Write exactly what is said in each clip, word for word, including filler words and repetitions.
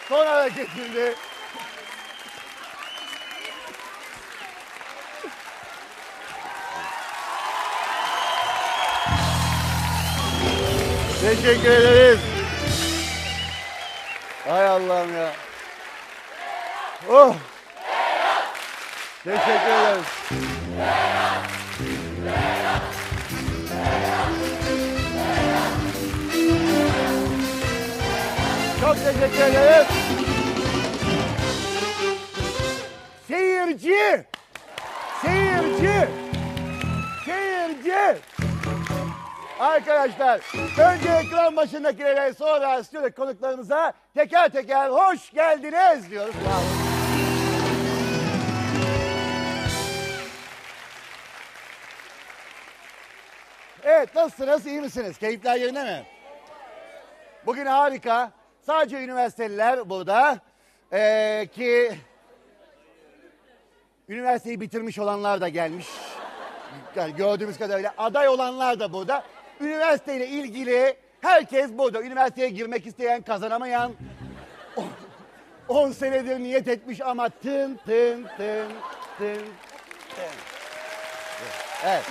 son hareketinde. Teşekkür ederiz. Hay Allah'ım ya. Oh. Teşekkür ederiz. Çok teşekkür ederim. Seyirci. Seyirci. Seyirci. Arkadaşlar, önce ekran başındakilere, sonra stüdyo konuklarımıza teker teker hoş geldiniz diyoruz. Bravo. Evet, nasılsınız? İyi misiniz? Keyifler yerinde mi? Bugün harika. Sadece üniversiteliler burada. Ee, ki üniversiteyi bitirmiş olanlar da gelmiş. Yani gördüğümüz kadarıyla aday olanlar da burada. Üniversiteyle ilgili herkes burada. Üniversiteye girmek isteyen, kazanamayan, on senedir niyet etmiş ama tın tın tın tın tın. Evet.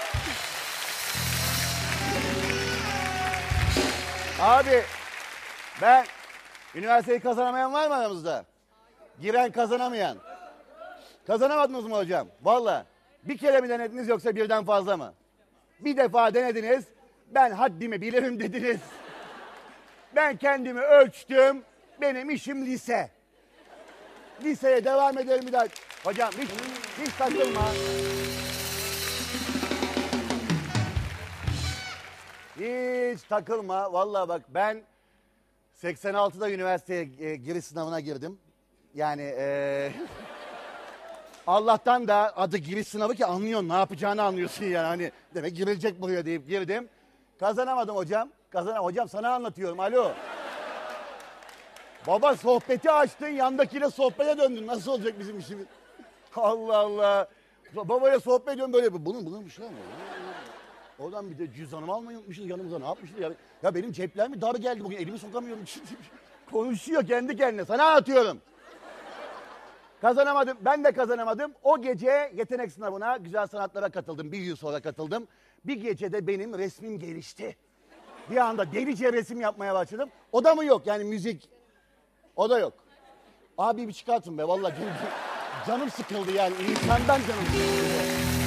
Abi ben, üniversiteyi kazanamayan var mı aramızda? Giren, kazanamayan. Kazanamadınız mı hocam? Vallahi bir kere mi denediniz yoksa birden fazla mı? Bir defa denediniz, ben haddimi bilirim dediniz. Ben kendimi ölçtüm, benim işim lise. Liseye devam edelim bir daha. Hocam hiç, hiç takılma. Hiç takılma. Vallahi bak ben seksen altıda üniversiteye e, giriş sınavına girdim. Yani e, Allah'tan da adı giriş sınavı ki anlıyorsun, ne yapacağını anlıyorsun yani. Hani demek girilecek buraya deyip girdim. Kazanamadım hocam. Kazanamadım. Hocam sana anlatıyorum. Alo. Baba sohbeti açtın, yandakiyle sohbete döndün. Nasıl olacak bizim işimiz? Allah Allah. Babaya sohbet ediyorum böyle. Bunun bunun bir şey mi? Oradan bir de cüzdanımı almayı unutmuşuz yanımıza. Ne yapmışız ya? Ya benim cepler mi dar geldi bugün? Elimi sokamıyorum. Konuşuyor kendi kendine. Sana anlatıyorum. Kazanamadım. Ben de kazanamadım. O gece yetenek sınavına, güzel sanatlara katıldım. Bir yıl sonra katıldım. Bir gecede benim resmim gelişti. Bir anda delice resim yapmaya başladım. O da mı yok? Yani müzik. O da yok. Abi bir çıkartın be. Vallahi canım, canım sıkıldı yani. İnsandan canım sıkıldı.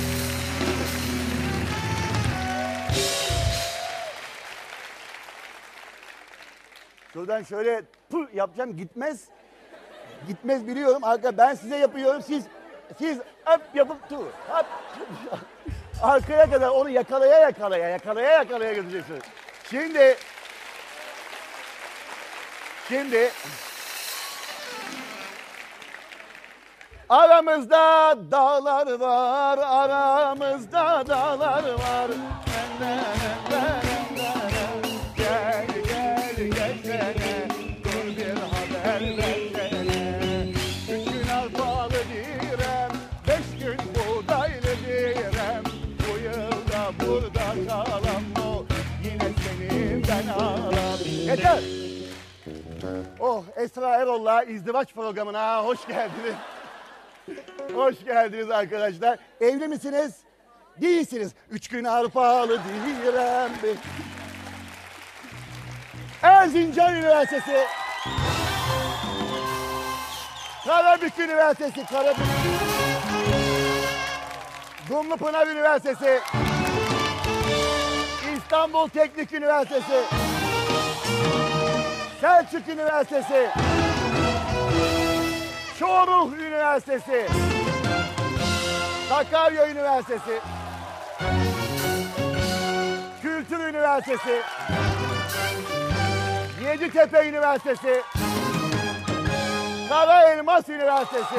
Şuradan şöyle pır yapacağım, gitmez. Gitmez biliyorum. Arka ben size yapıyorum. Siz siz hop yapıp dur. Hop. Arkaya kadar onu yakalaya yakalaya yakalaya yakalaya götüreceksiniz. Şimdi Şimdi aramızda dağlar var, aramızda dağlar var. Gel gel gelsene, dur bir haber versene. Üç gün arpalı direm, beş gün buğdaylı direm. Bu yılda burada kalan o, yine seni ben ağlam. Yeter! Oh, Esra Erol'la izdivaç programına hoş geldiniz. Hoş geldiniz arkadaşlar. Evli misiniz? Değilsiniz. Üç gün arpalı direm. Erzincan Üniversitesi. Karabük Üniversitesi. Karabük. Dumlupınar Üniversitesi. İstanbul Teknik Üniversitesi. Selçuk Üniversitesi. Çoruh Üniversitesi. Sakarya Üniversitesi. Kültür Üniversitesi. Yeditepe Üniversitesi. Karaelmas Üniversitesi.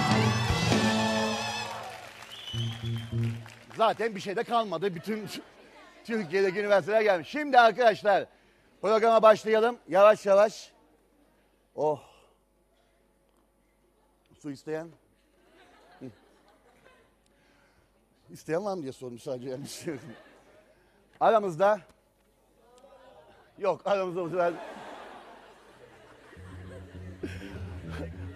Zaten bir şey de kalmadı. Bütün Türkiye'deki üniversiteler gelmiş. Şimdi arkadaşlar programa başlayalım. Yavaş yavaş. Oh. Su isteyen? Hı. İsteyen var mı diye sormuş sadece. Yani. Aramızda yok, aramızda bu sefer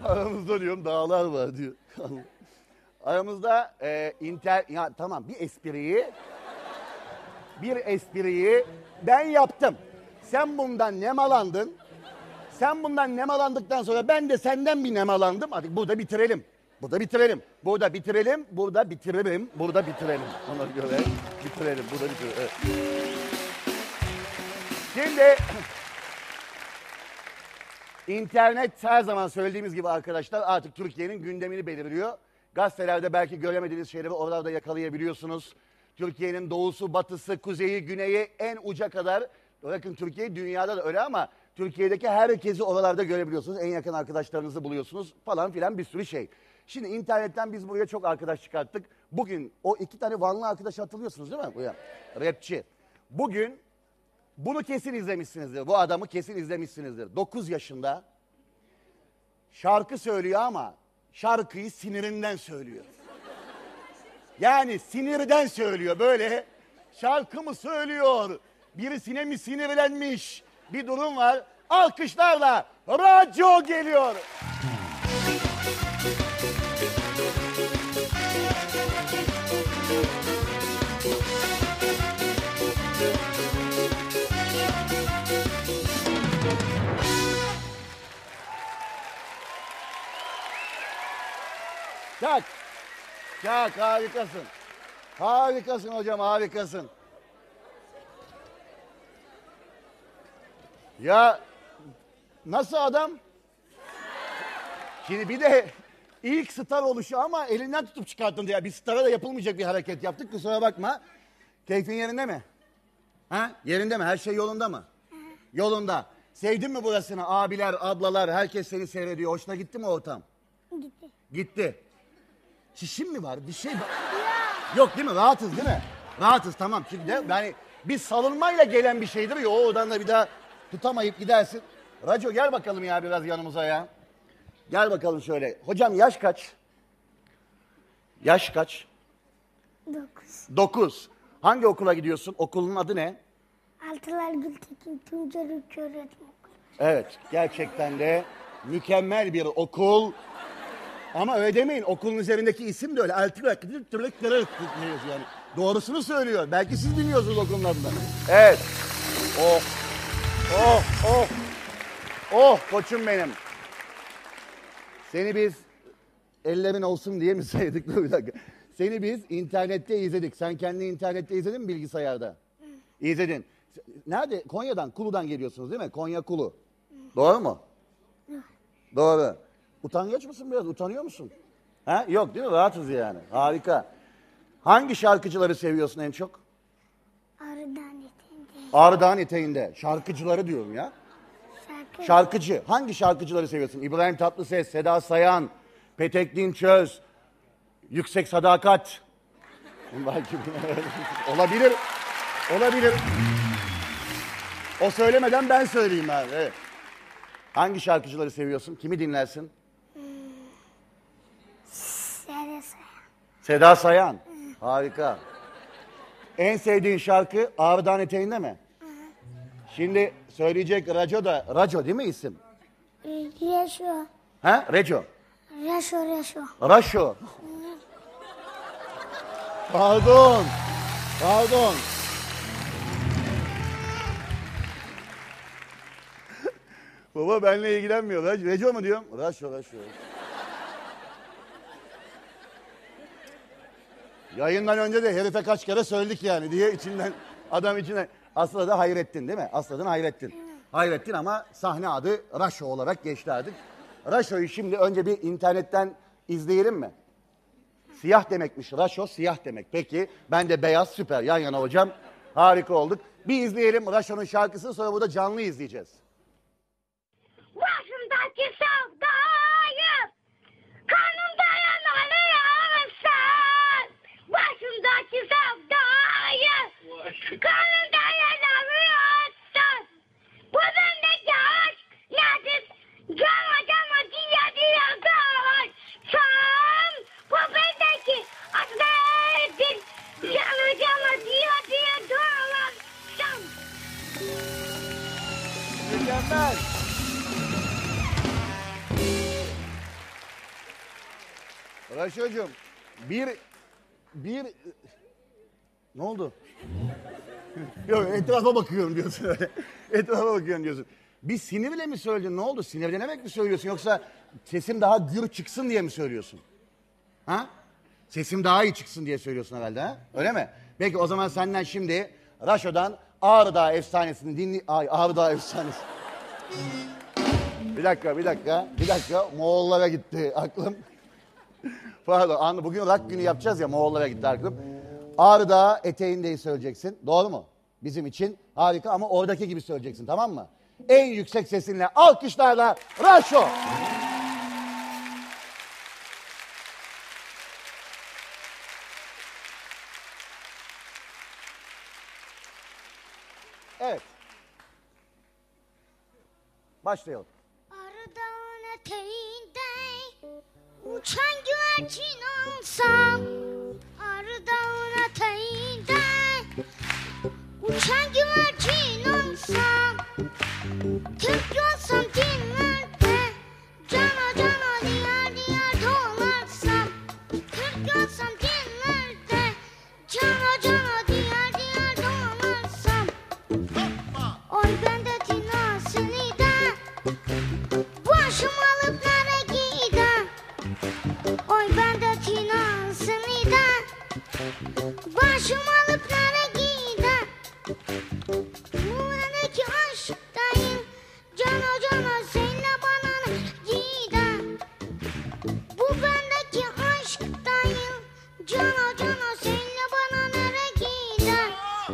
Aramızda diyorum dağlar var diyor. Aramızda e, inter... Ya tamam bir espriyi... Bir espriyi ben yaptım. Sen bundan nemalandın. Sen bundan nemalandıktan sonra ben de senden bir nemalandım. Hadi burada bitirelim. Burada bitirelim. Burada bitirelim. Burada bitirelim. Burada bitirelim. Ona göre bitirelim. Burada bitirelim. Evet. Şimdi internet her zaman söylediğimiz gibi arkadaşlar artık Türkiye'nin gündemini belirliyor. Gazetelerde belki göremediğiniz şeyleri oralarda yakalayabiliyorsunuz. Türkiye'nin doğusu, batısı, kuzeyi, güneyi en uca kadar. Bakın Türkiye dünyada da öyle ama Türkiye'deki herkesi oralarda görebiliyorsunuz. En yakın arkadaşlarınızı buluyorsunuz falan filan bir sürü şey. Şimdi internetten biz buraya çok arkadaş çıkarttık. Bugün o iki tane Vanlı arkadaşı hatırlıyorsunuz değil mi? Buraya. Rapçi. Bugün bunu kesin izlemişsinizdir. Bu adamı kesin izlemişsinizdir. dokuz yaşında şarkı söylüyor ama şarkıyı sinirinden söylüyor. Yani sinirden söylüyor böyle. Şarkı mı söylüyor? Birisine mi sinirlenmiş? Bir durum var. Alkışlarla Raco geliyor. Çak. Çak harikasın. Harikasın hocam harikasın. Ya nasıl adam? Şimdi bir de ilk star oluşu ama elinden tutup çıkarttın diye. Bir stara da yapılmayacak bir hareket yaptık. Kusura bakma. Keyfin yerinde mi? Ha? Yerinde mi? Her şey yolunda mı? Yolunda. Sevdin mi burasını? Abiler, ablalar, herkes seni seyrediyor. Hoşuna gitti mi ortam? Gitti. Gitti. Çişim mi var? Bir şey var. Yok değil mi? Rahatız değil mi? Rahatız tamam. Şimdi de yani bir salınmayla gelen bir şeydir ya. Oradan da bir daha tutamayıp gidersin. Raco gel bakalım ya biraz yanımıza ya. Gel bakalım şöyle. Hocam yaş kaç? Yaş kaç? Dokuz. Dokuz. Hangi okula gidiyorsun? Okulun adı ne? Altılar Gültekin Tuncel Öğretim Okulu. Evet. Gerçekten de mükemmel bir okul. Ama öyle demeyin. Okulun üzerindeki isim de öyle. Altılar yani. Doğrusunu söylüyor. Belki siz bilmiyorsunuz okulun adını. Evet. Oh. Oh. Oh. Oh koçum benim. Seni biz ellerin olsun diye mi saydık? Dur bir dakika. Seni biz internette izledik. Sen kendi internette izledin mi bilgisayarda? Hı. İzledin. Nerede? Konya'dan, Kulu'dan geliyorsunuz değil mi? Konya Kulu. Hı. Doğru mu? Hı. Doğru. Utangaç mısın biraz? Utanıyor musun? Ha? Yok değil mi? Rahatız yani. Harika. Hangi şarkıcıları seviyorsun en çok? Ardahan eteğinde. Ardahan eteğinde. Şarkıcıları diyorum ya. Şarkı. Şarkıcı. Hangi şarkıcıları seviyorsun? İbrahim Tatlıses, Seda Sayan, Petek Dinçöz, Yüksek Sadakat. Belki olabilir. Olabilir. O söylemeden ben söyleyeyim abi. Evet. Hangi şarkıcıları seviyorsun? Kimi dinlersin? Hmm. Seda Sayan. Seda Sayan. Hmm. Harika. En sevdiğin şarkı Ardahan Eteğinde mi? Hı. Şimdi söyleyecek Raco da. Raco değil mi isim? Reşo. Ha? Reco. Reşo, Reşo. Raşo. Pardon. Pardon. Baba benimle ilgilenmiyor. Reco mu diyorum? Raşo, Raşo. Yayından önce de herife kaç kere söyledik yani diye içinden, adam içinden. Aslında da Hayrettin değil mi? Aslında Hayrettin. Hayrettin ama sahne adı Raşo olarak geçti artık. Raşo'yu şimdi önce bir internetten izleyelim mi? Siyah demekmiş. Raşo siyah demek. Peki ben de beyaz süper yan yana hocam. Harika olduk. Bir izleyelim Raşo'nun şarkısını sonra burada canlı izleyeceğiz. Başımdaki sevdayı kanımda yanarsan. Başımdaki sevdayı kanımda yanarsan. Bu bendeki aşk nedir? Cama cama diye diye dağıtsam. Bu bendeki aşk nedir? Cama cama diye diye dağıtsam. Mükemmel. Raşocuğum bir bir ne oldu? Yok etrafa bakıyorum diyorsun öyle. Etrafa bakıyorum diyorsun. Bir sinirle mi söyledin? Ne oldu? Sinirlenerek mi söylüyorsun yoksa sesim daha gür çıksın diye mi söylüyorsun? Ha? Sesim daha iyi çıksın diye söylüyorsun herhalde ha? Öyle mi? Peki o zaman senden şimdi Raşo'dan Ağrı Dağı efsanesini dinle... Ay Ağrı Dağı efsanesi. Bir dakika, bir dakika, bir dakika. Moğollara gitti aklım. Pardon, bugün rock günü yapacağız ya, Moğollara gitti aklım. Ağrı Dağı eteğindeyi söyleyeceksin. Doğru mu? Bizim için harika ama oradaki gibi söyleyeceksin, tamam mı? En yüksek sesinle, alkışlarla Raşo. Evet. Başlayalım. Arı dağın eteğinde uçan güvercin olsam, arı dağın eteğinde uçan güvercin olsam, Türk olsam dinlerde cana cana diyar diyar dolarsam, Türk olsam dinlerde cana cana diyar diyar dolarsam, oy ben de dinasını da başım alıp nereye gidem, oy ben de dinasını da başım alıp nereye gidem. Bu bendeki aşktayım, cana cana seninle bana ne gidem. Bu bendeki aşktayım, cana cana seninle bana nereye gidem.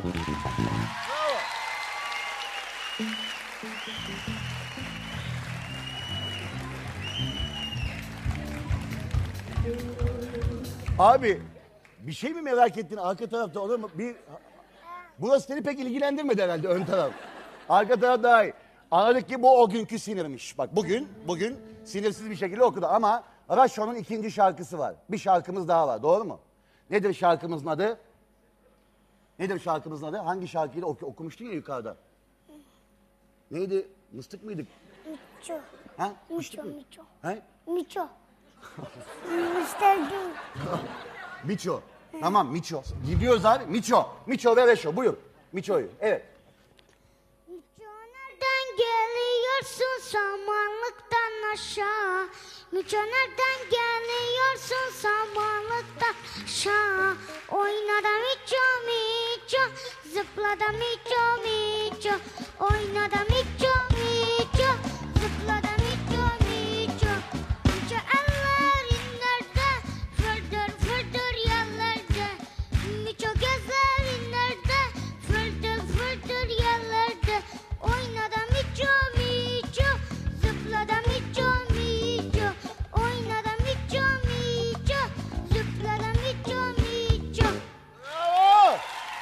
Abi bir şey mi merak ettin arka tarafta olur mu? Bir... Burası seni pek ilgilendirmedi herhalde ön taraf. Arka taraf daha iyi. Anladık ki bu o günkü sinirmiş. Bak bugün, bugün sinirsiz bir şekilde okudu ama Raşo'nun ikinci şarkısı var. Bir şarkımız daha var, doğru mu? Nedir şarkımızın adı? Nedir şarkımızın adı? Hangi şarkıyı oku, okumuştun ya yukarıda? Neydi? Mıstık mıydık? Miço. Ha? Miço, mı? Miço. Ha? Miço. mister Gün. Miço. Tamam Miço. Gidiyoruz abi. Miço. Miço ve Reşo. Buyur. Miço'yu. Evet. Miço nereden geliyorsun samanlıktan aşağı? Miço nereden geliyorsun samanlıktan aşağı? Oyna da Miço Miço, zıpla da Miço Miço. Oyna da Miço Miço, zıpla da Miço Miço. Miço ellerin nerede? Fırdır fırdır yerlerde. Miço gözlerin nerede? Fırdır fırdır yerlerde. Oyna da Miço Miço, zıpla da Miço Miço. Oyna da Miço Miço, zıpla da Miço Miço. Bravo!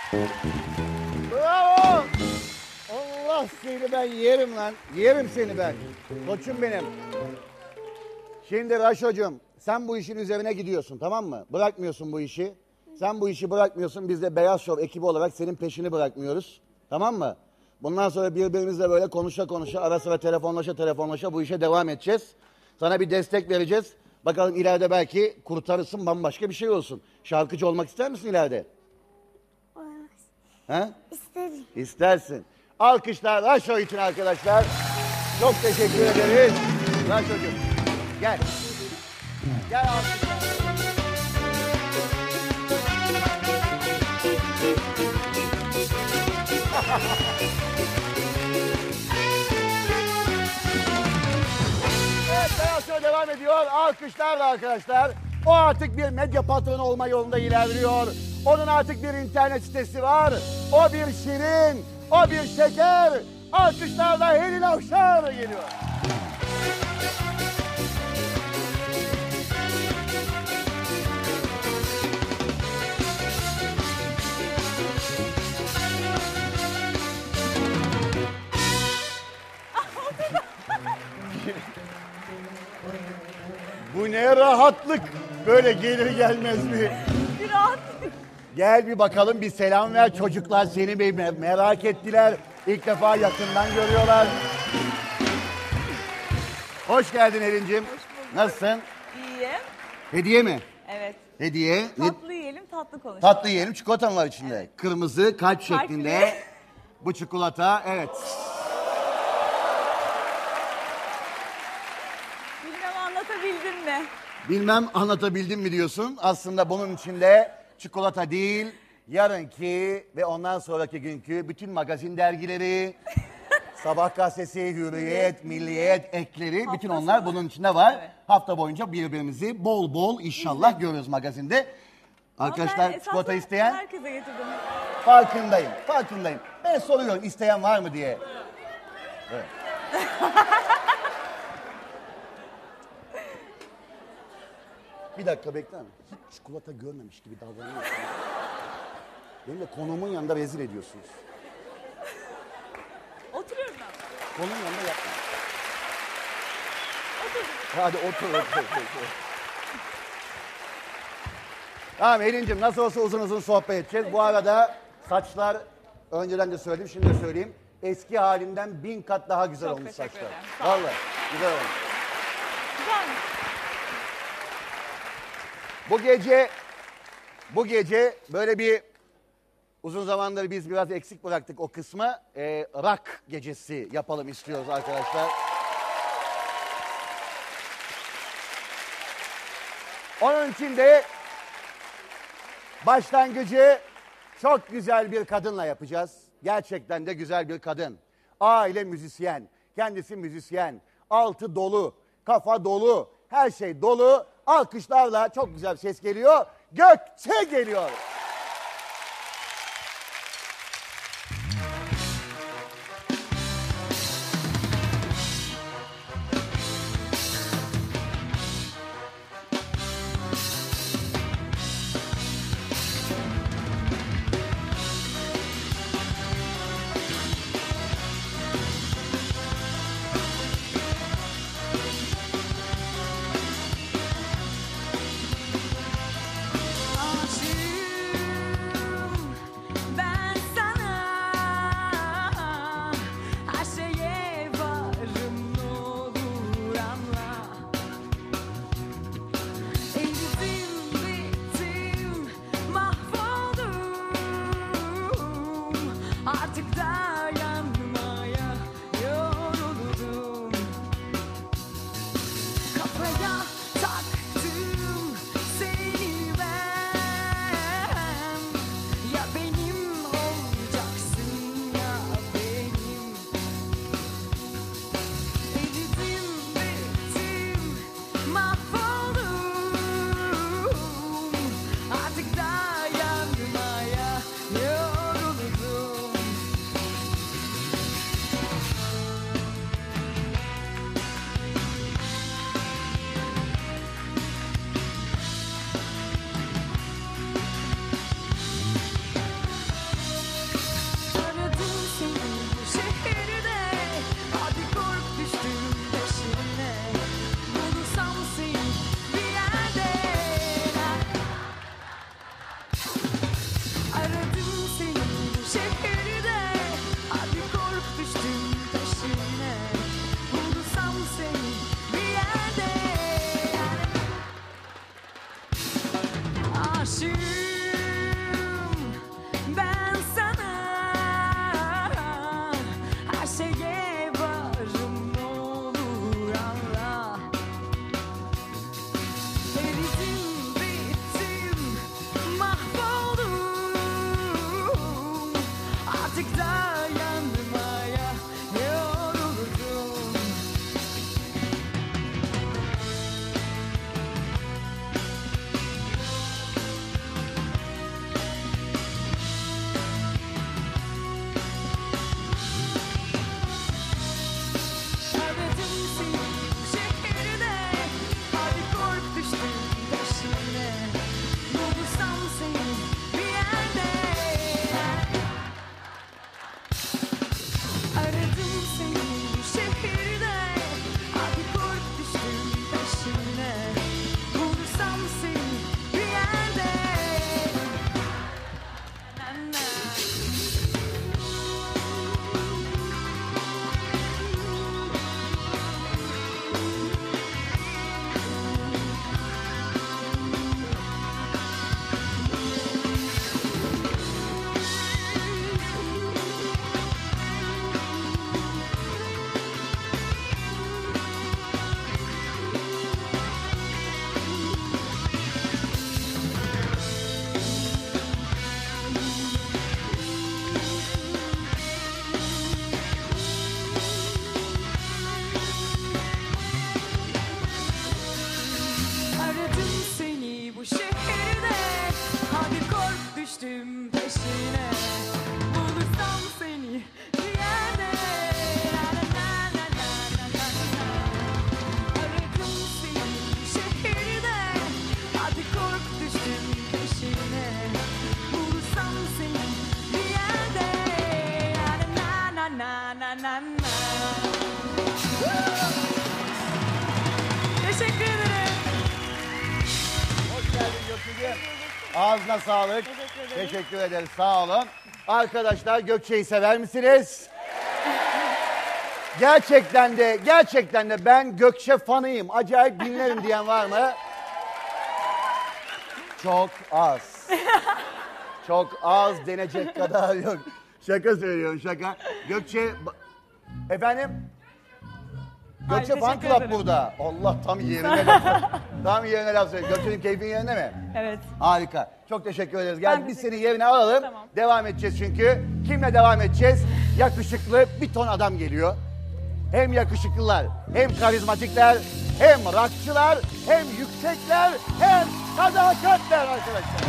Bravo! Allah seni ben yerim lan. Yerim seni ben. Koçum benim. Şimdi Raşo'cum sen bu işin üzerine gidiyorsun, tamam mı? Bırakmıyorsun bu işi. Sen bu işi bırakmıyorsun. Biz de Beyaz Şov ekibi olarak senin peşini bırakmıyoruz. Tamam mı? Bundan sonra birbirimizle böyle konuşa konuşa, ara sıra telefonlaşa telefonlaşa bu işe devam edeceğiz. Sana bir destek vereceğiz. Bakalım ileride belki kurtarırsın, bambaşka bir şey olsun. Şarkıcı olmak ister misin ileride? Olmaz. He? İsterim. İstersin. Alkışlar Raşo için arkadaşlar. Çok teşekkür ederiz. Raşo'cum gel. Gel alkışlar. Evet, Beyaz Show devam ediyor. Alkışlarla arkadaşlar. O artık bir medya patronu olma yolunda ilerliyor. Onun artık bir internet sitesi var. O bir şirin, o bir şeker. Alkışlarla Helin Avşar geliyor. Bu ne rahatlık. Böyle gelir gelmez mi? Bir rahat. Gel bir bakalım, bir selam ver. Çocuklar seni bir me- merak ettiler. İlk defa yakından görüyorlar. Hoş geldin Elin'cim. Nasılsın? İyiyim. Hediye mi? Evet. Hediye. Ne- Tatlı yiyelim, tatlı konuşalım. Tatlı yiyelim. Çikolata mı var içinde? Evet. Kırmızı kalp şeklinde. Kalpli. Bu çikolata. Evet. Bilmem anlatabildim mi? Bilmem anlatabildim mi diyorsun. Aslında bunun içinde çikolata değil, yarınki ve ondan sonraki günkü bütün magazin dergileri, Sabah gazetesi, Hürriyet, Milliyet, ekleri, bütün Hafta onlar sonu. bunun içinde var. Evet. Hafta boyunca birbirimizi bol bol inşallah görürüz magazinde. Ama Arkadaşlar ben çikolata esasında isteyen herkese getirdim. farkındayım, farkındayım. Ben soruyorum isteyen var mı diye. Evet. Bir dakika bekler misin? Hiç çikolata görmemiş gibi davranıyorsun. Beni de konuğumun yanında rezil ediyorsunuz. Oturuyorum ben. Konuğumun yanında yapma. Otur. Hadi otur, otur, otur. otur. Tamam Elin'cim nasıl olsa uzun uzun sohbet edeceğiz. Bu arada saçlar önceden de söyledim, şimdi de söyleyeyim. Eski halinden bin kat daha güzel Çok olmuş teşekkür saçlar. ederim. Sağ ol. Vallahi güzel olmuş. Güzel mi? Bu gece, bu gece böyle bir uzun zamandır biz biraz eksik bıraktık o kısmı. Ee, rock gecesi yapalım istiyoruz arkadaşlar. Onun için de başlangıcı çok güzel bir kadınla yapacağız. Gerçekten de güzel bir kadın. Aile müzisyen, kendisi müzisyen, altı dolu, kafa dolu, her şey dolu. Alkışlarla çok güzel bir ses geliyor. Gökçe geliyor. Aşığım ben sana, her şeye varım ne olur anla. Ezdim bittim mahvoldum, artık dayanmaya yoruldum. Kafaya taktım seni ben, ya benim olacaksın ya benim. Eridim bittim mahvoldum, artık dayanmaya yoruldum. na. Teşekkür ederim. Hoş geldin Gökçe'ciğim. Ağzına sağlık. Teşekkür ederim. Teşekkür ederiz. Sağ olun. Arkadaşlar Gökçe'yi sever misiniz? Gerçekten de gerçekten de ben Gökçe fanıyım. Acayip dinlerim diyen var mı? Çok az. Çok az denecek kadar yok. Şaka söylüyorum şaka. Gökçe... Efendim? Ay, Gökçe fan teşekkür club ederim. burada. Allah tam yerine laf. Tam yerine laf söylüyor. Gökçe'nin keyfin yerinde mi? Evet. Harika. Çok teşekkür ederiz. Ben Gel biz teşekkür seni yerine alalım. Tamam. Devam edeceğiz çünkü. Kimle devam edeceğiz? Yakışıklı bir ton adam geliyor. Hem yakışıklılar, hem karizmatikler, hem rockçılar, hem yüksekler, hem sadakatler arkadaşlar.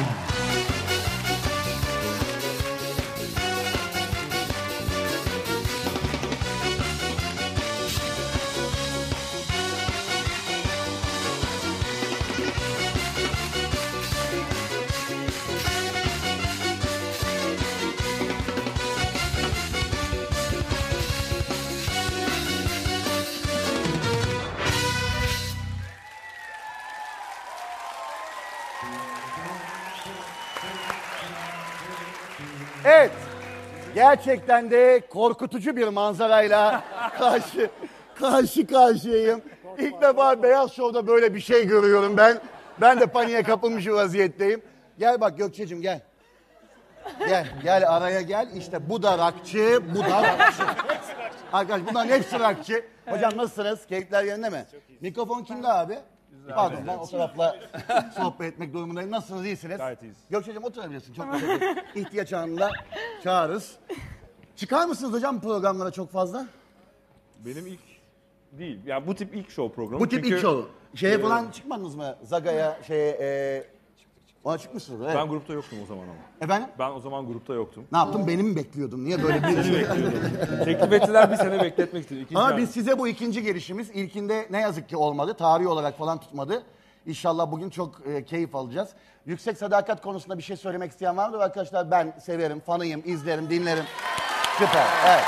Evet. Gerçekten de korkutucu bir manzarayla karşı karşı karşıyayım. İlk defa Beyaz Show'da böyle bir şey görüyorum ben. Ben de paniğe kapılmış vaziyetteyim. Gel bak Gökçe'cim gel. Gel, gel araya gel. İşte bu da rockçı, bu da rockçı. Arkadaş bunların hepsi rockçı. Hocam nasılsınız? Keyifler yerinde mi? Mikrofon kimde abi? Pardon ben o tarafla sohbet etmek durumundayım. Nasılsınız? İyisiniz? Gayet iyiyiz. Gökçe'cim oturabilirsin. Çok teşekkür ederim. İhtiyaç anında çağırırız. Çıkar mısınız hocam programlara çok fazla? Benim ilk değil. Yani bu tip ilk show programı. Bu tip Çünkü ilk show. Şeye e, falan çıkmadınız mı? Zaga'ya, şeye, e, ona çıkmışsınız. Evet. Ben grupta yoktum o zaman ama. Efendim? Ben o zaman grupta yoktum. Ne yaptın? Beni mi bekliyordun? Niye böyle bir Seni şey? bekliyordum. Teklif ettiler bir sene bekletmek istedi. İkinci Ama ay. biz size bu ikinci gelişimiz. İlkinde ne yazık ki olmadı. Tarihi olarak falan tutmadı. İnşallah bugün çok e, keyif alacağız. Yüksek sadakat konusunda bir şey söylemek isteyen var mı arkadaşlar? Ben severim, fanıyım, izlerim, dinlerim. Süper, evet.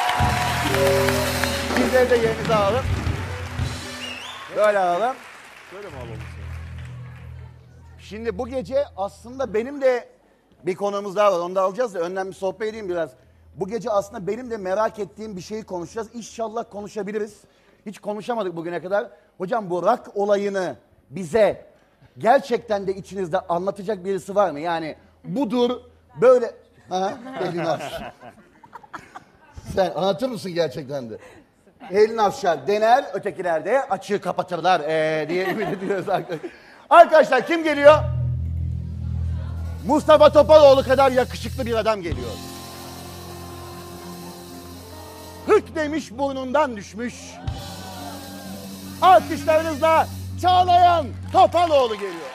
Sizleri de yerinize alalım. Böyle alalım. Böyle mi alalım seni? Şimdi bu gece aslında benim de bir konumuz daha var. Onu da alacağız da önden bir sohbet edeyim biraz. Bu gece aslında benim de merak ettiğim bir şeyi konuşacağız. İnşallah konuşabiliriz. Hiç konuşamadık bugüne kadar. Hocam bu rock olayını bize gerçekten de içinizde anlatacak birisi var mı? Yani budur böyle... Ha, Elin Afşar. Sen anlatır mısın gerçekten de? Elin Afşar dener, ötekiler de açığı kapatırlar ee, diye ümit ediyoruz arkadaşlar. Arkadaşlar kim geliyor? Mustafa Topaloğlu kadar yakışıklı bir adam geliyor. Hık demiş burnundan düşmüş. Alkışlarınızla Çağlayan Topaloğlu geliyor.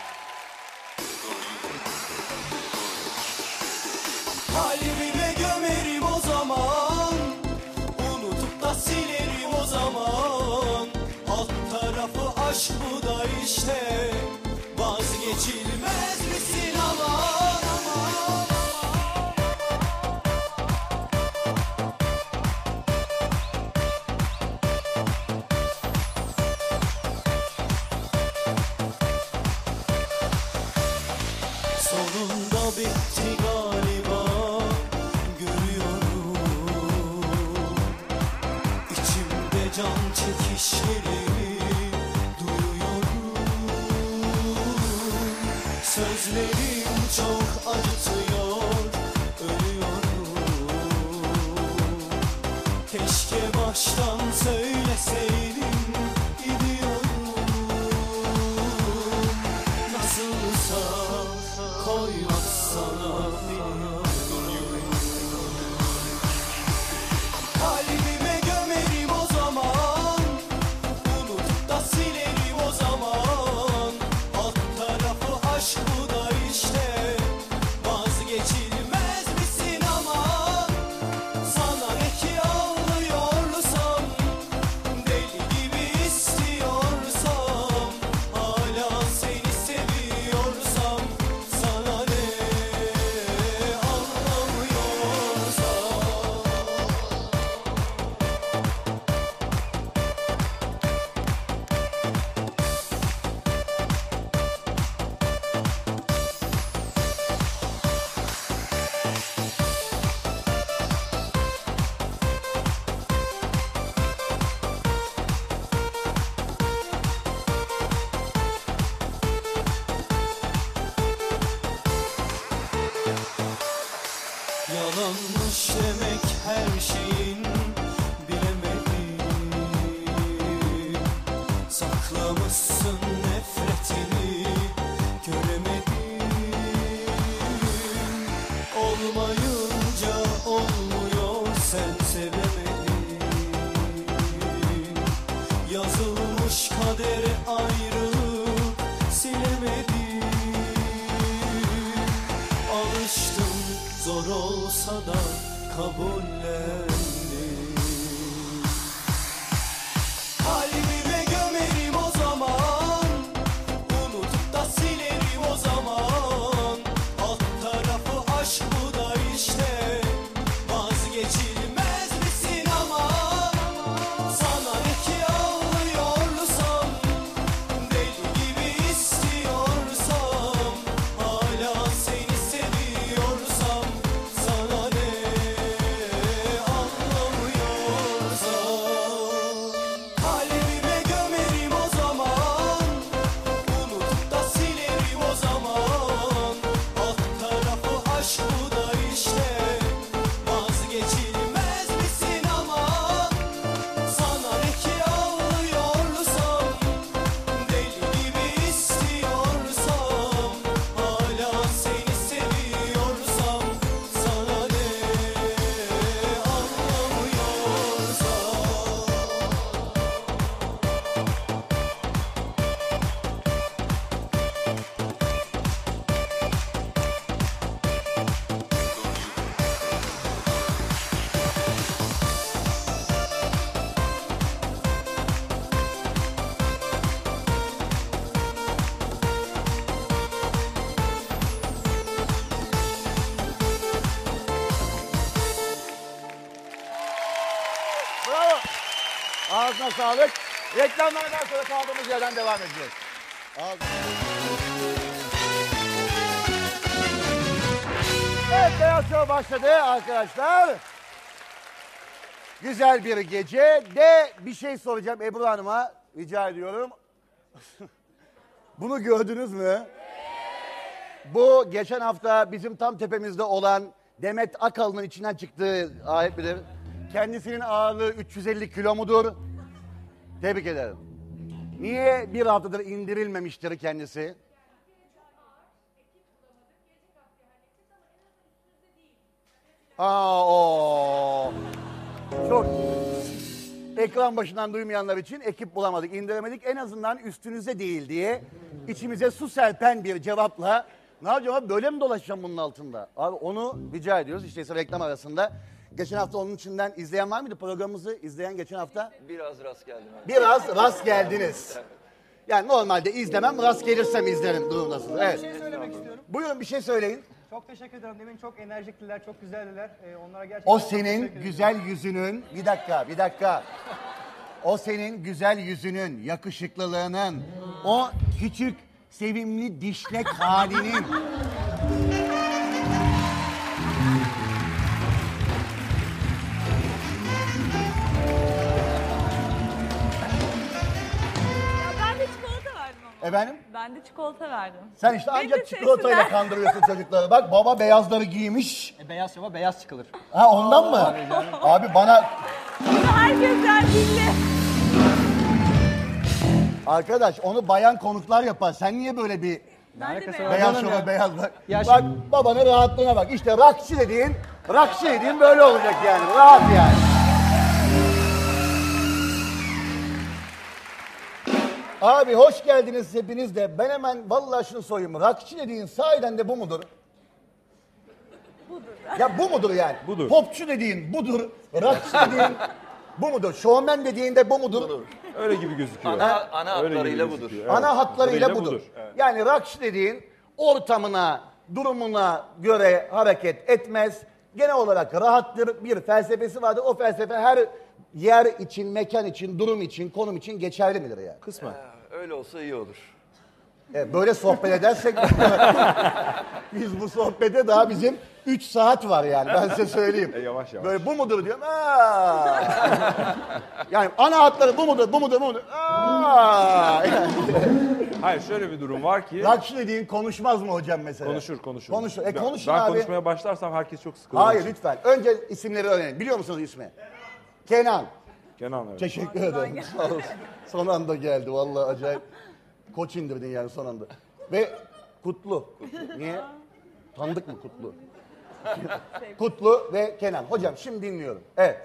Kalbime gömerim o zaman, unutup da silerim o zaman. Alt tarafı aşk bu da işte, vazgeçilmez misin aman aman. Sonunda bitti galiba, görüyorum. İçimde can çekişleri duyuyorum. Sözlerim çok acıtıyor, ölüyorum. Keşke baştan söyleseydim, gidiyorum. Nasılsa koymaz sana biliyorum. Kalbime gömerim o zaman, unutup da silerim o zaman. Alt tarafı aşk bu da işte, vazgeçilmez misin aman. Sana ne ki ağlıyorsam, deli yanlış demek her şeyin bilemedim. Saklamışsın nefretini göremedim. Olmayınca olmuyor sen sevemedin. Yazılmış kadere ayrılık silemedim. Alıştım zor olsa da kabullendim. Kalbime gömerim o zaman, unutup da silerim o zaman. Alt tarafı aşk bu da işte, vazgeçilmez misin ama? Sana ne ki ağlıyorsam, deli gibi istiyorsam, hala seni seviyorsam, sana ne anlamıyorsam. Kalbime gömerim o zaman, unutup da silerim o zaman. Alt tarafı aşk bu da işte, vazgeçilmez misin ama? Sana ne ki ağlıyorsam, deli gibi istiyorsam, hala seni seviyorsam, sana ne Bravo. Ağzına sağlık. Reklamlardan sonra kaldığımız yerden devam edeceğiz. Ağzına. Evet, Beyaz Show başladı arkadaşlar. Güzel bir gece. De bir şey soracağım Ebru Hanım'a. Rica ediyorum. Bunu gördünüz mü? Bu geçen hafta bizim tam tepemizde olan Demet Akalın'ın içinden çıktığı ayet midir? Kendisinin ağırlığı üç yüz elli kilo mudur? Tebrik ederim. Niye bir haftadır indirilmemiştir kendisi? Aa, o. Çok. Ekran başından duymayanlar için ekip bulamadık, indiremedik. En azından üstünüze değil diye içimize su serpen bir cevapla ne yapacağım abi, böyle mi dolaşacağım bunun altında? Abi onu rica ediyoruz işte ise reklam arasında. Geçen hafta onun içinden izleyen var mıydı programımızı? İzleyen geçen hafta? Biraz rast geldim. abi. Biraz rast geldiniz. Yani normalde izlemem, rast gelirsem izlerim durumdasınız. Bir Evet. şey söylemek istiyorum. Buyurun bir şey söyleyin. Çok teşekkür ederim. Demin çok enerjiktiler, çok güzeldiler. Ee, onlara gerçekten O çok senin teşekkür ederim. güzel yüzünün, bir dakika, bir dakika. O senin güzel yüzünün, yakışıklılığının, o küçük, sevimli dişlek halinin. Ya ben de çikolata verdim ama. Efendim? Ben de çikolata verdim. Sen işte Beni ancak de çikolatayla sevsinler. kandırıyorsun çocukları. Bak baba beyazları giymiş. E, beyaz şova beyaz çıkılır. Ha ondan mı? Abi bana... Bunu herkesten dinle. Arkadaş onu bayan konuklar yapar. Sen niye böyle bir Ben de alakası beyaz. var? beyaz Canım şova ya. beyaz bak. Ya Bak şimdi- babanın rahatlığına bak. İşte rakçı dediğin, rakçı dediğin böyle olacak yani. Rahat yani. Abi hoş geldiniz hepiniz de. Ben hemen vallahi şunu sorayım. Rakçı dediğin sahiden de bu mudur? Budur. Ya bu mudur yani? Budur. Popçu dediğin budur. Rakçı dediğin bu mudur? Şovmen dediğin de bu mudur? Öyle gibi gözüküyor. Ana, ana Öyle gibi hatlarıyla budur. gözüküyor, evet. Ana hatlarıyla budur. Evet. Yani rakçı dediğin ortamına, durumuna göre hareket etmez. Genel olarak rahattır, bir felsefesi vardır. O felsefe her yer için, mekan için, durum için, konum için geçerli midir yani? Kısmen. Öyle olsa iyi olur. E, böyle sohbet edersek biz bu sohbete daha bizim üç saat var yani ben size söyleyeyim. E, yavaş yavaş. Böyle bu mudur diyorum. Aa! Yani ana hatları bu mudur, bu mudur, bu mudur? Aa! Yani, Hayır şöyle bir durum var ki. Rockçı dediğin konuşmaz mı hocam mesela? Konuşur konuşur. Konuşur. E Ben- konuşun ben abi. konuşmaya başlarsam herkes çok sıkılır. Hayır lütfen. Önce isimleri öğrenin. Biliyor musunuz ismi? Kenan. Kenan evet. Teşekkür ederim. Sağ olun. Son anda geldi vallahi acayip. Koç indirdin yani son anda. Ve Kutlu. Niye? Tanıdık mı Kutlu? Kutlu ve Kenan. Hocam şimdi dinliyorum. Evet.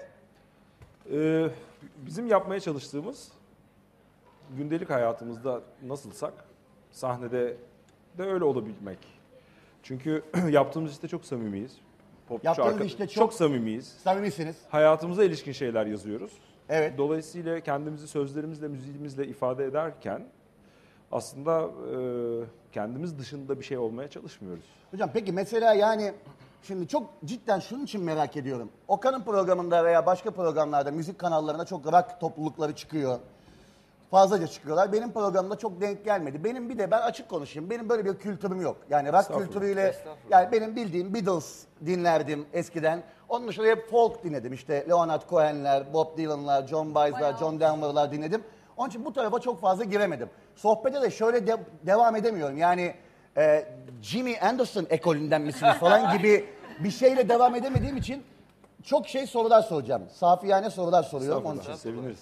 Ee, bizim yapmaya çalıştığımız gündelik hayatımızda nasılsak sahnede de öyle olabilmek. Çünkü yaptığımız işte çok samimiyiz. Popçu Yaptığınız arka- işte çok- çok samimiyiz. Samimisiniz. Hayatımıza ilişkin şeyler yazıyoruz. Evet. Dolayısıyla kendimizi sözlerimizle, müziğimizle ifade ederken aslında e, kendimiz dışında bir şey olmaya çalışmıyoruz. Hocam peki mesela yani şimdi çok cidden şunun için merak ediyorum. Okan'ın programında veya başka programlarda müzik kanallarına çok rock toplulukları çıkıyor. Fazlaca çıkıyorlar. Benim programımda çok denk gelmedi. Benim bir de ben açık konuşayım. Benim böyle bir kültürüm yok. Yani rock Estağfurullah. kültürüyle yani benim bildiğim Beatles dinlerdim eskiden. Onun dışında hep folk dinledim. İşte Leonard Cohen'ler, Bob Dylan'lar, John Baez'lar, John Denver'lar dinledim. Onun için bu tarafa çok fazla giremedim. Sohbete de şöyle de- devam edemiyorum. Yani e, Jimmy Anderson ekolünden misiniz falan gibi bir şeyle devam edemediğim için çok şey sorular soracağım. Safiyane sorular soruyorum onun için. Seviniriz.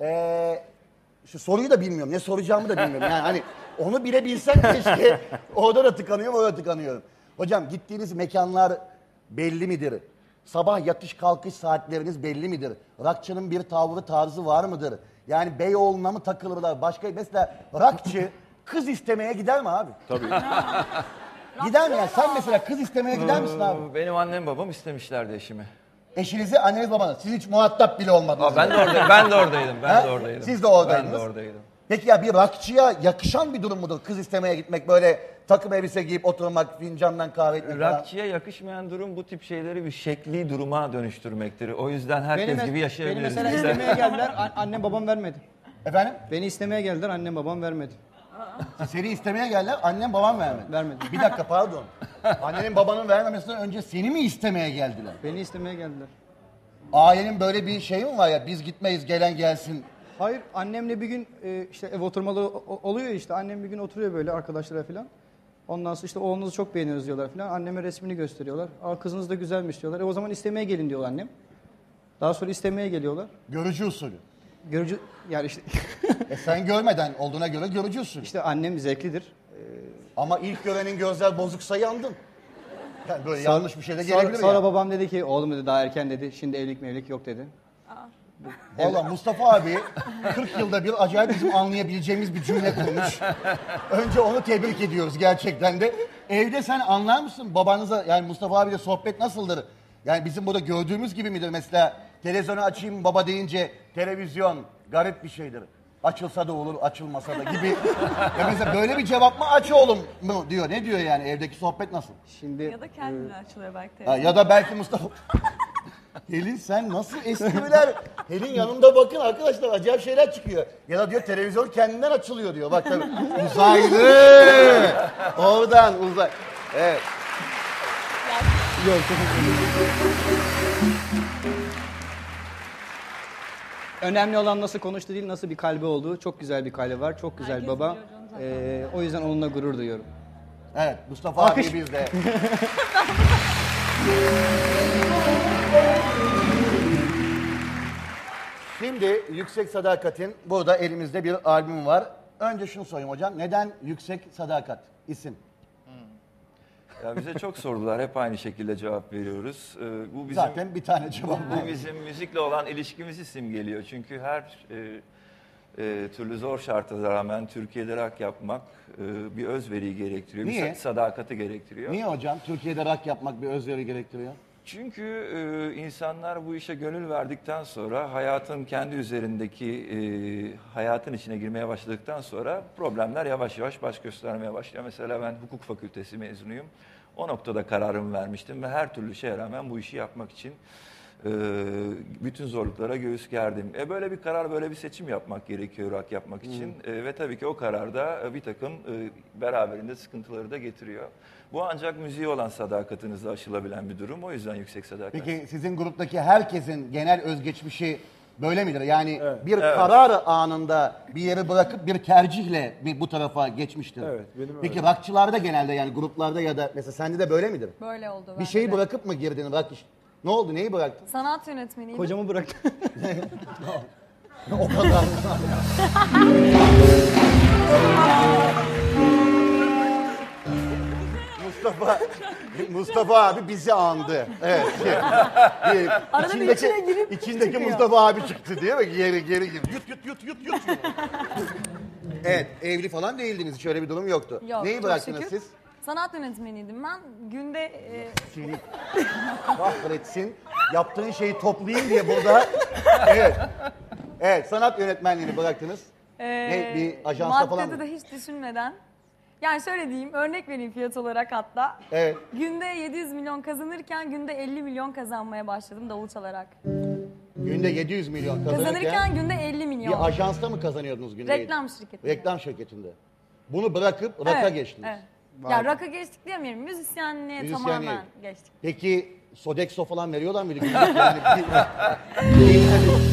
Ee, şu soruyu da bilmiyorum. Ne soracağımı da bilmiyorum. Yani hani onu bile bilsem keşke. Orada da tıkanıyorum, orada tıkanıyorum. Hocam gittiğiniz mekanlar belli midir? Sabah yatış kalkış saatleriniz belli midir? Rockçının bir tavrı tarzı var mıdır? Yani Beyoğlu'na mı takılırlar? Başka mesela rockçı kız istemeye gider mi abi? Tabii. Gider mi yani? Sen mesela kız istemeye gider misin abi? Benim annem babam istemişlerdi eşimi. Eşinizi, anneniz, babanız. Siz hiç muhatap bile olmadınız. Aa, ben de oradaydım. Ben de oradaydım. Ben Ha? de oradaydım. Siz de oradaydınız. Ben de oradaydım. Peki ya bir rockçıya yakışan bir durum mudur? Kız istemeye gitmek, böyle takım elbise giyip oturmak, fincandan kahve içmek falan. Rockçıya yakışmayan durum bu tip şeyleri bir şekli duruma dönüştürmektir. O yüzden herkes Beni, mes- gibi beni yaşayabiliriz. mesela Biz de- istemeye geldiler, an- annem babam vermedi. Efendim? Beni istemeye geldiler, annem babam vermedi. Seni istemeye geldiler, annem babam vermedi. Vermedi. Bir dakika pardon. Annenin babanın vermemesinden önce seni mi istemeye geldiler? Beni istemeye geldiler. Ailenin böyle bir şeyi mi var ya, biz gitmeyiz gelen gelsin. Hayır, annemle bir gün e, işte ev oturmalı o- oluyor işte. Annem bir gün oturuyor böyle arkadaşlara falan. Ondan sonra işte oğlunuzu çok beğeniyoruz diyorlar falan. Anneme resmini gösteriyorlar. Aa, kızınız da güzelmiş diyorlar. E o zaman istemeye gelin diyor annem. Daha sonra istemeye geliyorlar. Görücü usulü. Görücü yani işte E sen görmeden olduğuna göre görücü usulü. işte annem zevklidir. Ama ilk görenin gözler bozuksa yandın. Yani böyle Sonra- yanlış bir şey de Sonra, gelebilir sonra ya. babam dedi ki oğlum dedi daha erken dedi. Şimdi evlilik mevlilik yok dedi. Valla Mustafa abi kırk yılda bir acayip bizim anlayabileceğimiz bir cümle kurmuş. Önce onu tebrik ediyoruz gerçekten de. Evde sen anlar mısın babanıza, yani Mustafa abiyle sohbet nasıldır? Yani bizim burada gördüğümüz gibi midir mesela, televizyonu açayım baba deyince televizyon garip bir şeydir. Açılsa da olur, açılmasa da gibi. Ya mesela böyle bir cevap mı, aç oğlum mu diyor. Ne diyor yani, evdeki sohbet nasıl? Şimdi Ya da kendini açılıyor belki. Ha, ya da belki Mustafa... Helin sen nasıl espriler? Helin yanında bakın arkadaşlar, acayip şeyler çıkıyor. Ya da diyor televizyon kendinden açılıyor diyor. Bak tabii uzaylı. Oradan uzay. Evet. yok önemli olan nasıl konuştu değil, nasıl bir kalbi olduğu. Çok güzel bir kalbi var, çok güzel Herkes baba. biliyor canım zaten. Ee, o yüzden onunla gurur duyuyorum. Evet Mustafa Alkış. abi biz de. Şimdi Yüksek Sadakat'in burada elimizde bir albüm var. Önce şunu sorayım hocam. Neden Yüksek Sadakat isim? Ya bize çok sordular. Hep aynı şekilde cevap veriyoruz. Ee, bu bizim Zaten bir tane cevap var. bu bizim müzikle olan ilişkimizi simgeliyor. Çünkü her e, e, türlü zor şarta rağmen Türkiye'de rock yapmak e, bir özveri gerektiriyor. Niye? Bir sa- sadakati gerektiriyor. Niye hocam? Türkiye'de rock yapmak bir özveri gerektiriyor. Çünkü e, insanlar bu işe gönül verdikten sonra hayatın kendi üzerindeki e, hayatın içine girmeye başladıktan sonra problemler yavaş yavaş baş göstermeye başlıyor. Mesela ben hukuk fakültesi mezunuyum. O noktada kararımı vermiştim ve her türlü şeye rağmen bu işi yapmak için e, bütün zorluklara göğüs gerdim. E, böyle bir karar, böyle bir seçim yapmak gerekiyor rock yapmak için. E, ve tabii ki o kararda e, bir takım e, beraberinde sıkıntıları da getiriyor. Bu ancak müziğe olan sadakatinizle aşılabilen bir durum. O yüzden yüksek sadakat. Peki sizin gruptaki herkesin genel özgeçmişi Böyle midir? Yani Evet. bir karar anında bir yeri bırakıp bir tercihle bir bu tarafa geçmiştir. Evet, benim Peki öyle. rockçılarda genelde yani gruplarda ya da mesela sende de böyle midir? Böyle oldu. Bir bende şeyi de. bırakıp mı girdin rock iş? Ne oldu? Neyi bıraktın? Sanat yönetmeniydim. Kocamı bıraktı. O kadar. Mustafa Mustafa abi bizi andı. Evet. Şey, Arada bir içine girip içindeki çıkıyor. Mustafa abi çıktı diye mi? Geri geri gir. Yut yut yut yut yut. Evet, evli falan değildiniz. Hiç öyle bir durum yoktu. Yok, Neyi çok bıraktınız şükür. siz? Sanat yönetmeniydim ben. Günde e, Seni kahretsin. Yaptığın şeyi toplayayım diye burada. Evet. Evet, sanat yönetmenliğini bıraktınız. e, Ne, bir ajansta falan maddede mı? de hiç düşünmeden. Yani şöyle diyeyim, örnek vereyim fiyat olarak hatta. Evet. Günde yedi yüz milyon kazanırken günde elli milyon kazanmaya başladım davul çalarak. Günde yedi yüz milyon kazanırken Kazanırken günde elli milyon. bir ajansta mı kazanıyordunuz günde? Reklam şirketi. Reklam şirketinde. Bunu bırakıp rock'a Evet, geçtiniz. Evet. Vay Ya be. rock'a geçtik diyemiyorum. Müzisyenliğe, Müzisyenliğe. tamamen geçtik. Peki Sodexo falan veriyorlar mıydı? günlük? Yani bir-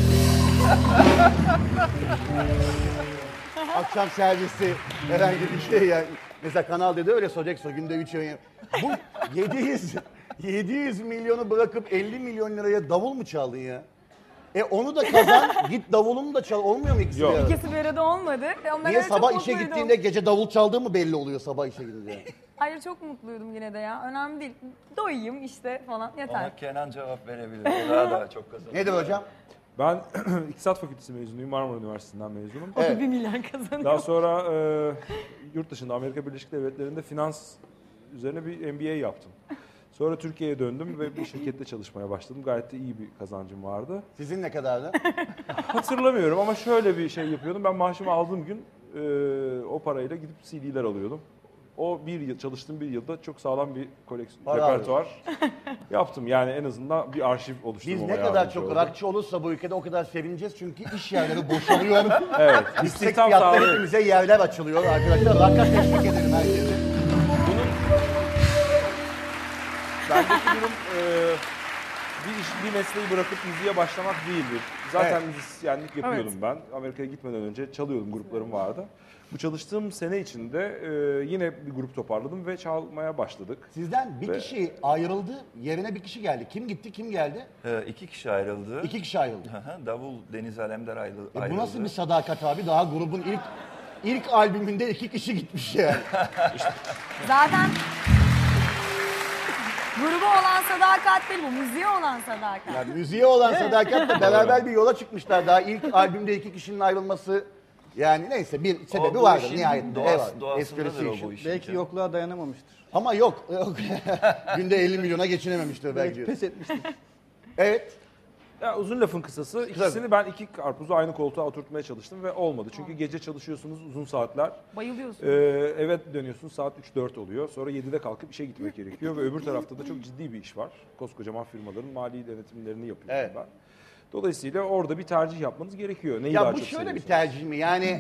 Akşam servisi herhangi bir şey yani. Mesela Kanal dedi öyle Sodexo günde üç öğün. Bu yedi yüz yedi yüz milyonu bırakıp elli milyon liraya davul mu çaldın ya? E onu da kazan, git davulunu da çal. Olmuyor mu ikisi Yok. bir arada? İkisi bir arada olmadı. Ama ben Niye öyle çok sabah işe mutluydum. gittiğinde gece davul çaldığı mı belli oluyor sabah işe gidince? Hayır çok mutluydum yine de ya. Önemli değil. Doyayım işte falan yeter. Ona Kenan cevap verebilir. O daha da çok kazanır. Nedir hocam? Ben İktisat Fakültesi mezunuyum. Marmara Üniversitesi'nden mezunum. O da bir milyar kazanıyor. Daha sonra e, yurt dışında Amerika Birleşik Devletleri'nde finans üzerine bir M B A yaptım. Sonra Türkiye'ye döndüm ve bir şirkette çalışmaya başladım. Gayet de iyi bir kazancım vardı. Sizin ne kadardı? Hatırlamıyorum ama şöyle bir şey yapıyordum. Ben maaşımı aldığım gün e, o parayla gidip C D'ler alıyordum. O bir yıl, çalıştığım bir yılda çok sağlam bir koleksiyon, Para repertuar yaptım. Yani en azından bir arşiv oluşturmama Biz ne kadar yardımcı çok oldu. rockçı olursa bu ülkede o kadar sevineceğiz çünkü iş yerleri boşalıyor. Evet, Yüksek istihdam fiyatla sağlıyor. hepimize yerler açılıyor arkadaşlar. Rock'a teşvik edelim herkese. Bendeki durum e, bir, iş, bir mesleği bırakıp müziğe başlamak değildir. Zaten Evet. müzisyenlik yapıyordum ben. Amerika'ya gitmeden önce çalıyordum, gruplarım vardı. Bu çalıştığım sene içinde e, yine bir grup toparladım ve çalmaya başladık. Sizden bir Ve- kişi ayrıldı, yerine bir kişi geldi. Kim gitti, kim geldi? Ee, iki kişi ayrıldı. İki kişi ayrıldı. Hı hı, Davul Deniz Alemdar ayrı- E ayrıldı. bu nasıl bir sadakat abi? Daha grubun ilk ilk albümünde iki kişi gitmiş yani. Zaten gruba olan sadakat değil bu. Müziğe olan sadakat. Yani müziğe olan sadakatle beraber bir yola çıkmışlar. Daha ilk albümde iki kişinin ayrılması yani neyse bir sebebi O bu vardır işin nihayetinde. doğası- Eyvallah. doğasındadır Esprisi o işin. bu işin. Belki yokluğa dayanamamıştır. Ama yok. yok. Günde elli milyona geçinememiştir Belki belki. pes etmiştir. Evet. Ya uzun lafın kısası ikisini ben iki karpuzu aynı koltuğa oturtmaya çalıştım ve olmadı. Çünkü gece çalışıyorsunuz uzun saatler. Bayılıyorsun. Ee, eve dönüyorsun saat üç dört oluyor. Sonra yedide kalkıp işe gitmek gerekiyor ve öbür tarafta da çok ciddi bir iş var. Koskocaman firmaların mali denetimlerini yapıyorum Evet. ben. Dolayısıyla orada bir tercih yapmanız gerekiyor. Neyi Ya daha bu çok şöyle bir seviyorsunuz? tercih mi? Yani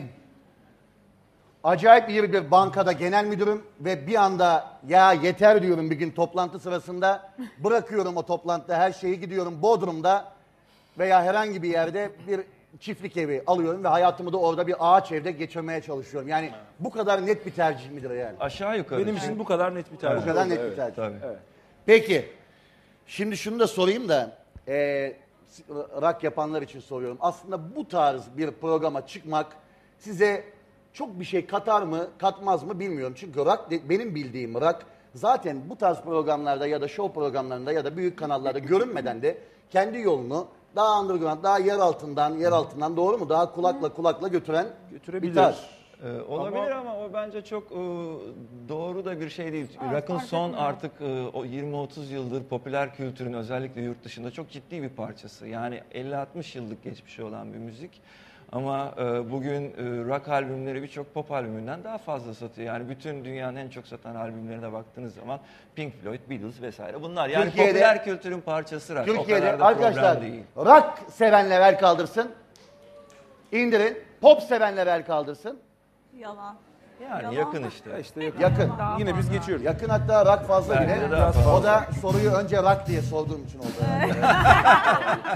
acayip iyi bir bankada genel müdürüm ve bir anda ya yeter diyorum bir gün toplantı sırasında bırakıyorum o toplantıda her şeyi gidiyorum Bodrum'da veya herhangi bir yerde bir çiftlik evi alıyorum ve hayatımı da orada bir ağaç evde geçirmeye çalışıyorum. Yani bu kadar net bir tercih midir yani? Aşağı yukarı. Benim için bu kadar net bir tercih. Bu kadar oldu, net bir evet. tercih. Tabii. Peki, şimdi şunu da sorayım da, e, rock yapanlar için soruyorum. Aslında bu tarz bir programa çıkmak size çok bir şey katar mı, katmaz mı bilmiyorum. Çünkü rock, de- benim bildiğim rock, zaten bu tarz programlarda ya da show programlarında ya da büyük kanallarda görünmeden de kendi yolunu daha underground, daha yer altından, yer altından doğru mu? Daha kulakla kulakla götüren Götürebilir. bir tarz. Ee, olabilir ama, o bence çok e, doğru da bir şey değil. Rock'ın fark son etmiyor. artık e, o yirmi otuz yıldır popüler kültürün özellikle yurt dışında çok ciddi bir parçası. Yani elli altmış yıllık geçmişi olan bir müzik. Ama e, bugün e, rock albümleri birçok pop albümünden daha fazla satıyor. Yani bütün dünyanın en çok satan albümlerine baktığınız zaman Pink Floyd, Beatles vesaire bunlar. Yani Türkiye'de- popüler kültürün parçası rock. o Türkiye'de kadar da arkadaşlar problem değil. rock sevenler el kaldırsın. İndirin. Pop sevenler el kaldırsın. Yalan. Yani Yalan. yakın işte. Ya işte yakın. Yakın. Daha Yine biz fazla. geçiyoruz. Yakın hatta rock fazla Bence bile. daha fazla. O da soruyu önce rock diye sorduğum için oldu.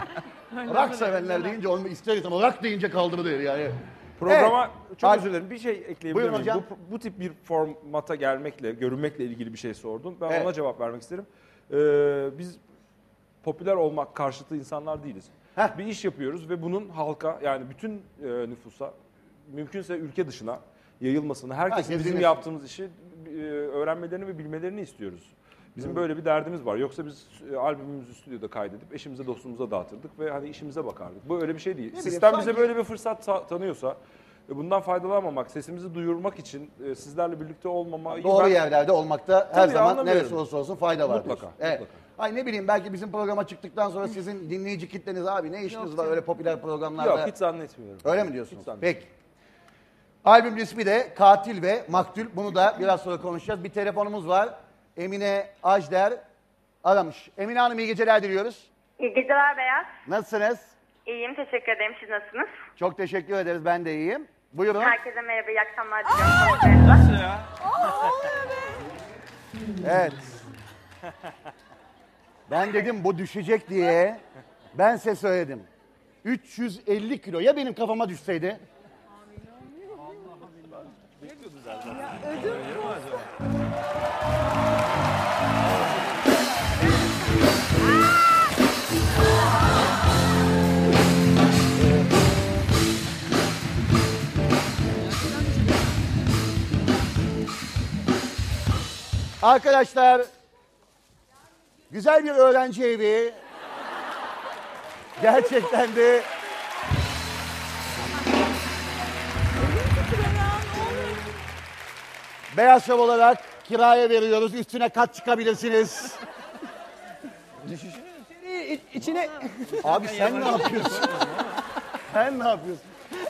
Rock sevenler deyince onu isteriz ama rock deyince kaldırılıyor yani. Programa çok Hadi. özür dilerim. Bir şey ekleyebilir Buyurun miyim? hocam. Bu, bu tip bir formata gelmekle, görünmekle ilgili bir şey sordun. Ben Evet. ona cevap vermek isterim. Ee, biz popüler olmak karşıtı insanlar değiliz. Heh. Bir iş yapıyoruz ve bunun halka, yani bütün e, nüfusa, mümkünse ülke dışına yayılmasını, herkesin Herkes bizim dinlesin. yaptığımız işi e, öğrenmelerini ve bilmelerini istiyoruz. Bizim böyle bir derdimiz var. Yoksa biz e, albümümüzü stüdyoda kaydedip eşimize dostumuza dağıtırdık ve hani işimize bakardık. Bu öyle bir şey değil. bileyim, Sistem bize sanki- böyle bir fırsat ta- tanıyorsa e, bundan faydalanmamak, sesimizi duyurmak için e, sizlerle birlikte olmamayı Doğru ben- yerlerde olmakta her Tabii, zaman anlamıyorum. neresi olursa olsun fayda var. Mutlaka, diyorsun. Evet. mutlaka. Ay ne bileyim belki bizim programa çıktıktan sonra sizin dinleyici kitleniz abi ne işiniz var öyle popüler programlarda. Yok, hiç zannetmiyorum. Öyle mi Hiç diyorsunuz? zannetmiyorum. Peki. Albümün ismi de Katil ve Maktul. Bunu da biraz sonra konuşacağız. Bir telefonumuz var. Emine Ajder aramış. Emine Hanım iyi geceler diliyoruz. İyi geceler Beyaz. Nasılsınız? İyiyim, teşekkür ederim. Siz nasılsınız? Çok teşekkür ederiz. Ben de iyiyim. Buyurun. Herkese merhaba, iyi akşamlar diliyorum. Nasıl ya? Evet. Ben dedim bu düşecek diye. Ben size söyledim. üç yüz elli kilo ya benim kafama düşseydi. Arkadaşlar, güzel bir öğrenci evi. Gerçekten de Beyaz Şov olarak kiraya veriyoruz. Üstüne kat çıkabilirsiniz. İ- İçine Abi sen ne yapıyorsun? Sen ne yapıyorsun?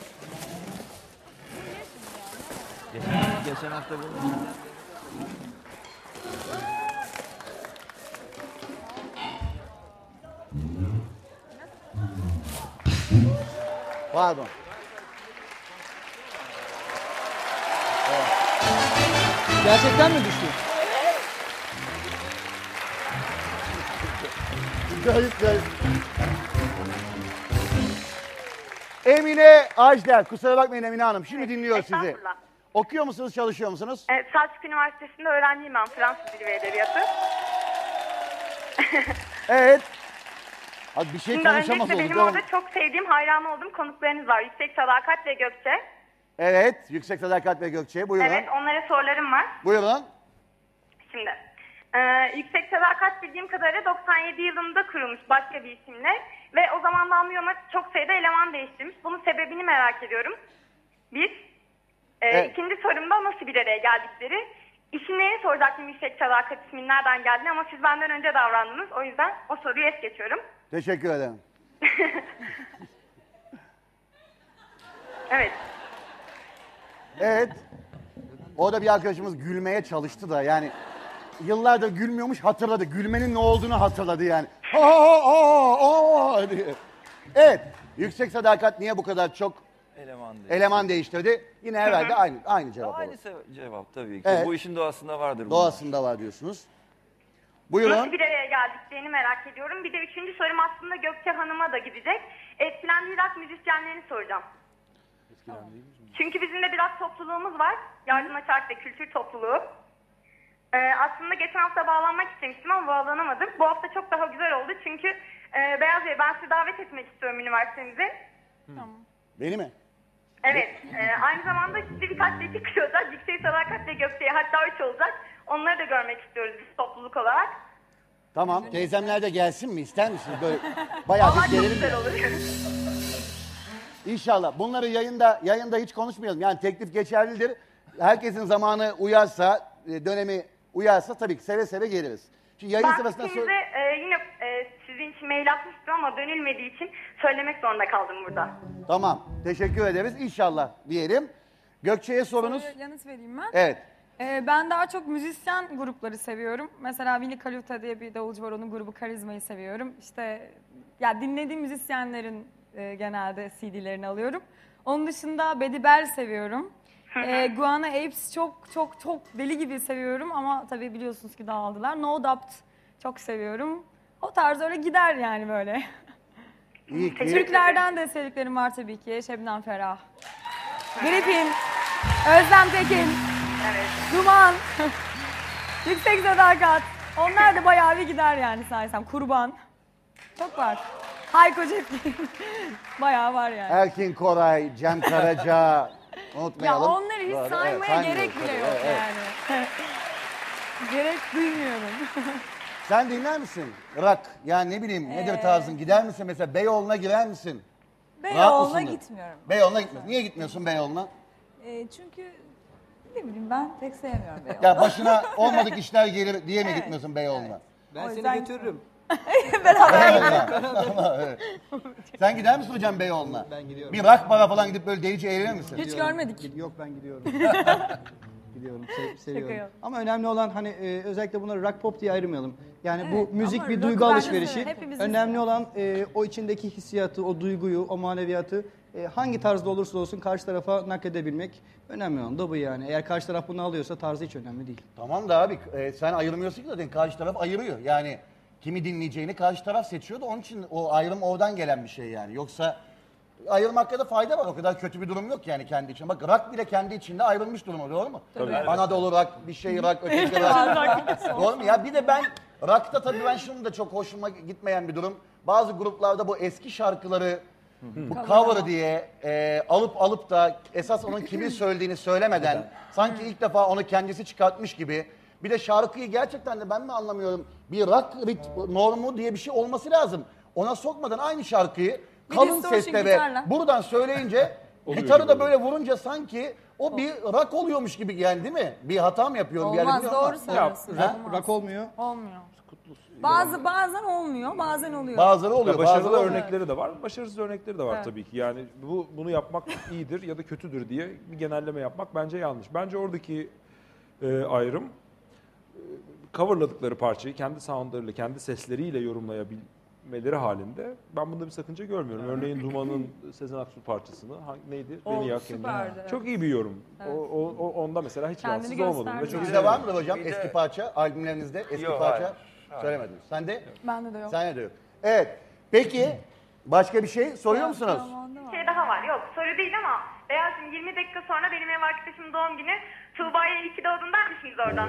Geçen hafta bunu... Pardon. gerçekten mi düştü? Garip garip. Emine Ajder. Kusura bakmayın Emine Hanım. Şimdi dinliyoruz sizi. Estağfurullah. Okuyor musunuz, çalışıyor musunuz? Evet, Selçuk Üniversitesi'nde öğrenciyim ben, Fransız Dili ve Edebiyatı. Evet. Abi bir şey Şimdi konuşamaz öncelikle olduk. benim oğlum. orada çok sevdiğim, hayran olduğum konuklarınız var. Yüksek Sadakat ve Gökçe. Evet. Yüksek Sadakat ve Gökçe. Buyurun. Evet, onlara sorularım var. Buyurun. Şimdi, e, Yüksek Sadakat bildiğim kadarıyla doksan yedi yılında kurulmuş başka bir isimle. Ve o zamandan bu yana çok sayıda eleman değiştirmiş. Bunun sebebini merak ediyorum. Bir. E, Evet. İkinci sorumda nasıl bir araya geldikleri. İşin neye soracaktım Yüksek Sadakat isminin nereden geldiğini ama siz benden önce davrandınız. O yüzden o soruyu es geçiyorum. Teşekkür ederim. Evet. Evet. Orada bir arkadaşımız gülmeye çalıştı da yani yıllardır gülmüyormuş, hatırladı. Gülmenin ne olduğunu hatırladı yani. Ha ha ha ha diye. Evet. Yüksek Sadakat niye bu kadar çok Eleman değil. eleman değiştirdi? Yine herhalde aynı aynı cevap Aynı olur. se- cevap tabii ki. Evet. Bu işin doğasında vardır. bunlar. Doğasında var diyorsunuz. Nasıl Buyurun. bir araya geldiklerini merak ediyorum. Bir de üçüncü sorum aslında Gökçe Hanım'a da gidecek. Etkilendiği rock müzisyenlerini soracağım. Çünkü bizim de biraz topluluğumuz var. Yardım Açark ve Kültür Topluluğu. Ee, aslında geçen hafta bağlanmak istemiştim ama bağlanamadım. Bu hafta çok daha güzel oldu çünkü e, Beyaz Bey, ben sizi davet etmek istiyorum üniversitemize. Beni mi? Evet. e, aynı zamanda size birkaç değişik kişi olacak. Yüksek Sadakat ve Gökçe'ye hatta üç olacak. Onları da görmek istiyoruz biz topluluk olarak. Tamam. Teyzemler de gelsin mi? İster misiniz? Böyle bayağı Vallahi bir çok gelelim. güzel olur. İnşallah. Bunları yayında yayında hiç konuşmayalım. Yani teklif geçerlidir. Herkesin zamanı uyarsa, e, dönemi uyarsa tabii ki seve seve geliriz. Şimdi yayın Ben sırasında size sor- e, yine e, sizin için mail atmıştım ama dönülmediği için söylemek zorunda kaldım burada. Tamam. Teşekkür ederiz. İnşallah diyelim. Gökçe'ye sorunuz. Soruya yanıt vereyim ben. Evet. Ee, ben daha çok müzisyen grupları seviyorum. Mesela Vini Kaluta diye bir davulcu var, onun grubu Karizma'yı seviyorum. İşte ya dinlediğim müzisyenlerin e, genelde C D'lerini alıyorum. Onun dışında Bedi Bell seviyorum. e, Guana Apes çok çok çok deli gibi seviyorum ama tabii biliyorsunuz ki dağıldılar. No Doubt çok seviyorum. O tarz öyle gider yani böyle. İyi ki. Türklerden de sevdiklerim var tabii ki. Şebnem Ferah. Gripin. Özlem Tekin. Evet. Duman. Yüksek Sadakat. Onlar da bayağı bir gider yani saysam. Kurban. Çok var. Hayko Cepkin. Bayağı var yani. Erkin Koray, Cem Karaca. Ya Unutmayalım. onları hiç Doğru, evet, saymaya saymıyoruz gerek bile tabii, yok evet. yani. Gerek duymuyorum. Sen dinler misin? Rock. Yani ne bileyim nedir tarzın? Gider misin mesela Beyoğlu'na girer misin? Rahat Beyoğlu'na mısındır? gitmiyorum. Beyoğlu'na gitmiyorsun. Niye gitmiyorsun Beyoğlu'na? Ee, çünkü ne bileyim ben pek sevmiyorum Beyoğlu'nu. Ya başına olmadık işler gelir diye mi Evet, gitmiyorsun Beyoğlu'na? Ben O seni yüzden- götürürüm. Beyoğlu'na. Evet. Sen gider misin hocam Beyoğlu'na? Ben gidiyorum. Bir rock bara falan gidip böyle delice eğlenir misin? Hiç görmedik. Yok ben gidiyorum. Gidiyorum, sev- seviyorum. Şaka yok. Ama önemli olan hani e, özellikle bunları rock pop diye ayırmayalım. Yani Evet, bu müzik ama bir rock'ı duygu bence alışverişi. de hepimizin Önemli seviyor. olan e, o içindeki hissiyatı, o duyguyu, o maneviyatı e, hangi tarzda olursa olsun karşı tarafa nakledebilmek önemli olan da bu yani. Eğer karşı taraf bunu alıyorsa tarzı hiç önemli değil. Tamam da abi e, sen ayırmıyorsun ki zaten karşı taraf ayırıyor. Yani kimi dinleyeceğini karşı taraf seçiyor da onun için o ayrım oradan gelen bir şey yani. Yoksa ayrılmakta da fayda var. O kadar kötü bir durum yok yani kendi içinde. Bak rock bile kendi içinde ayrılmış durumu, doğru mu? Tabii. Anadolu rock, bir şey rock, öteki rock. Doğru mu? Ya bir de ben rock'ta tabii ben şunu da çok hoşuma gitmeyen bir durum. Bazı gruplarda bu eski şarkıları bu cover diye e, alıp alıp da esas onun kimin söylediğini söylemeden sanki ilk defa onu kendisi çıkartmış gibi. Bir de şarkıyı gerçekten de ben mi anlamıyorum, bir rock rit- normu diye bir şey olması lazım. Ona sokmadan aynı şarkıyı Bir kalın distortion sesle ve gitarla. buradan söyleyince Oluyor gitarı gibi da oluyor. böyle vurunca sanki o bir rock oluyormuş gibi yani, değil mi? Bir hata mı yapıyorum? bir yerde Olmaz, bilmiyorum doğru ama. söylüyorsun. Ha? Olmaz. Rock olmuyor. Olmuyor. Bazı bazen olmuyor, bazen oluyor. Bazıları oluyor, Ya başarılı bazıları olmuyor. örnekleri de var, başarısız örnekleri de var Evet. tabii ki. Yani bu bunu yapmak iyidir ya da kötüdür diye bir genelleme yapmak bence yanlış. Bence oradaki e, ayrım e, coverladıkları parçayı kendi soundlarıyla, kendi sesleriyle yorumlayabilmeleri halinde ben bunda bir sakınca görmüyorum. Örneğin Duman'ın Sezen Aksu parçasını ha- neydi? O Beni Yak Kendine. süperdi, evet. Çok iyi bir yorum. O, o, o- onda mesela hiç Kendini rahatsız olmadım ve gösterdi. çok Sizde var izlemedim. mıdır hocam Bir de- eski parça albümlerinizde eski Yok, parça? hayır. Hayır. Söylemediniz. Sen de? Bende de yok. Sen de yok. Evet. Peki başka bir şey soruyor musunuz? Bir şey daha var. Yok soru değil ama Beyazcığım yirmi dakika sonra benim ev arkadaşımın doğum günü. Tuğba'ya iyi ki doğdun der misiniz oradan?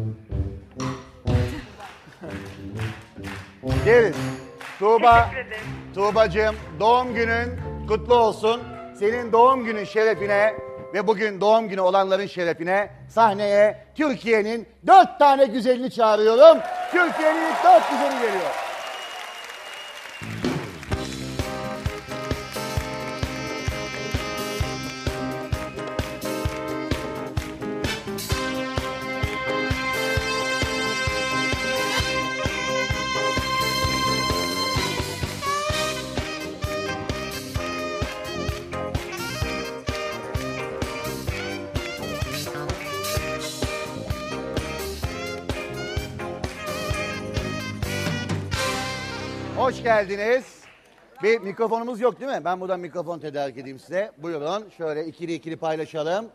Deriz. Tuğba, Teşekkür ederim. Tuğbacığım doğum günün kutlu olsun. Senin doğum günün şerefine ve bugün doğum günü olanların şerefine sahneye Türkiye'nin dört tane güzelini çağırıyorum. Türkiye'nin ilk dört güzeli geliyor. Hoş geldiniz. Bir mikrofonumuz yok değil mi? Ben buradan mikrofon tedarik edeyim size. Buyurun şöyle ikili ikili paylaşalım.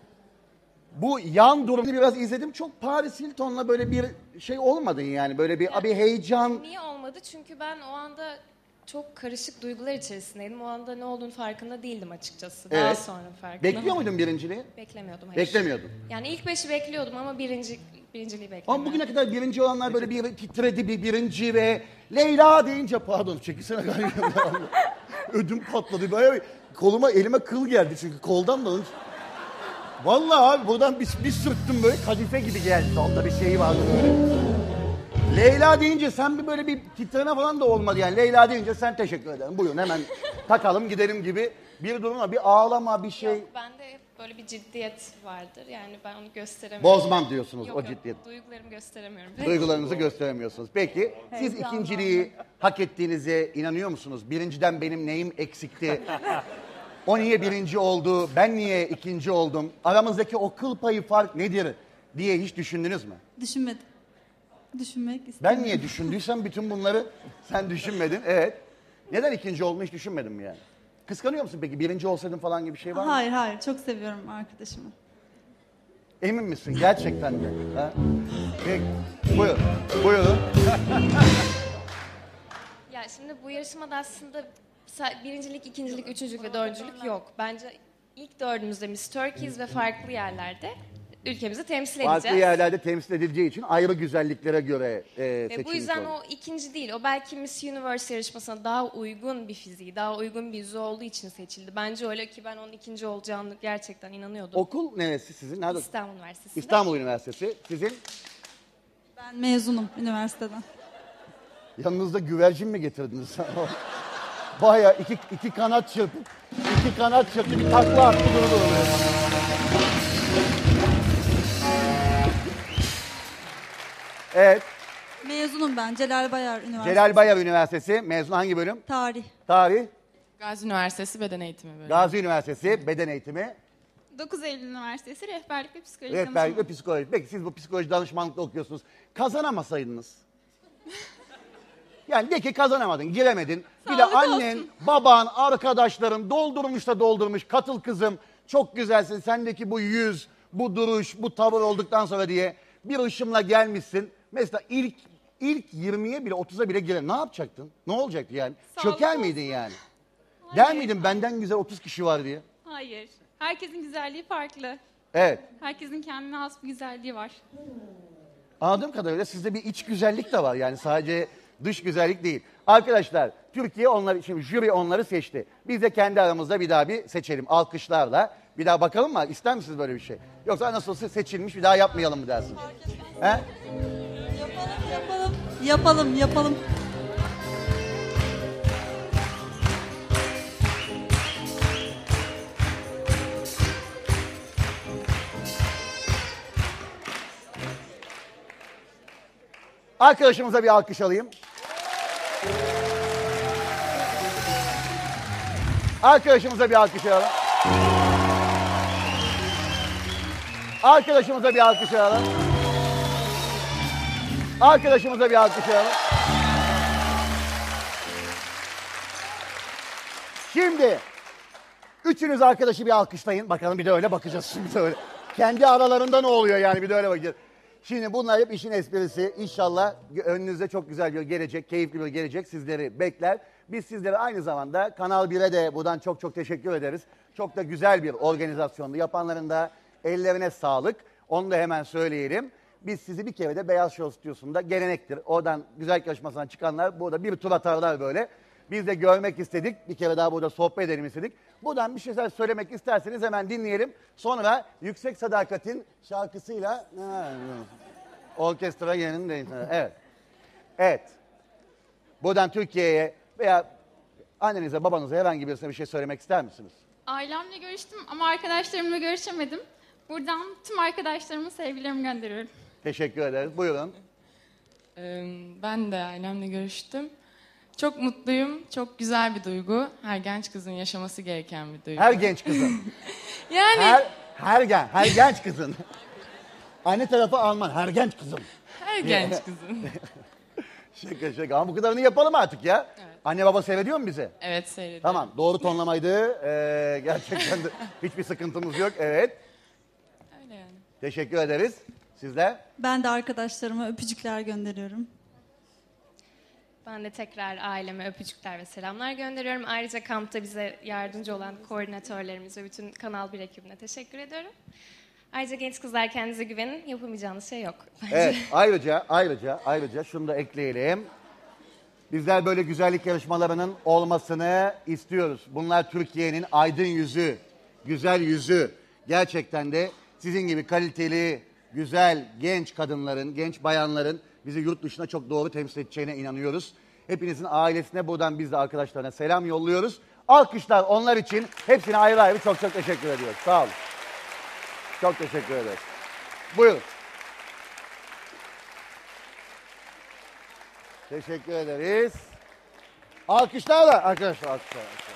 Bu yan durumu biraz izledim. Çok Paris Hilton'la böyle bir şey olmadı yani. Böyle bir, bir heyecan. Niye olmadı? Çünkü ben o anda çok karışık duygular içerisindeydim. O anda ne olduğunu farkında değildim açıkçası. Daha Evet. sonra farkında. Bekliyor muydun birinciliği? Beklemiyordum. Hayır. Beklemiyordun. Yani ilk beşi bekliyordum ama birinci, birinciliği Ama beklemiyordum. bugüne kadar birinci olanlar böyle bir titredi bir birinci ve Leyla deyince pardon çekilsene galiba. Ödüm patladı. Böyle koluma elime kıl geldi çünkü koldan da. Vallahi abi buradan bir, bir sürttüm böyle kadife gibi geldi. Onda bir şeyi vardı böyle. Leyla deyince sen bir böyle bir titreme falan da olmadı yani. Leyla deyince sen teşekkür ederim. Buyurun hemen takalım gidelim gibi bir durumla bir ağlama bir şey. Yok, bende hep böyle bir ciddiyet vardır. Yani ben onu gösteremiyorum. Bozmam diyorsunuz Yok, o yok, ciddiyet. Duygularımı gösteremiyorum. Duygularınızı gösteremiyorsunuz. Peki siz ikinciliği hak ettiğinize inanıyor musunuz? Birinciden benim neyim eksikti? O niye birinci oldu? Ben niye ikinci oldum? Aramızdaki o kıl payı fark nedir diye hiç düşündünüz mü? Düşünmedim. Düşünmek Ben istemiyorum. niye düşündüysem bütün bunları sen düşünmedin. Evet. Neden ikinci olduğunu hiç düşünmedin mi yani? Kıskanıyor musun peki? Birinci olsaydın falan gibi bir şey var mı? Hayır hayır çok seviyorum arkadaşımı. Emin misin? Gerçekten mi? Ha? Peki. Buyur. Buyurun. Ya şimdi bu yarışmada aslında sa- birincilik, ikincilik, üçüncülük ve dördüncülük yok. Bence ilk dördümüzde Miss Turkey'yiz ve farklı yerlerde ülkemizi temsil edeceğiz. Farklı yerlerde temsil edileceği için ayrı güzelliklere göre e, Ve seçilmiş bu yüzden oldu. o ikinci değil. O belki Miss Universe yarışmasına daha uygun bir fiziği, daha uygun bir yüzü olduğu için seçildi. Bence öyle ki ben onun ikinci olacağını gerçekten inanıyordum. Okul neresi sizin? Nerede? İstanbul Üniversitesi'nde. İstanbul Üniversitesi. Sizin? Ben mezunum üniversiteden. Yanınızda güvercin mi getirdiniz? Baya iki, iki kanat çırpıp, iki kanat çırpıp bir takla attı durdu oraya. Evet. Mezunum ben Celal Bayar Üniversitesi. Celal Bayar Üniversitesi. Mezun hangi bölüm? Tarih. Tarih. Gazi Üniversitesi Beden Eğitimi bölümü. Gazi Üniversitesi Beden Eğitimi. dokuz Eylül Üniversitesi Rehberlik ve Psikoloji Rehberlik ve Danışmanlığı. psikoloji. Peki siz bu psikoloji danışmanlıkta okuyorsunuz. Kazanamasaydınız. Yani de ki kazanamadın, giremedin. Bir de Sağlık annen, olsun. baban, arkadaşların doldurmuş da doldurmuş. Katıl kızım, çok güzelsin. Sendeki bu yüz, bu duruş, bu tavır olduktan sonra diye bir ışımla gelmişsin. Mesela ilk ilk yirmiye bile otuza bile giren ne yapacaktın? Ne olacaktı yani? Sağlık Çöker olsun. miydin yani? Hayır. Der miydin benden güzel otuz kişi var diye? Hayır. Herkesin güzelliği farklı. Evet. Herkesin kendine has bir güzelliği var. Anladığım kadarıyla sizde bir iç güzellik de var. Yani sadece dış güzellik değil. Arkadaşlar Türkiye onları, şimdi jüri onları seçti. Biz de kendi aramızda bir daha bir seçelim alkışlarla. Bir daha bakalım mı? İster misiniz böyle bir şey? Yoksa nasıl olsa seçilmiş bir daha yapmayalım mı dersin? He? Yapalım. Yapalım, yapalım. Arkadaşımıza bir alkış alayım. Arkadaşımıza bir alkış alalım. Arkadaşımıza bir alkış alalım. Arkadaşımıza bir alkış alalım. Şimdi üçünüz arkadaşı bir alkışlayın. Bakalım bir de öyle bakacağız şimdi öyle. Kendi aralarında ne oluyor yani bir de öyle bakacağız. Şimdi bunlar hep işin esprisi. İnşallah önünüzde çok güzel bir gelecek, keyifli bir gelecek sizleri bekler. Biz sizlere aynı zamanda Kanal bir'e de buradan çok çok teşekkür ederiz. Çok da güzel bir organizasyondu. Yapanların da ellerine sağlık. Onu da hemen söyleyelim. Biz sizi bir kere de Beyaz Show Stüdyosu'nda gelenektir. Oradan güzel yarışmasından çıkanlar burada bir tur atarlar böyle. Biz de görmek istedik. Bir kere daha burada sohbet edelim istedik. Buradan bir şeyler söylemek isterseniz hemen dinleyelim. Sonra Yüksek Sadakat'in şarkısıyla orkestra yerinde. Evet. Evet. Buradan Türkiye'ye veya annenize, babanıza herhangi birisine bir şey söylemek ister misiniz? Ailemle görüştüm ama arkadaşlarımla görüşemedim. Buradan tüm arkadaşlarıma sevgilerimi gönderiyorum. Teşekkür ederiz. Buyurun. Ee, Ben de ailemle görüştüm. Çok mutluyum. Çok güzel bir duygu. Her genç kızın yaşaması gereken bir duygu. Her genç kızın. Yani Her, her, gen, her genç kızın. Anne tarafı Alman. Her genç kızım. her genç kızın. Şaka şaka. Ama bu kadarını yapalım artık ya. Anne baba seyrediyor mu bizi? Evet, seyrediyorum. Tamam. Doğru tonlamaydı. Ee, gerçekten de hiçbir sıkıntımız yok. Evet. Öyle yani. Teşekkür ederiz. Sizler? Ben de arkadaşlarıma öpücükler gönderiyorum. Ben de tekrar aileme öpücükler ve selamlar gönderiyorum. Ayrıca kampta bize yardımcı olan koordinatörlerimiz ve bütün Kanal bir ekibine teşekkür ediyorum. Ayrıca genç kızlar kendinize güvenin, yapamayacağınız şey yok. bence. Evet. Ayrıca, ayrıca, ayrıca şunu da ekleyelim. Bizler böyle güzellik yarışmalarının olmasını istiyoruz. Bunlar Türkiye'nin aydın yüzü, güzel yüzü. Gerçekten de sizin gibi kaliteli, güzel, genç kadınların, genç bayanların bizi yurt dışına çok doğru temsil edeceğine inanıyoruz. Hepinizin ailesine buradan biz de arkadaşlarına selam yolluyoruz. Alkışlar onlar için. Hepsine ayrı ayrı çok çok teşekkür ediyoruz. Sağ olun. Çok teşekkür ederiz. Buyurun. Teşekkür ederiz. Alkışlarla arkadaşlar. Alkışlar, alkışlar.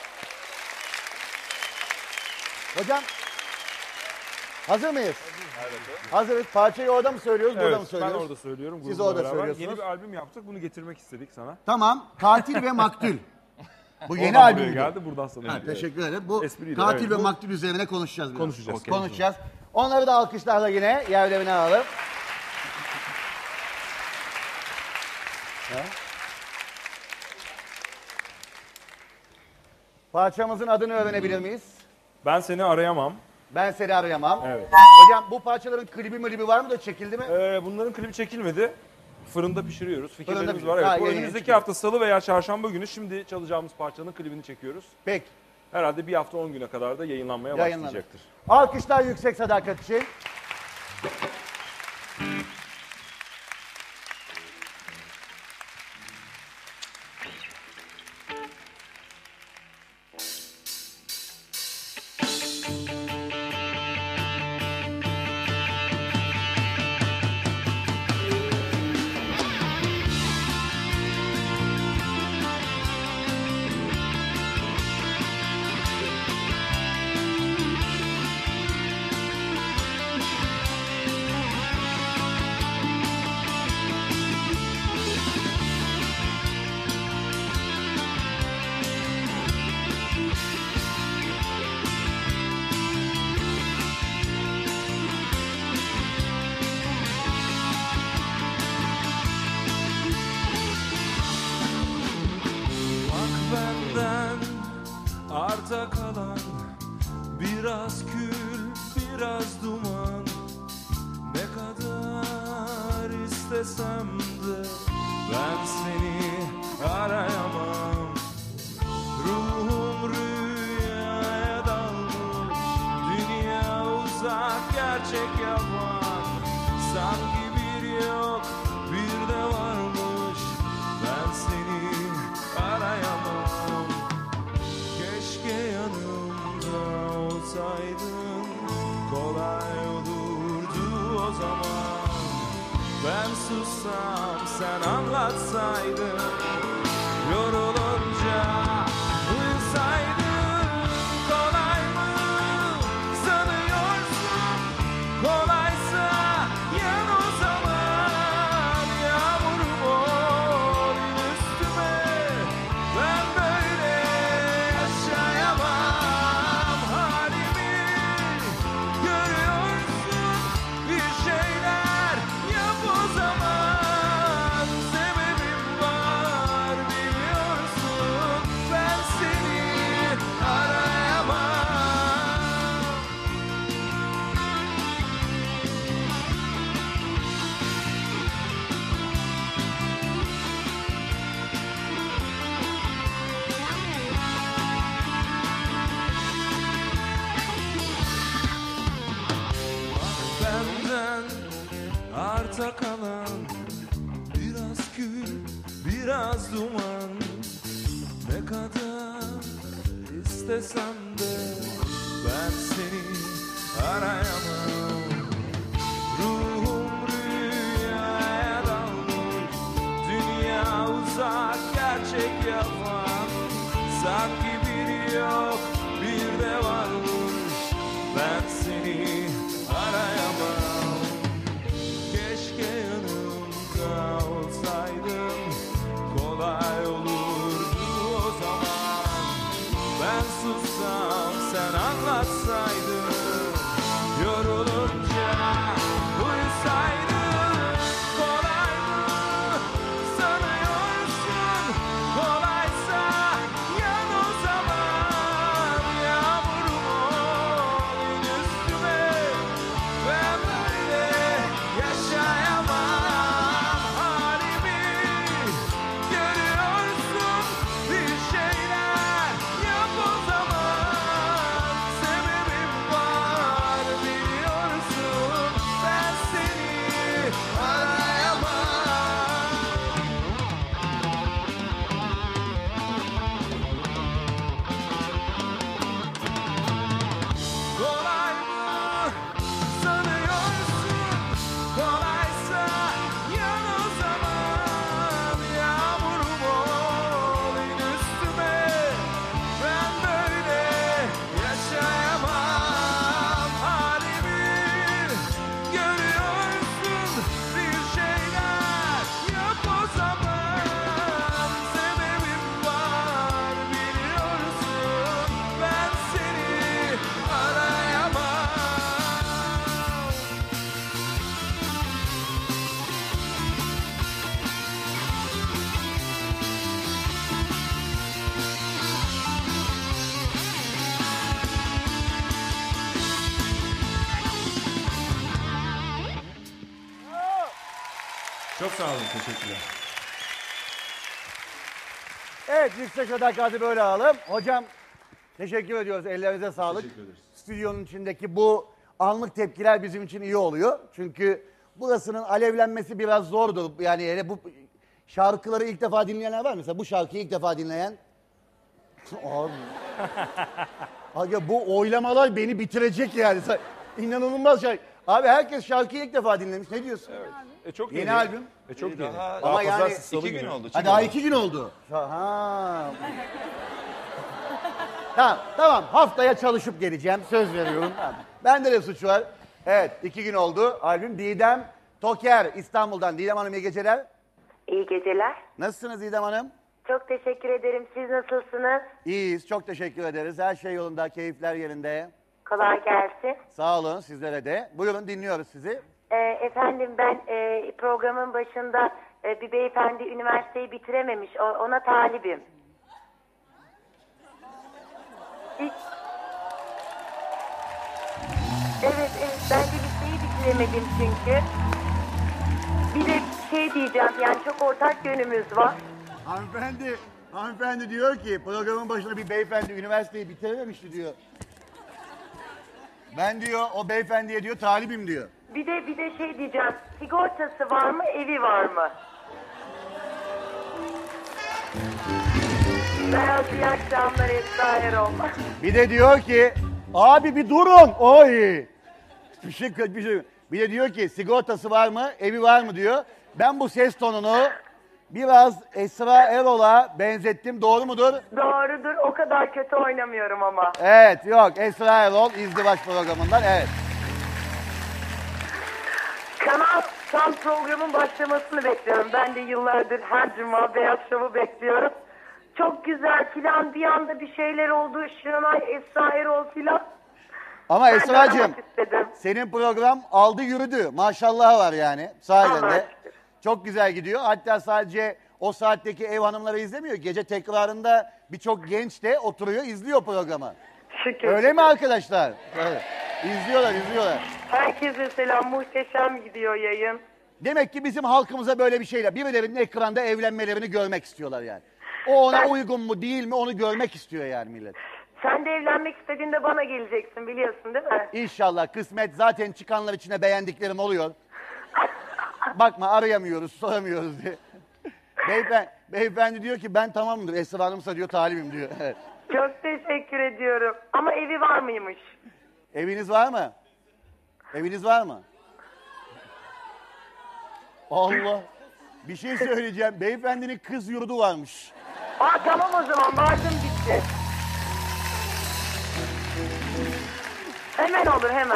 Hocam hazır mıyız? Hazırız. Parçayı orada mı söylüyoruz, burada mı Evet, söylüyoruz? ben orada söylüyorum. Siz grubumla orada beraber. söylüyorsunuz. Yeni bir albüm yaptık. Bunu getirmek istedik sana. Tamam. Katil ve Maktul. Bu yeni Oradan albüm. buraya geldi, buradan sana Ha, gidiyor. teşekkür ederim. Bu Espriydi, katil evet. ve Bu- maktul üzerine konuşacağız biraz. Konuşacağız, Okey. Konuşacağız. Onları da alkışlarla yine yerlerine alalım. Ha? Parçamızın adını öğrenebilir miyiz? Ben seni arayamam. Ben seni arayamam. Evet. Hocam bu parçaların klibi milibi var mı da çekildi mi? Ee, bunların klibi çekilmedi. Fırında pişiriyoruz. Fikirlerimiz Fırında var. pişiriyor. Evet. Ha, Bu yeni önümüzdeki çıkıyor. hafta salı veya çarşamba günü şimdi çalacağımız parçanın klibini çekiyoruz. Peki. Herhalde bir hafta on güne kadar da yayınlanmaya Yayınlanır. başlayacaktır. Alkışlar Yüksek Sadakat için. Bak benden arta kalan biraz kül, biraz duman. Ne kadar istesem de ben seni arayamam. Ruhum rüyaya dalmış, dünya uzak, gerçek yavan. Sanki bir yok, bir de varmış. Ben seni arayamam. Keşke yanımda olsaydın, kolay olurdu o zaman. Ben sussam sen anlatsaydın, yorulunca uyusaydın. Kolay mı sanıyorsun? Kolaysa yan o zaman. Yağmur ol üstüme, ben böyle yaşayamam. Halimi görüyorsun, bir şeyler yap o zaman. Sebebim var biliyorsun, ben seni arayamam. Benden arta kalan biraz kül, biraz duman. Ne kadar istesem de ben seni arayamam. Ruhum rüyaya dalmış, dünya uzak, gerçek yalan. Sanki biri yok, bir de varmış. Ben seni arayamam. Keşke yanımda olsaydın, kolay olurdu o zaman. Ben sussam sen anlatsaydın, yorulunca uyusaydın. Kolay mı sanıyorsun? Kolaysa yan o zaman. Yağmurum ol üstüme, ben böyle yaşayamam. Halimi görüyorsun, bir şeyler yap o zaman. Sebebim var biliyorsun, ben seni Çok sağ olun, teşekkürler. Evet, yüksek sadakati böyle alalım. Hocam teşekkür ediyoruz, ellerinize sağlık. Teşekkür ederiz. Stüdyonun içindeki bu anlık tepkiler bizim için iyi oluyor. Çünkü burasının alevlenmesi biraz zordur. Yani hele bu şarkıları ilk defa dinleyenler var. Mesela bu şarkıyı ilk defa dinleyen... Abi. Abi bu oylamalar beni bitirecek yani. İnanılmaz şey. Abi herkes şarkıyı ilk defa dinlemiş. Ne diyorsun? Evet. E çok yeni, yeni. albüm. E çok yeni. Daha, Ama daha yani pazartesi, salı iki günü gün oldu. Ha, daha iki gün oldu. Ha. tamam, tamam. Haftaya çalışıp geleceğim. Söz veriyorum. Tamam. Bende de suç var. Evet, iki gün oldu. Albüm Didem Toker İstanbul'dan. Didem Hanım iyi geceler. İyi geceler. Nasılsınız Didem Hanım? Çok teşekkür ederim. Siz nasılsınız? İyiyiz. Çok teşekkür ederiz. Her şey yolunda. Keyifler yerinde. Kolay gelsin. Sağ olun sizlere de. Buyurun dinliyoruz sizi. Ee, efendim ben e, programın başında e, bir beyefendi üniversiteyi bitirememiş. O, ona talibim. Hiç... Evet, evet. Ben de liseyi bitiremedim çünkü. Bir de şey diyeceğim, yani çok ortak yönümüz var. Hanımefendi, hanımefendi diyor ki programın başında bir beyefendi üniversiteyi bitirememişti diyor. Ben diyor o beyefendiye diyor talibim diyor. Bir de bir de şey diyeceğim, sigortası var mı, evi var mı? Beyaz iyi akşamlar Esra Erol. Bir de diyor ki abi bir durun. Oy. Bir şey bir şey. Bir de diyor ki sigortası var mı, evi var mı diyor. Ben bu ses tonunu biraz Esra Erol'a benzettim. Doğru mudur? Doğrudur. O kadar kötü oynamıyorum ama. Evet, yok. Esra Erol izdivaç programından. Evet. Kanal tam programın başlamasını bekliyorum. Ben de yıllardır her cuma Beyaz Şov'u bekliyorum. Çok güzel filan, bir anda bir şeyler oldu. Şenay, Esra Erol filan. Ama Ben de Esra'cığım aramak istedim. senin program aldı yürüdü. Maşallah var yani sahiden de. Çok güzel gidiyor. Hatta sadece o saatteki ev hanımları izlemiyor. Gece tekrarında birçok genç de oturuyor izliyor programı. Şükür. Öyle mi arkadaşlar? Evet. İzliyorlar, izliyorlar. Herkese selam. Muhteşem gidiyor yayın. Demek ki bizim halkımıza böyle bir şeyler. Birilerinin ekranda evlenmelerini görmek istiyorlar yani. O ona uygun mu değil mi onu görmek istiyor yani millet. Sen de evlenmek istediğinde bana geleceksin biliyorsun değil mi? İnşallah kısmet zaten çıkanlar içine beğendiklerim oluyor. Bakma arayamıyoruz, soramıyoruz diye. Beyefendi, beyefendi diyor ki ben tamamdır. Esra Hanım'sa diyor talibim diyor. Evet. Çok teşekkür ediyorum. Ama evi var mıymış? Eviniz var mı? Eviniz var mı? Allah. Bir şey söyleyeceğim. Beyefendinin kız yurdu varmış. Aa tamam o zaman vardım bitti. Hemen olur hemen.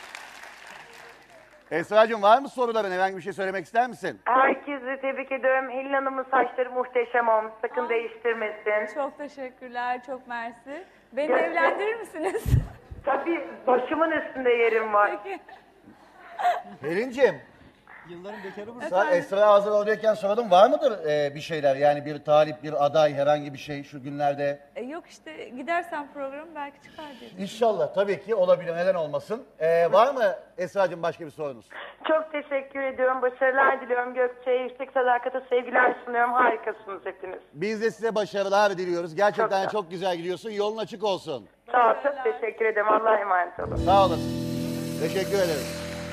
Esra'cığım var mı soruların? Herhangi bir şey söylemek ister misin? Herkese tebrik ediyorum. Helin Hanım'ın saçları muhteşem olmuş. Sakın değiştirmesin. Çok teşekkürler, çok mersi. Beni Ya- evlendirir misiniz? Tabii başımın üstünde yerim var. Peki. Pelin'ciğim. Yılların bekarı bu. Sen Esra hazır oradayken sordum var mıdır e, bir şeyler? Yani bir talip, bir aday, herhangi bir şey şu günlerde? E, yok işte gidersen programı belki çıkar diye. İnşallah tabii ki olabilir. Neden olmasın? E, var mı Esra'cığım başka bir sorunuz? Çok teşekkür ediyorum. Başarılar diliyorum Gökçe'ye. Yüksek sadakata sevgiler sunuyorum. Harikasınız hepiniz. Biz de size başarılar diliyoruz. Gerçekten Çok çok, güzel gidiyorsun. Yolun açık olsun. Sağ ol. Çok teşekkür ederim. Allah'a emanet olun. Sağ olun. Teşekkür ederim.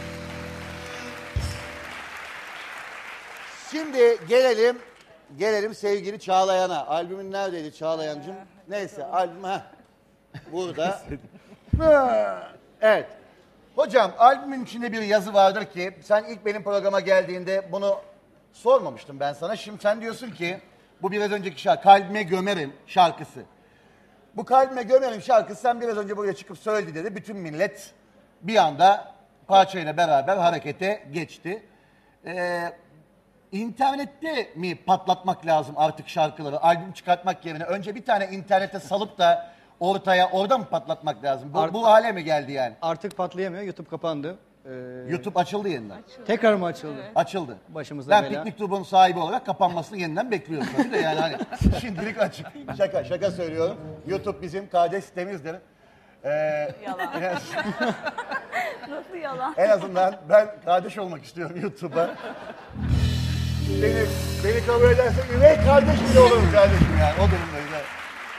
Şimdi gelelim gelelim sevgili Çağlayan'a. Albümün neredeydi Çağlayan'cığım? Neyse albüm ha. Burada. Evet. Hocam albümün içinde bir yazı vardır ki sen ilk benim programa geldiğinde bunu sormamıştım ben sana. Şimdi sen diyorsun ki bu biraz önceki şarkı Kalbime Gömerim şarkısı. Bu Kalbime Gömerim şarkısı sen biraz önce buraya çıkıp söyledi dedi. Bütün millet bir anda parçayla beraber harekete geçti. Ee, İnternette mi patlatmak lazım artık şarkıları? Albüm çıkartmak yerine önce bir tane internete salıp da ortaya orada mı patlatmak lazım? Bu, Art- bu hale mi geldi yani? Artık patlayamıyor. YouTube kapandı. Ee, YouTube açıldı yeniden. Tekrar mı açıldı? Açıldı. Başımıza Ben bela. Piknik Turbo'nun sahibi olarak kapanmasını yeniden bekliyorum tabii de yani hani şimdilik açık. Şaka şaka söylüyorum. YouTube bizim kardeş sitemizdir. Ee, Yalan. en- Nasıl yalan? En azından ben kardeş olmak istiyorum YouTube'a. Beni, beni kabul edersen üvey kardeşim de olurum kardeşim yani. O durumdayız. Yani.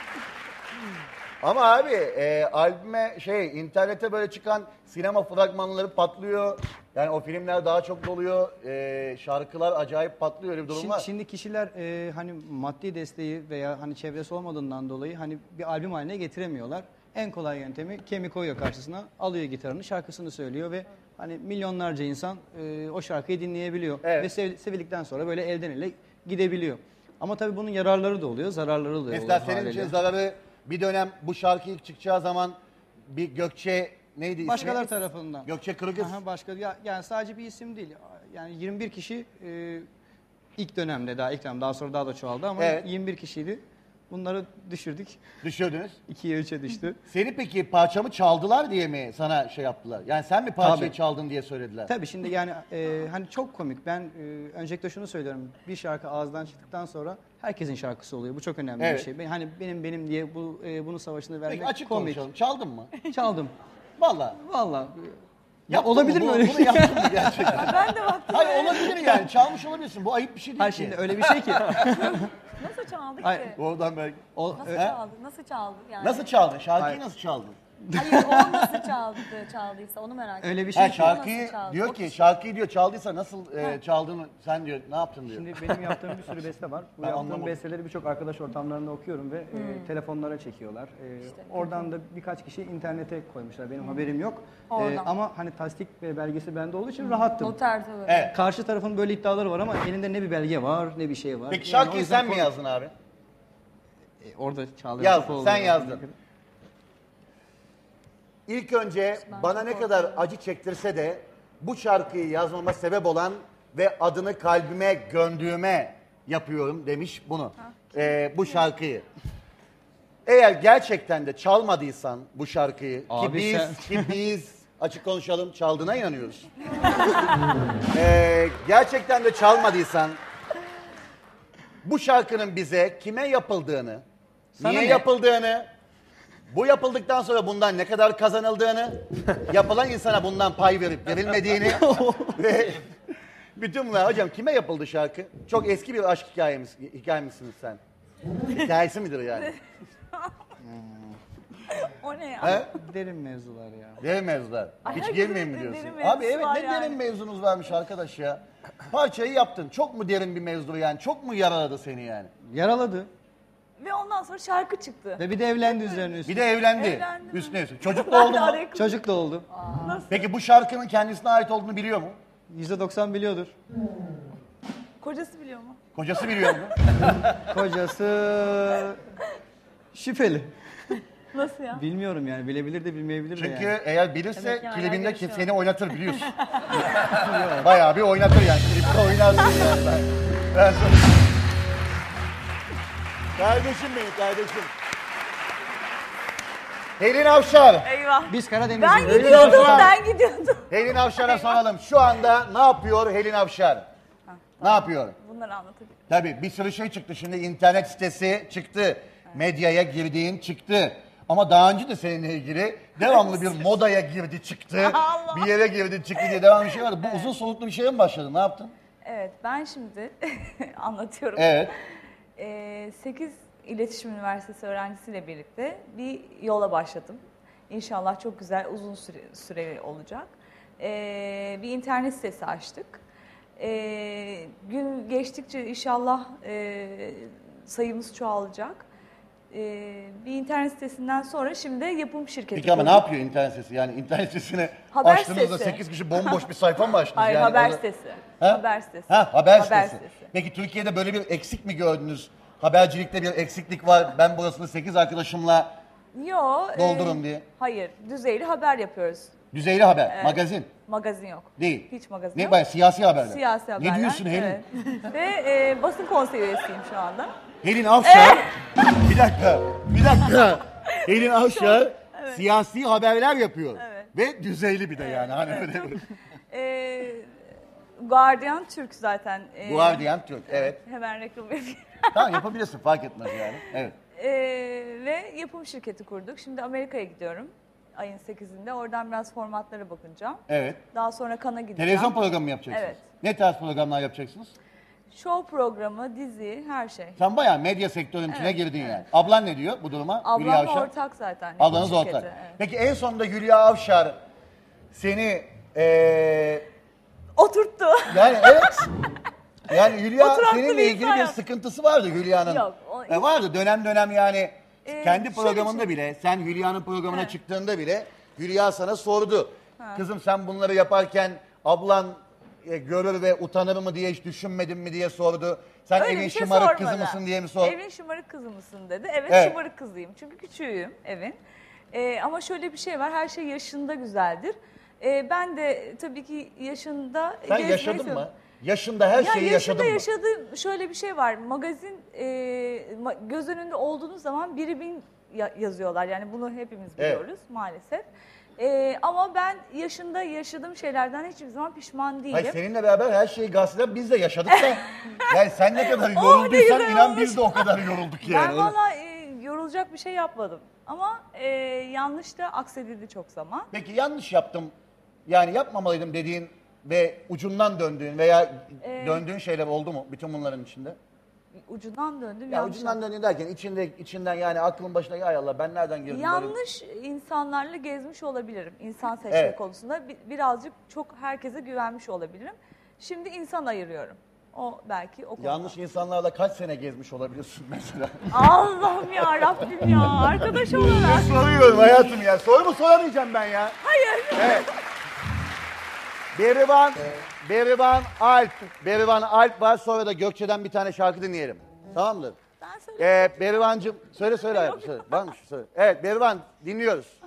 Ama abi e, albüme şey internete böyle çıkan sinema fragmanları patlıyor. Yani o filmler daha çok doluyor. E, şarkılar acayip patlıyor, öyle bir durum Şimdi, var. şimdi kişiler e, hani maddi desteği veya hani çevresi olmadığından dolayı hani bir albüm haline getiremiyorlar. En kolay yöntemi Kemi koyuyor karşısına, alıyor gitarını, şarkısını söylüyor ve hani milyonlarca insan e, o şarkıyı dinleyebiliyor. Evet. Ve sev, sevildikten sonra böyle elden ele gidebiliyor. Ama tabii bunun yararları da oluyor, zararları da oluyor. Mesela senin haliyle. için zararı bir dönem bu şarkı ilk çıkacağı zaman bir Gökçe neydi ismi? Başkaları tarafından. Gökçe Kırgız. Aha, başka ya, yani sadece bir isim değil. Yani yirmi bir kişi e, ilk dönemde daha ilk dönem daha sonra daha da çoğaldı ama Evet. yirmi bir kişiydi. Bunları düşürdük. Düşürdünüz. ikiye üçe düştü. Seni peki parçamı çaldılar diye mi sana şey yaptılar? Yani sen mi parçayı Tabii. çaldın diye söylediler? Tabii şimdi yani e, hani çok komik. Ben e, öncelikle şunu söylüyorum. Bir şarkı ağızdan çıktıktan sonra herkesin şarkısı oluyor. Bu çok önemli Evet. bir şey. Ben, hani benim benim diye bu e, bunun savaşını vermek Peki açık komik. konuşalım. Çaldın mı? Çaldım. Vallahi. Vallahi. Ya Yaptın olabilir mı? mi Bu- öyle Bunu şey? yaptın mı gerçekten? Ben de baktım. Hayır olabilir yani. Çalmış olabilirsin. Bu ayıp bir şey değil Hayır ki. şimdi öyle bir şey ki. Nasıl çaldı Hayır. ki? Oradan belki. O, Nasıl e, çaldı? Nasıl çaldı yani? Nasıl çaldın? Şarkıyı Hayır. nasıl çaldın? Hayır, o nasıl çaldı, çaldıysa onu merak ediyorum. öyle bir şey Ha, ki. şarkıyı Nasıl çaldı? diyor O ki kişi- şarkıyı diyor çaldıysa nasıl e, çaldığını sen diyor ne yaptın diyor. Şimdi benim yaptığım bir sürü beste var. Bu Ben yaptığım anlamadım. besteleri birçok arkadaş ortamlarında okuyorum ve e, Hmm. telefonlara çekiyorlar. E, oradan da birkaç kişi internete koymuşlar. Benim haberim yok. E, Oradan. ama hani tasdik ve belgesi bende olduğu için rahattım. Noter tabii. Evet. Karşı tarafın böyle iddiaları var ama elinde ne bir belge var ne bir şey var. Peki Yani o şarkıyı yüzden sen mi konu- yazdın abi? E, orada çaldığım Yazdın, kafa oldu. sen yazdın. İlk önce bana ne kadar acı çektirse de bu şarkıyı yazmama sebep olan ve adını kalbime gömdüğüme yapıyorum demiş bunu. Ee, bu şarkıyı. Eğer gerçekten de çalmadıysan bu şarkıyı ki Abi biz sen- ki biz açık konuşalım çaldığına inanıyoruz. Ee, gerçekten de çalmadıysan bu şarkının bize kime yapıldığını, Sana niye ne? yapıldığını, bu yapıldıktan sonra bundan ne kadar kazanıldığını, yapılan insana bundan pay verip verilmediğini ve bütün bunlar. Hocam kime yapıldı şarkı? Çok eski bir aşk hikayemiz, hikayemizsiniz sen. Hikayesi midir yani? O ne ya? He? Derin mevzular ya. Derin mevzular. Ay, Hiç herkesin girmeyeyim mi de diyorsun? derin mevzusu Abi evet var ne yani. derin mevzunuz varmış arkadaş ya. Parçayı yaptın. Çok mu derin bir mevzu yani? Çok mu yaraladı seni yani? Yaraladı. Ve ondan sonra şarkı çıktı. Ve bir de evlendi üzerine üstüne. Bir de evlendi. Evlendi mi? Üstüne üstüne. Çocuk da oldu mu? Araya- Çocuk da oldu. Peki bu şarkının kendisine ait olduğunu biliyor mu? yüzde doksan biliyordur. Kocası biliyor mu? Kocası biliyor mu? Kocası şüpheli. Nasıl ya? Bilmiyorum yani bilebilir de bilmeyebilir de Çünkü yani. eğer bilirse Demek ki hala klibinde görüşüyor. seni oynatır biliyorsun. Bayağı bir oynatır yani. Klipte oynarsın yani. Ben, ben sana- Kardeşim benim kardeşim. Helin Avşar. Eyvah. Biz Karadeniz'iz. Ben Helin gidiyordum, Avşar. ben gidiyordum. Helin Avşar'a soralım. Şu anda ne yapıyor Helin Avşar? Ne yapıyor? Bunları anlatabilirim. Tabii bir sürü şey çıktı. Şimdi internet sitesi çıktı. Medyaya girdiğin çıktı. Ama daha önce de seninle ilgili devamlı bir modaya girdi çıktı. Allah. Bir yere girdi çıktı diye devam bir şey vardı. Bu uzun soluklu bir şeye mi başladın? Ne yaptın? Evet, ben şimdi anlatıyorum. Evet. Ee, sekiz İletişim Üniversitesi öğrencisiyle birlikte bir yola başladım. İnşallah çok güzel, uzun süre, süreli olacak. Ee, bir internet sitesi açtık. Ee, gün geçtikçe inşallah e, sayımız çoğalacak. Ee, bir internet sitesinden sonra şimdi yapım şirketi Peki ama ne kurduk. yapıyor internet sitesi? Yani internet sitesini Haber açtığınızda sitesi. sekiz kişi bomboş bir sayfa mı açtınız? Hayır, yani haber orada- sitesi. Ha? Haber sitesi. Ha, haber, Haber sitesi. sitesi. Peki Türkiye'de böyle bir eksik mi gördünüz? Habercilikte bir eksiklik var. Ben burasını sekiz arkadaşımla Yo, doldurun e, diye. Hayır, düzeyli haber yapıyoruz. Düzeyli haber, Evet. magazin. Magazin yok. Değil. Hiç magazin Ne yok. bayağı siyasi haberler. Siyasi haberler. Ne diyorsun Helin? Evet. Ve e, basın konseyi üyesiyim şu anda. Helin Avşar. bir dakika. Bir dakika. Helin Avşar Evet. siyasi haberler yapıyor. Evet. Ve düzeyli bir de yani. Hani öyle. E, Guardian Türk zaten. E, Guardian Türk, evet. Hemen reklam yapayım. Tamam yapabilirsin fark etmez yani. Evet. E, ve yapım şirketi kurduk. Şimdi Amerika'ya gidiyorum. Ayın sekizinde. Oradan biraz formatlara bakınacağım. Evet. Daha sonra Kan'a gideceğim. Televizyon programı mı yapacaksınız? Evet. Ne tarz programlar yapacaksınız? Show programı, dizi, her şey. Sen bayağı medya sektörünün içine Evet, girdin evet. yani. Ablan ne diyor bu duruma? Hülya Ablam Avşar. ortak zaten. Ablanız şirketi, ortak. evet. Peki en sonunda Hülya Avşar seni eee Oturttu. yani evet. Yani Hülya Oturaklı seninle bir ilgili insan bir yok. sıkıntısı vardı Hülya'nın. Yok, o- E, vardı dönem dönem yani Ee, kendi şöyle programında şey- bile sen Hülya'nın programına Evet. çıktığında bile Hülya sana sordu. Ha. Kızım sen bunları yaparken ablan e, görür ve utanır mı diye hiç düşünmedin mi diye sordu. Sen Öyle evin bir şey şımarık kızı sormadı. mısın diye mi sordu? Evin şımarık kızı mısın dedi. Evet, Evet. şımarık kızıyım. Çünkü küçüğüm evin. Ee, ama şöyle bir şey var. Her şey yaşında güzeldir. Ee, ben de tabii ki yaşında Sen gezmeyi yaşadın seviyorum. mı? Yaşında her ya şeyi yaşında yaşadın mı? yaşadığım şöyle bir şey var. Magazin e, ma- göz önünde olduğunuz zaman biri bin ya- yazıyorlar. Yani bunu hepimiz Evet. biliyoruz maalesef. E, ama ben yaşında yaşadığım şeylerden hiçbir zaman pişman değilim. Hayır seninle beraber her şeyi gazeteden biz de yaşadık da. Yani sen ne kadar Oh, ne yorulduysan güzel inan olmuş. biz de o kadar yorulduk yani. Ben valla e, yorulacak bir şey yapmadım. Ama e, yanlış da aksedildi çok zaman. Peki yanlış yaptım, yani yapmamalıydım dediğin ve ucundan döndüğün veya Ee, döndüğün şeyler oldu mu bütün bunların içinde? Ucundan döndüm. Ya yanlış ucundan yaptım. döndüğün derken içinde, içinden yani aklın başına ya Allah ben nereden girdim? böyle? Yanlış insanlarla gezmiş olabilirim insan seçme Evet. konusunda. Bi- Birazcık çok herkese güvenmiş olabilirim. Şimdi insan ayırıyorum. O belki o konuda. Yanlış insanlarla kaç sene gezmiş olabilirsin mesela? Allah'ım ya Rabbim ya arkadaş olarak. Soruyorum hayatım ya. Soru mu soramayacağım ben ya? Hayır. Evet. Berivan, Berivan Alp. Berivan Alp var, sonra da Gökçe'den bir tane şarkı dinleyelim. Tamamdır. Ben söyleyeyim. Ee, Berivancığım, söyle söyle hayatım söyle. Var mı? Söyle. Evet Berivan dinliyoruz.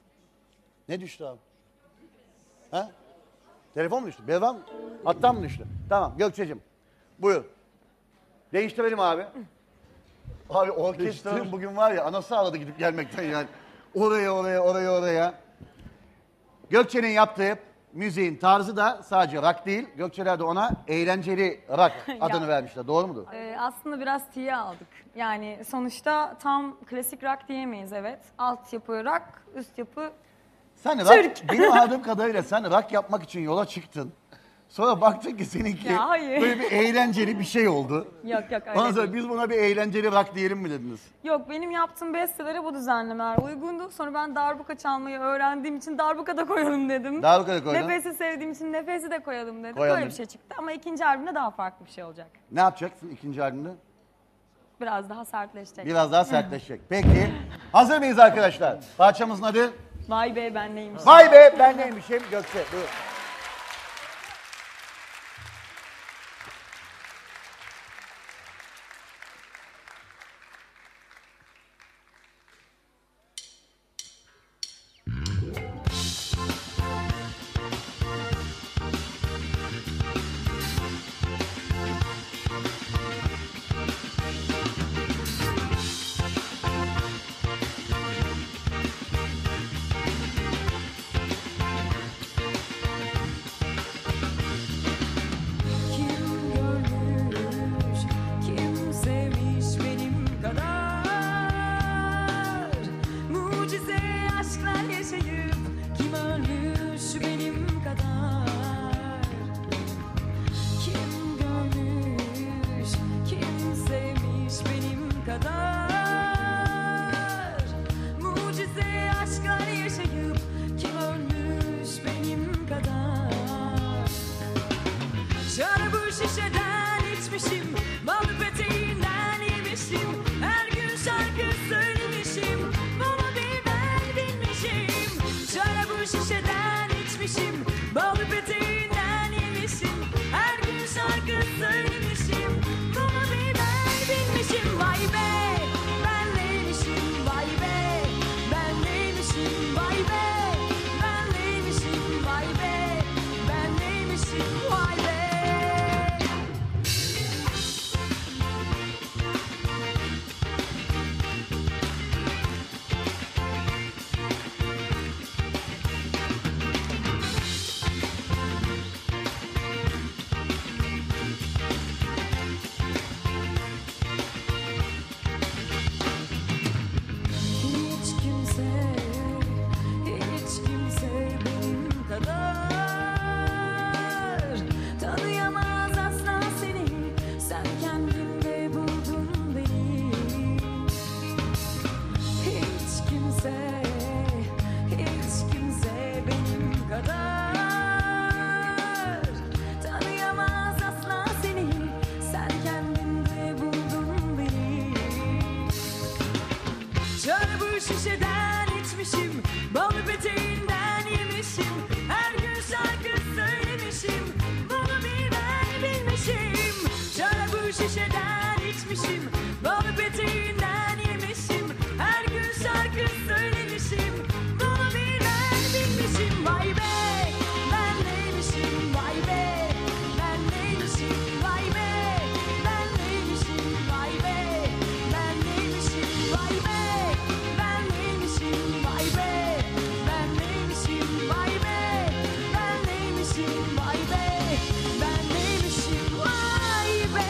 Ne düştü abi? Ha? Telefon mu düştü? Berivan mı? Hattan mı düştü? Tamam Gökçe'cim. Buyur. Değiştirelim abi. Abi orkestranın bugün var ya anası ağladı gidip gelmekten yani. Oraya oraya oraya oraya. Gökçe'nin yaptığı müziğin tarzı da sadece rock değil. Gökçeler de ona eğlenceli rock adını Ya. vermişler. Doğru mudur? Ee, aslında biraz tiye aldık. Yani sonuçta tam klasik rock diyemeyiz evet. Altyapı rock, üst yapı Sen rock, Türk. benim anladığım kadarıyla sen rock yapmak için yola çıktın. Sonra baktın ki seninki Ya hayır. böyle bir eğlenceli bir şey oldu. Yok yok öyle Ondan sonra değil. biz buna bir eğlenceli rock diyelim mi dediniz? Yok benim yaptığım bestelere bu düzenlemeler uygundu. Sonra ben darbuka çalmayı öğrendiğim için darbuka da koyalım dedim. Darbuka da koydun. Nefesi sevdiğim için nefesi de koyalım dedim. Koyalım. Böyle bir şey çıktı ama ikinci albümde daha farklı bir şey olacak. Ne yapacaksın ikinci albümde? Biraz daha sertleşecek. Biraz daha sertleşecek. Peki. Hazır mıyız arkadaşlar? Parçamızın adı? Vay be ben neymişim. Vay be ben neymişim? Gökçe. Buyur. Kim görmüş, kim sevmiş benim kadar? Mucize aşklar yaşayıp kim ölmüş benim kadar? Kim görmüş, kim sevmiş benim kadar? Mucize aşklar yaşayıp kim ölmüş benim kadar? Şarabı şişeden içmişim, balı peteğinden yemişim. Her gün şarkı söylemişim, bunu bir ben bilmişim. Şarabı şişeden içmişim, balı peteğinden yemişim. Her gün şarkı söylemişim, bunu bir ben bilmişim. Vay be, ben neymişim, vay be, ben neymişim, vay be, ben neymişim, vay be, ben neymişim, vay be. sevmişim. Balı peteğinden yemişim. Her gün şarkı söylemişim. Bunu bir ben bilmişim. Şarabı şişeden içmişim. Balı peteğinden yemişim. Her gün şarkı söylemişim. Bunu bir ben bilmişim. Vay be ben neymişim. Vay be ben neymişim. Vay be ben neymişim. Vay be ben neymişim. Vay be ben neymişim. Vay be ben neymişim. Vay be ben neymişim. Vay be ben neymişim. Vay be.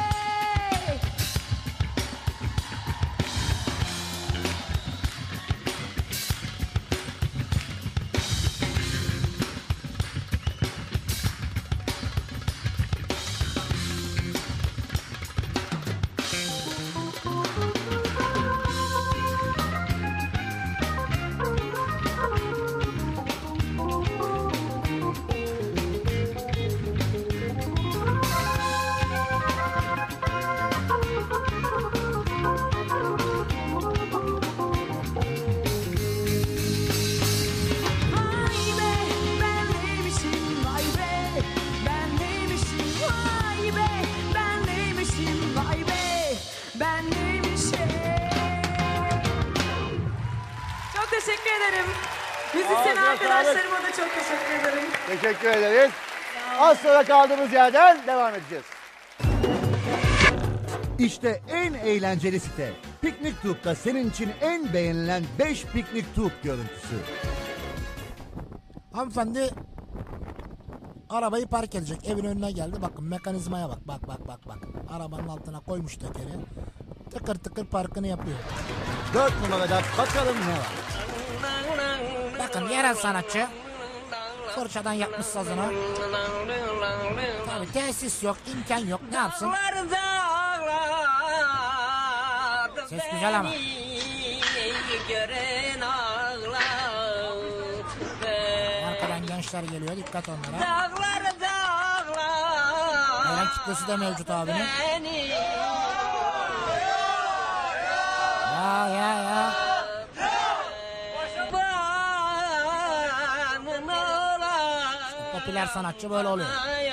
Vay be ben neymişim. Vay be ben neymişim. Vay be ben neymişim. Vay be ben neymişim. Çok teşekkür ederim. Müzisyen Ağzına arkadaşlarıma da çok teşekkür ederim. Teşekkür ederiz. Az sonra kaldığımız yerden devam edeceğiz. İşte en eğlenceli site. Piknik Tub'da senin için en beğenilen beş piknik tub görüntüsü. Hanımefendi arabayı park edecek. Evin önüne geldi. Bakın mekanizmaya bak. Bak bak bak bak. Arabanın altına koymuş tekeri. Tıkır tıkır parkını yapıyor. Dört numarada bakalım ne var. Bakın yerel sanatçı. Fırçadan yapmış sazını. Tabii tesis yok, imkan yok. Ne yapsın? Ses güzel ama. Arkadan gençler geliyor. Dikkat onlara. Gelen kitlesi de mevcut abinin. Ya ya ya. İşte popüler sanatçı böyle oluyor.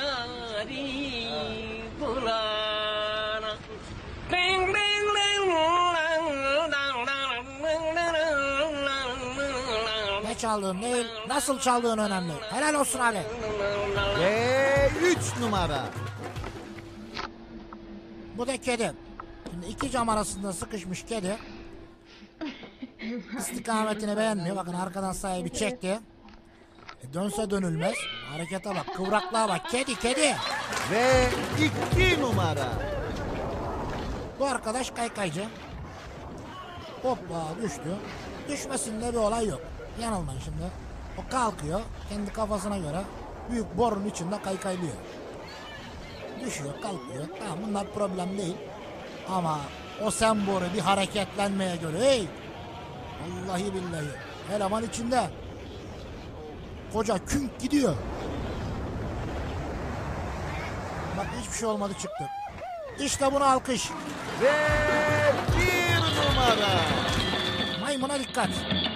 Ne çaldığın değil, nasıl çaldığın önemli. Helal olsun abi. Ve üç numara. Bu da kedi. Şimdi iki cam arasında sıkışmış kedi. İstikametini beğenmiyor. Bakın arkadan sahibi çekti. E dönse dönülmez. Harekete bak, kıvraklığa bak. Kedi, kedi. Ve iki numara. Bu arkadaş kaykaycı. Hoppa düştü. Düşmesinde bir olay yok. Yanılmayın şimdi. O kalkıyor. Kendi kafasına göre büyük borun içinde kaykaylıyor. Düşüyor, kalkıyor. Tamam, bunlar problem değil. Ama o semboru bir hareketlenmeye göre hey! Vallahi billahi. Eleman içinde. Koca künk gidiyor. Bak hiçbir şey olmadı, çıktı. İşte buna alkış. Ve bir numara. Maymuna dikkat.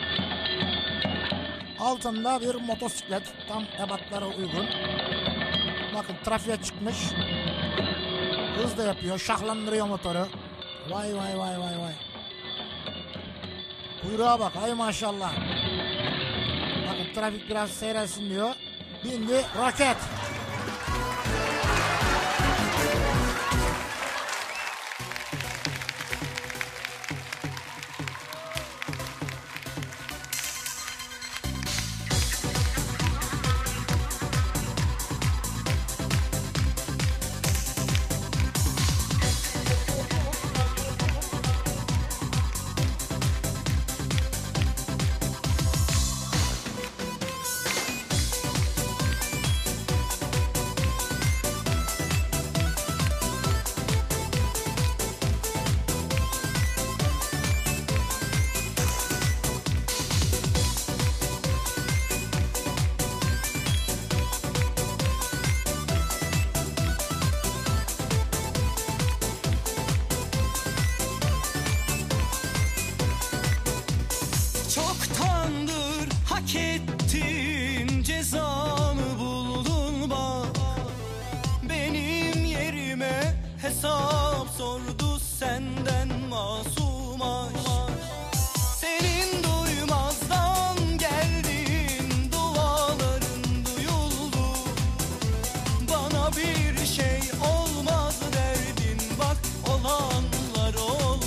Altında bir motosiklet. Tam ebatlara uygun. Bakın trafiğe çıkmış. Hız da yapıyor. Şahlandırıyor motoru. Vay vay vay vay vay. Kuyruğa bak. Hay maşallah. Bakın trafik biraz seyrelsin diyor. Bindi roket. Çoktan hak ettin, cezanı buldun bak. Benim yerime hesap sordu senden masum aşk. Senin duymazdan geldiğin duaların duyuldu. Bana bir şey olmaz derdin, bak olanlar oldu.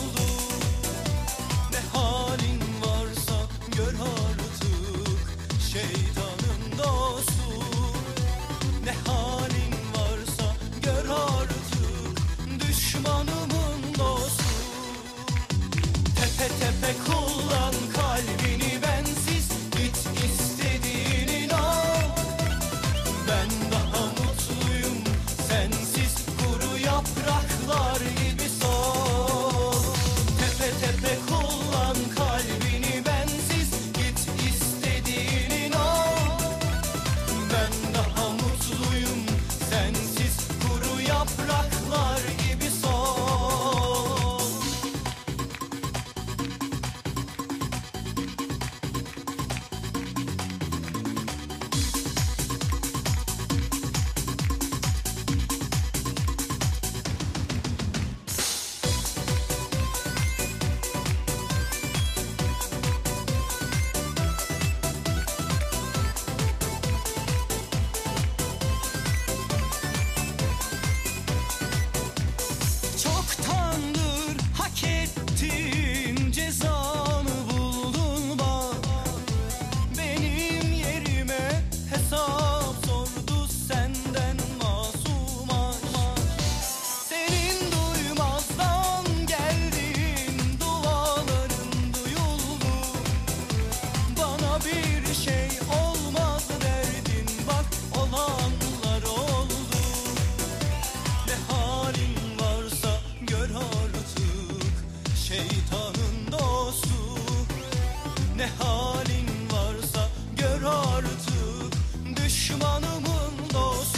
Ne halin varsa gör artık şeytanın dostu. Ne halin varsa gör artık düşmanımın dostu. Tepe tepe kullan kalbini bensiz, git istediğini al. Ben daha mutluyum sensiz, kuru yapraklar gibi sol. Tepe tepe kullan kalbini bensiz, git istediğini al. Ben daha mutluyum sensiz, kuru yapraklar gibi sol. Çoktandır hak ettin, cezanı buldun bak. Benim yerime hesap sordu senden masum aşk. Senin duymazdan geldiğin duaların duyuldu. Bana bir şey olmaz derdin, bak olanlar oldu. Ne halin varsa gör artık şeytanın dostu. Ne halin varsa gör artık düşmanımın dostu.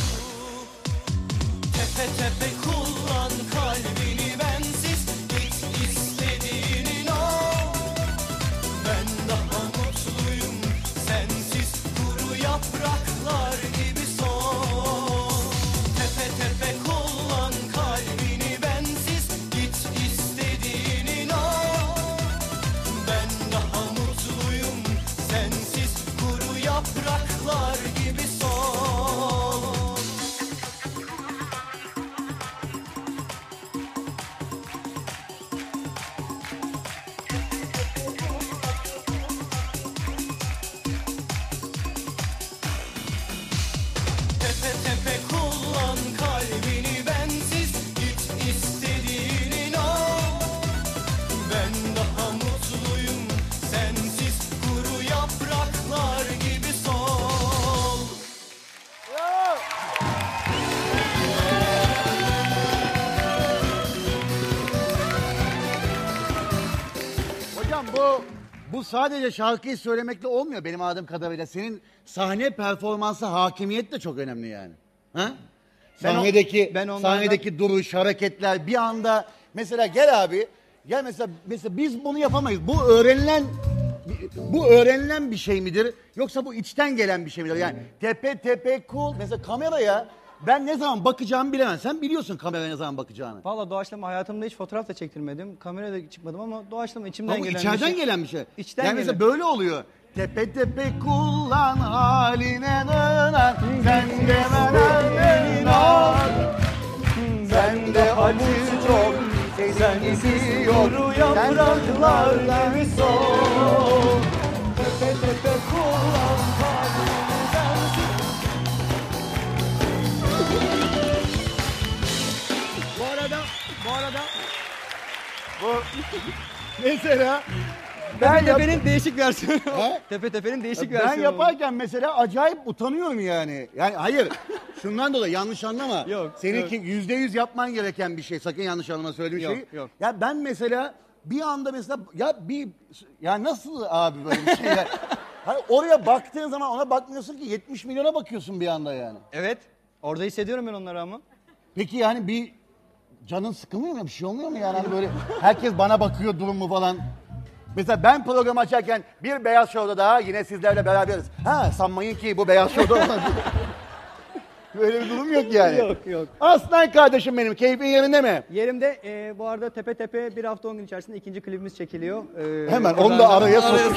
Tepe tepe kullan kalbini bensiz, git istediğini al. Ben daha mutluyum sensiz, kuru yapraklar gibi sol. Tepe tepe kullan kalbini bensiz, git istediğini al. Ben daha mutluyum sensiz, kuru yapraklar gibi sol. Tepe tepe kullan kalbini bensiz, git istediğini al. Ben daha mutluyum sensiz, kuru yapraklar gibi sol. Hocam bu bu sadece şarkıyı söylemekle olmuyor benim anladığım kadarıyla. Senin sahne performansı, hakimiyet de çok önemli yani. Ha? Ben o- Sahnedeki ben onlardan- sahnedeki duruş, hareketler bir anda mesela gel abi. Gel mesela mesela biz bunu yapamayız. Bu öğrenilen bu öğrenilen bir şey midir yoksa bu içten gelen bir şey midir? Yani tepe tepe cool mesela kameraya ben ne zaman bakacağımı bilemem. Sen biliyorsun kameraya ne zaman bakacağını. Valla doğaçlama hayatımda hiç fotoğraf da çektirmedim. Kamerada çıkmadım ama doğaçlama içimden Ama bu gelen içeriden bir şey. gelen bir şey. İçten yani mesela gelen. böyle oluyor. Tepe tepe kullan haline dönen, sen de benden inan. Sen de acı çok, sen istiyor yapraklar gibi sol. Tepe tepe kullan haline Bu arada, bu arada bu mesela Ben yap- Tepe'nin değişik versiyonu. Tepe Tepe'nin değişik ben versiyonu. yaparken mesela acayip utanıyorum yani. Yani hayır. Şundan dolayı yanlış anlama. Yok, Seninki yok. yüzde yüz yapman gereken bir şey. Sakın yanlış anlama söylediğim Yok, şeyi. yok. Ya ben mesela bir anda mesela ya bir ya nasıl abi böyle bir şey ya? Hani oraya baktığın zaman ona bakmıyorsun ki yetmiş milyona bakıyorsun bir anda yani. Evet. Orada hissediyorum ben onları ama. Peki yani bir canın sıkılmıyor mu? Bir şey olmuyor mu yani? Hani böyle herkes bana bakıyor durumu falan. Mesela ben programı açarken bir Beyaz Show'da daha yine sizlerle beraberiz. Ha sanmayın ki bu Beyaz Show'da olmaz. Böyle bir durum yok yani. Yok yok. Aslan kardeşim benim, keyfin yerinde mi? Yerimde e, bu arada tepe tepe bir hafta on gün içerisinde ikinci klibimiz çekiliyor. E, Hemen onu da araya sokayım.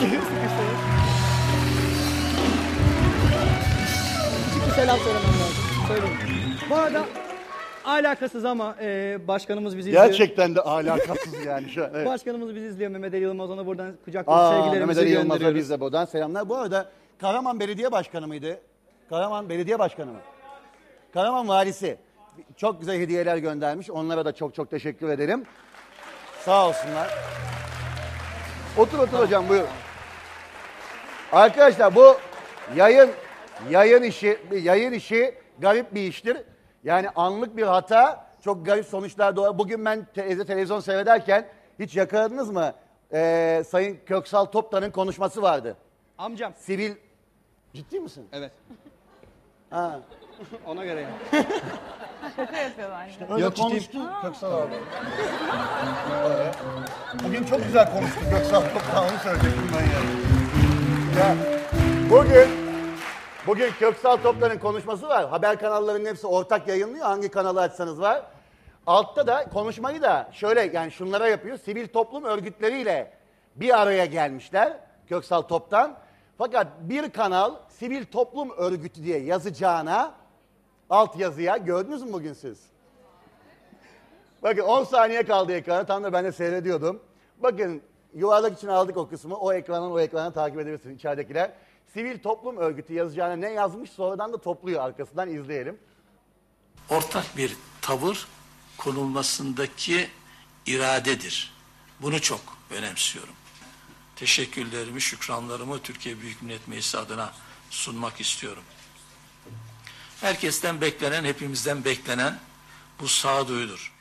Küçük bir selam söylemem lazım. Söyleyeyim. Bu arada alakasız ama e, başkanımız bizi izliyor. Gerçekten de alakasız yani şu an. Evet. Başkanımız bizi izliyor. Mehmet Ali Yılmaz, ona buradan kucak Aa, dolusu Mehmet sevgilerimizi Ali Yılmaz'a gönderiyoruz. biz de buradan selamlar. Bu arada Karaman Belediye Başkanı mıydı? Karaman Belediye Başkanı mı? Karaman Valisi. Çok güzel hediyeler göndermiş. Onlara da çok çok teşekkür ederim. Sağ olsunlar. Otur otur hocam buyur. Arkadaşlar bu yayın yayın işi yayın işi garip bir iştir. Yani anlık bir hata çok garip sonuçlar doğar. Bugün ben te- televizyon seyrederken hiç yakaladınız mı? Ee, Sayın Köksal Toptan'ın konuşması vardı. Amcam. Sivil... Ciddi misin? Evet. Ha. Ona göre yani. Şaka yapıyorlar. İşte öyle Yok, konuştu Köksal abi. Evet. Bugün çok güzel konuştu Köksal Toptan, onu söyleyecektim ben yani. Ya, bugün, bugün Köksal Toptan'ın konuşması var. Haber kanallarının hepsi ortak yayınlıyor. Hangi kanalı açsanız var. Altta da konuşmayı da şöyle yani şunlara yapıyor. Sivil toplum örgütleriyle bir araya gelmişler Köksal Toptan. Fakat bir kanal sivil toplum örgütü diye yazacağına alt yazıya gördünüz mü bugün siz? Bakın on saniye kaldı ekrana. Tam da ben de seyrediyordum. Bakın yuvarlak için aldık o kısmı. O ekranın o ekranı takip edebilirsiniz içeridekiler. Sivil toplum örgütü yazacağına ne yazmış sonradan da topluyor arkasından izleyelim. Ortak bir tavır konulmasındaki iradedir. Bunu çok önemsiyorum. Teşekkürlerimi, şükranlarımı Türkiye Büyük Millet Meclisi adına sunmak istiyorum. Herkesten beklenen, hepimizden beklenen bu sağduyudur.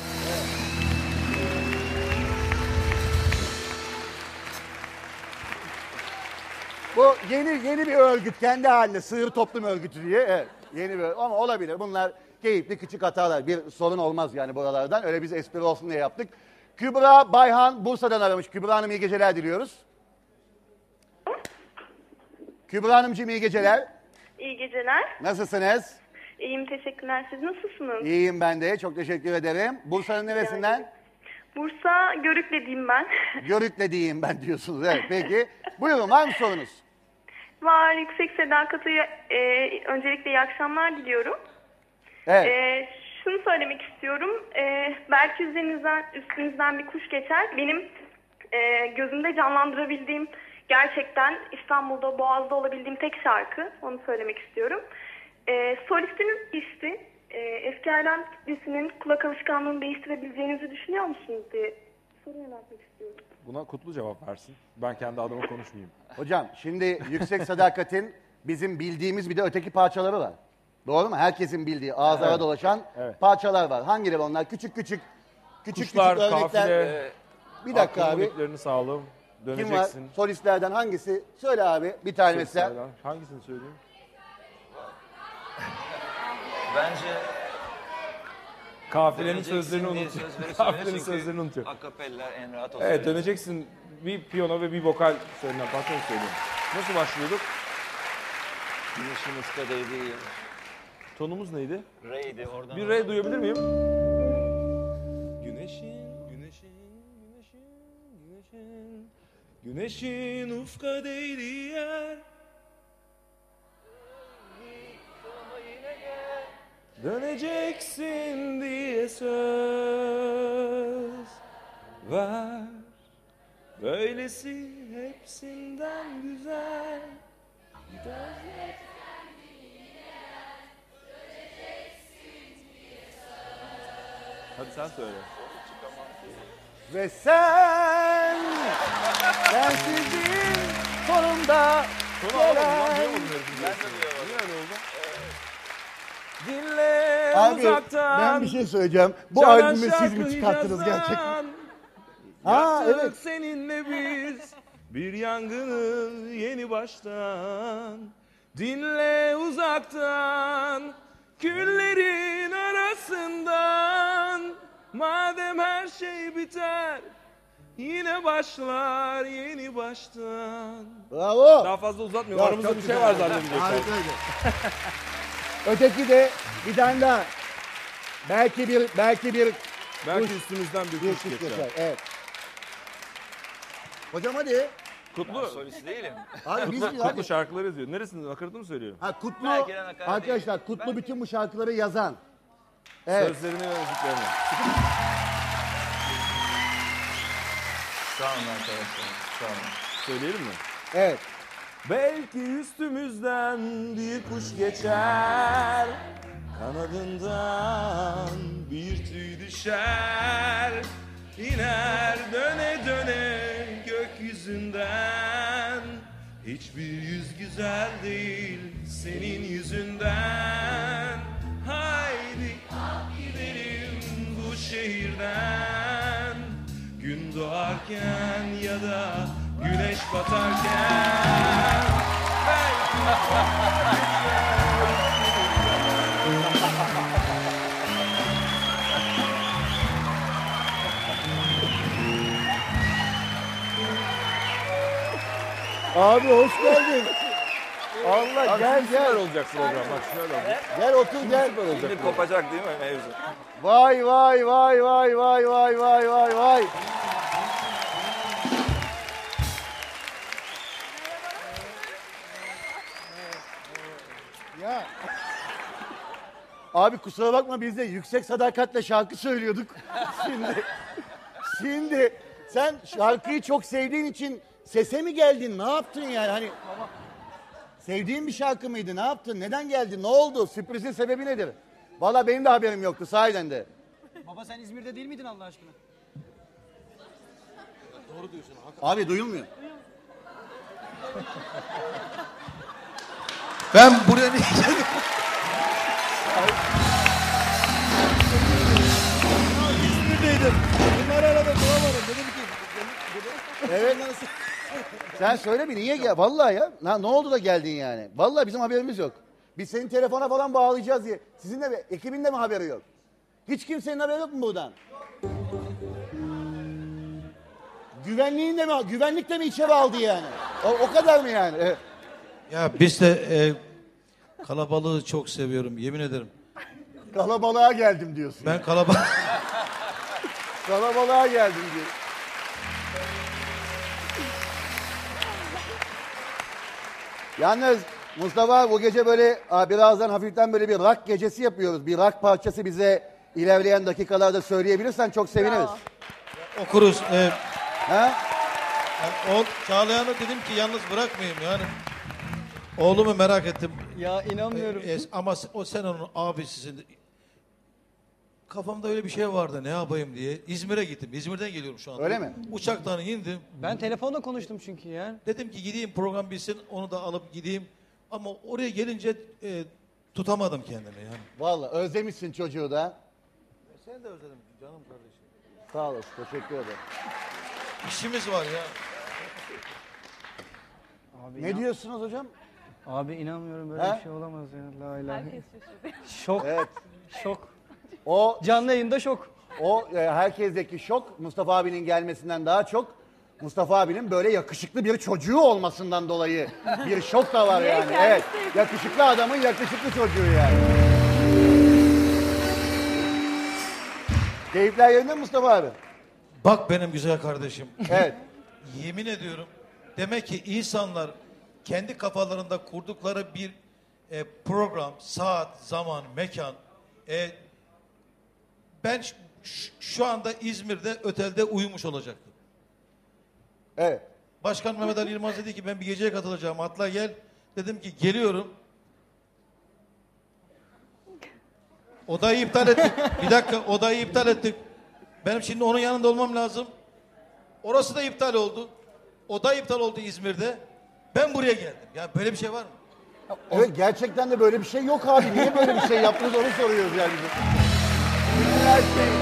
Bu yeni yeni bir örgüt kendi halinde sığır toplum örgütü diye. Evet, yeni bir ama olabilir. Bunlar keyifli küçük hatalar. Bir sorun olmaz yani buralardan. Öyle biz espri olsun diye yaptık. Kübra Bayhan Bursa'dan aramış. Kübra Hanım iyi geceler diliyoruz. Kübra Hanımcığım iyi geceler. İyi geceler. Nasılsınız? İyiyim, teşekkürler. Siz nasılsınız? İyiyim ben de. Çok teşekkür ederim. Bursa'nın neresinden? Bursa Görükle diyeyim ben. Görükle diyeyim ben diyorsunuz. Evet peki. Buyurun var mı sorunuz? Var, yüksek sadakati. E, öncelikle iyi akşamlar diliyorum. Evet. E, şunu söylemek istiyorum. E, belki üzerinizden, üstünüzden bir kuş geçer. Benim e, gözümde canlandırabildiğim, gerçekten İstanbul'da, Boğaz'da olabildiğim tek şarkı. Onu söylemek istiyorum. E, solistiniz değişti. E, eski ailem kitlesinin kulak alışkanlığını değiştirebileceğinizi düşünüyor musunuz diye soru yöneltmek istiyorum. Buna Kutlu cevap versin. Ben kendi adıma konuşmayayım. Hocam şimdi Yüksek Sadakat'in bizim bildiğimiz bir de öteki parçaları var. Doğru mu? Herkesin bildiği ağızlara Evet. dolaşan Evet. parçalar var. Hangileri onlar? Küçük küçük küçük Kuşlar, küçük örnekler. kafile, Bir dakika abi. Akıllı sağlığım. Kim var? Döneceksin. Solistlerden hangisi? Söyle abi bir tane mesela. Solistlerden. Hangisini söyleyeyim? Bence Kafilenin Döneceksin sözlerini diye unutuyor. sözleri söyle Kafilenin çünkü sözlerini unutuyor. Akapeller en rahat olsun. Evet döneceksin. Bir piyano ve bir vokal söylenen parçayı söylüyorum. Nasıl başlıyorduk? Güneşin ıska değdiği yer. Tonumuz neydi? Re'ydi oradan. Bir re duyabilir miyim? Güneşin, güneşin, güneşin, güneşin, güneşin ufka değdiği yer. Döneceksin diye söz ver. Böylesi hepsinden güzel. Hadi sen söyle. Ve sen sensizliğin sonunda Sonra alamadım lan, gelen- duyamadım herifin sesini. Niye öyle oldu? Dinle Abi uzaktan. ben bir şey söyleyeceğim. Bu Canan albümü siz mi şarkıyı çıkarttınız yazan. gerçekten? Ha Yaktık evet. seninle biz bir yangını yeni baştan. Dinle uzaktan küllerin arasından. Madem her şey biter Yine başlar yeni baştan. Bravo. Daha fazla uzatmıyorum. Yok, Aramızda çok bir şey güzel. var zannedecekler. Harikaydı. Öteki de bir tane daha. Belki bir, belki bir... Belki kuş- üstümüzden bir kuş geçer. Evet. Hocam hadi. Kutlu. Ben solist değilim. Abi biz Kutlu, hadi. Kutlu şarkıları yazıyor. Neresinde? Nakaratı mı söylüyor? Ha, Kutlu, Belki de nakarat arkadaşlar değil. Kutlu bütün bu şarkıları yazan. Evet. Sözlerini ve müziklerini. Sağ olun arkadaşlar. Sağ olun. Söyleyelim mi? Evet. Belki üstümüzden bir kuş geçer, kanadından bir tüy düşer, iner döne döne gökyüzünden. Hiçbir yüz güzel değil senin yüzünden. Haydi gidelim bu şehirden, gün doğarken ya da güneş batarken. Abi hoş geldin. Allah Abi gel şimdi süper gel. olacak program. Bak şöyle olacak. Gel otur gel. Süper olacak Şimdi program. kopacak değil mi mevzu? Vay vay vay vay vay vay vay vay vay. Ya. Abi kusura bakma biz de yüksek sadakatle şarkı söylüyorduk. Şimdi şimdi sen şarkıyı çok sevdiğin için sese mi geldin? Ne yaptın yani? Hani sevdiğin bir şarkı mıydı? Ne yaptın? Neden geldin? Ne oldu? Sürprizin sebebi nedir? Vallahi benim de haberim yoktu sahiden de. Baba sen İzmir'de değil miydin Allah aşkına? Doğru diyorsun. Abi duyulmuyor. Ben buraya niye geldim? İzmir'deydim. Bunları arada bulamadım. Dedim ki... Evet. Sen söyle bir niye gel? Vallahi ya. Na, ne oldu da geldin yani? Vallahi bizim haberimiz yok. Biz senin telefona falan bağlayacağız diye. Sizin de mi? Ekibin de mi haberi yok? Hiç kimsenin haberi yok mu buradan? Güvenliğin de mi? Güvenlik de mi içeri aldı yani? O, o kadar mı yani? Evet. Ya biz de e, kalabalığı çok seviyorum yemin ederim. Kalabalığa geldim diyorsun. Ben kalabalık... Kalabalığa geldim diyor. Yalnız Mustafa bu gece böyle a, birazdan hafiften böyle bir rock gecesi yapıyoruz. Bir rock parçası bize ilerleyen dakikalarda söyleyebilirsen çok seviniriz. Okuruz. E, ha? Yani o Çağlayan'ı dedim ki yalnız bırakmayayım yani. Oğlumu merak ettim. Ya inanmıyorum. E, e, ama o sen onun abisisin. Kafamda öyle bir şey vardı ne yapayım diye. İzmir'e gittim. İzmir'den geliyorum şu anda. Öyle mi? Uçaktan indim. Ben telefonda konuştum çünkü ya. Dedim ki gideyim program bitsin onu da alıp gideyim. Ama oraya gelince e, tutamadım kendimi yani. Vallahi özlemişsin çocuğu da. Sen de özledin canım kardeşim. Sağ olasın. Teşekkür ederim. İşimiz var ya. Abi Ne inan- diyorsunuz hocam? Abi inanmıyorum böyle He? bir şey olamaz ya. La ilahe. Herkes şaşırdı. Şok. Evet. Şok. O Canlı yayında şok. O e, herkesteki şok Mustafa abinin gelmesinden daha çok Mustafa abinin böyle yakışıklı bir çocuğu olmasından dolayı bir şok da var Niye yani. kendisi Evet. yakışıklı? Yakışıklı adamın yakışıklı çocuğu yani. Keyifler yerinde mi Mustafa abi? Bak benim güzel kardeşim. Evet. Yemin ediyorum. Demek ki insanlar kendi kafalarında kurdukları bir e, program, saat, zaman, mekan. E, ben ş- ş- şu anda İzmir'de otelde uyumuş olacaktım. Evet. Başkan Mehmet Ali Yılmaz dedi ki ben bir geceye katılacağım atla gel. Dedim ki geliyorum. Odayı iptal ettik. Bir dakika odayı iptal ettik. Benim şimdi onun yanında olmam lazım. Orası da iptal oldu. Oda iptal oldu İzmir'de. Ben buraya geldim. Ya böyle bir şey var mı? Evet gerçekten de böyle bir şey yok abi. Niye böyle bir şey yaptınız onu soruyoruz yani. Biz. Her şey.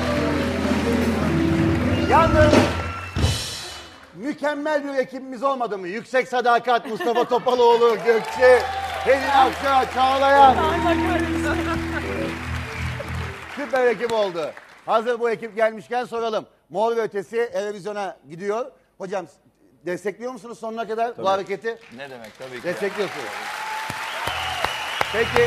Yalnız mükemmel bir ekibimiz olmadı mı? Yüksek Sadakat, Mustafa Topaloğlu, Gökçe, Pelin Akça, Çağlayan. Süper ekip oldu. Hazır bu ekip gelmişken soralım. Mor ve Ötesi Eurovision'a gidiyor. Hocam destekliyor musunuz sonuna kadar Tabii. bu hareketi? Ne demek tabii ki. Destekliyorsunuz. Peki.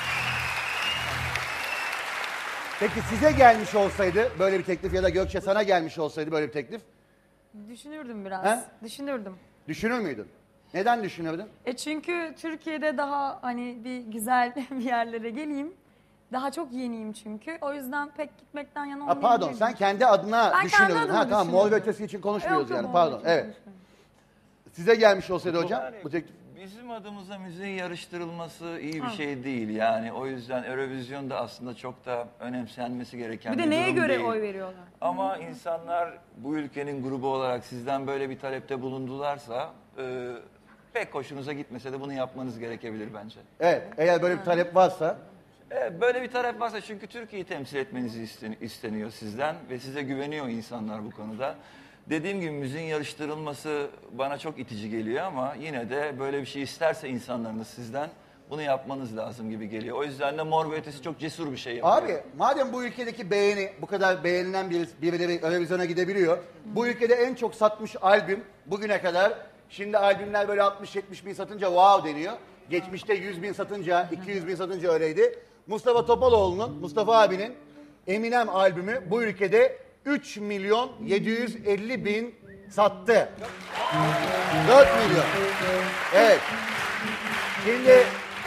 Peki size gelmiş olsaydı böyle bir teklif ya da Gökçe sana gelmiş olsaydı böyle bir teklif Düşünürdüm biraz. He? Düşünürdüm. düşünür müydün? Neden düşünürdün? E çünkü Türkiye'de daha hani bir güzel bir yerlere geleyim. Daha çok yeniyim çünkü. O yüzden pek gitmekten yana Ha, olmayabilirim. pardon sen kendi adına Ben kendi düşünürdün. adıma Ha tamam Mor ve düşünürdüm. Ötesi için konuşmuyoruz Yok, yok, yani Mor ve pardon. Ötesi Evet. Size gelmiş olsaydı hocam Yani bu teklif. bizim adımıza müziğin yarıştırılması iyi bir Ha. şey değil. Yani o yüzden Eurovision da aslında çok da önemsenmesi gereken Bir bir, de neye durum göre değil. oy veriyorlar? Ama insanlar bu ülkenin grubu olarak sizden böyle bir talepte bulundularsa e, pek hoşunuza gitmese de bunu yapmanız gerekebilir bence. Evet eğer böyle bir talep varsa E, böyle bir talep varsa çünkü Türkiye'yi temsil etmenizi isten- isteniyor sizden ve size güveniyor insanlar bu konuda. Dediğim gibi müziğin yarıştırılması bana çok itici geliyor ama yine de böyle bir şey isterse insanlarınız sizden bunu yapmanız lazım gibi geliyor. O yüzden de Mor ve Ötesi çok cesur bir şey yapıyor. Abi madem bu ülkedeki beğeni bu kadar beğenilen bir, birileri Eurovision'a gidebiliyor. Bu ülkede en çok satmış albüm bugüne kadar. Şimdi albümler böyle altmış yetmiş bin satınca wow deniyor. Geçmişte yüz bin satınca iki yüz bin satınca öyleydi. Mustafa Topaloğlu'nun, Mustafa abinin Eminem albümü bu ülkede üç milyon yedi yüz elli bin sattı. dört milyon. Evet. Şimdi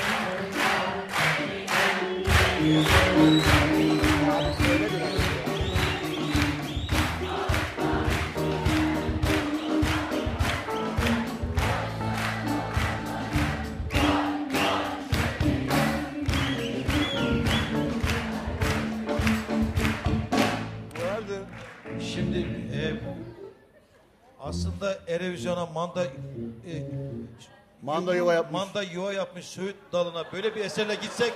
Şimdi e, aslında Eurovision'a manda e, Manda yuva yapmış. Manda yuva yapmış Söğüt dalına böyle bir eserle gitsek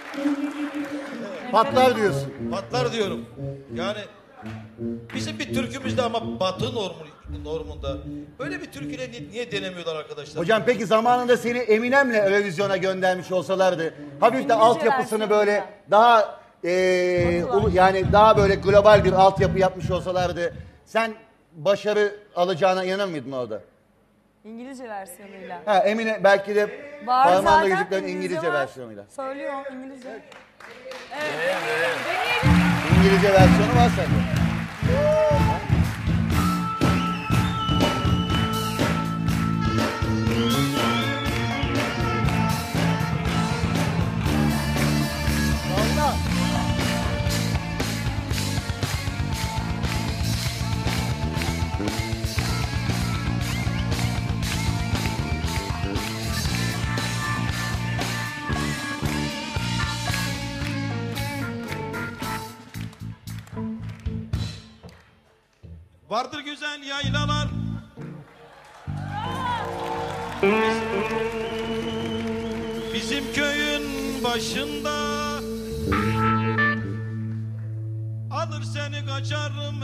Patlar diyorsun. Patlar diyorum. Yani bizim bir türkümüzde ama batı normu, normunda. Böyle bir türküyle niye, niye denemiyorlar arkadaşlar? Hocam peki zamanında seni Eminem'le Eurovision'a göndermiş olsalardı hafif de altyapısını böyle daha eee, ulu- yani daha böyle global bir altyapı yapmış olsalardı sen başarı alacağına inanır mıydın orada? İngilizce versiyonuyla. Ha Emine belki de Var Parmağında zaten, Yüzüklerin İngilizce var. versiyonuyla. Söylüyor İngilizce. İngilizce versiyonu var sende. Vardır güzel yaylalar. Bizim köyün başında alır seni kaçarım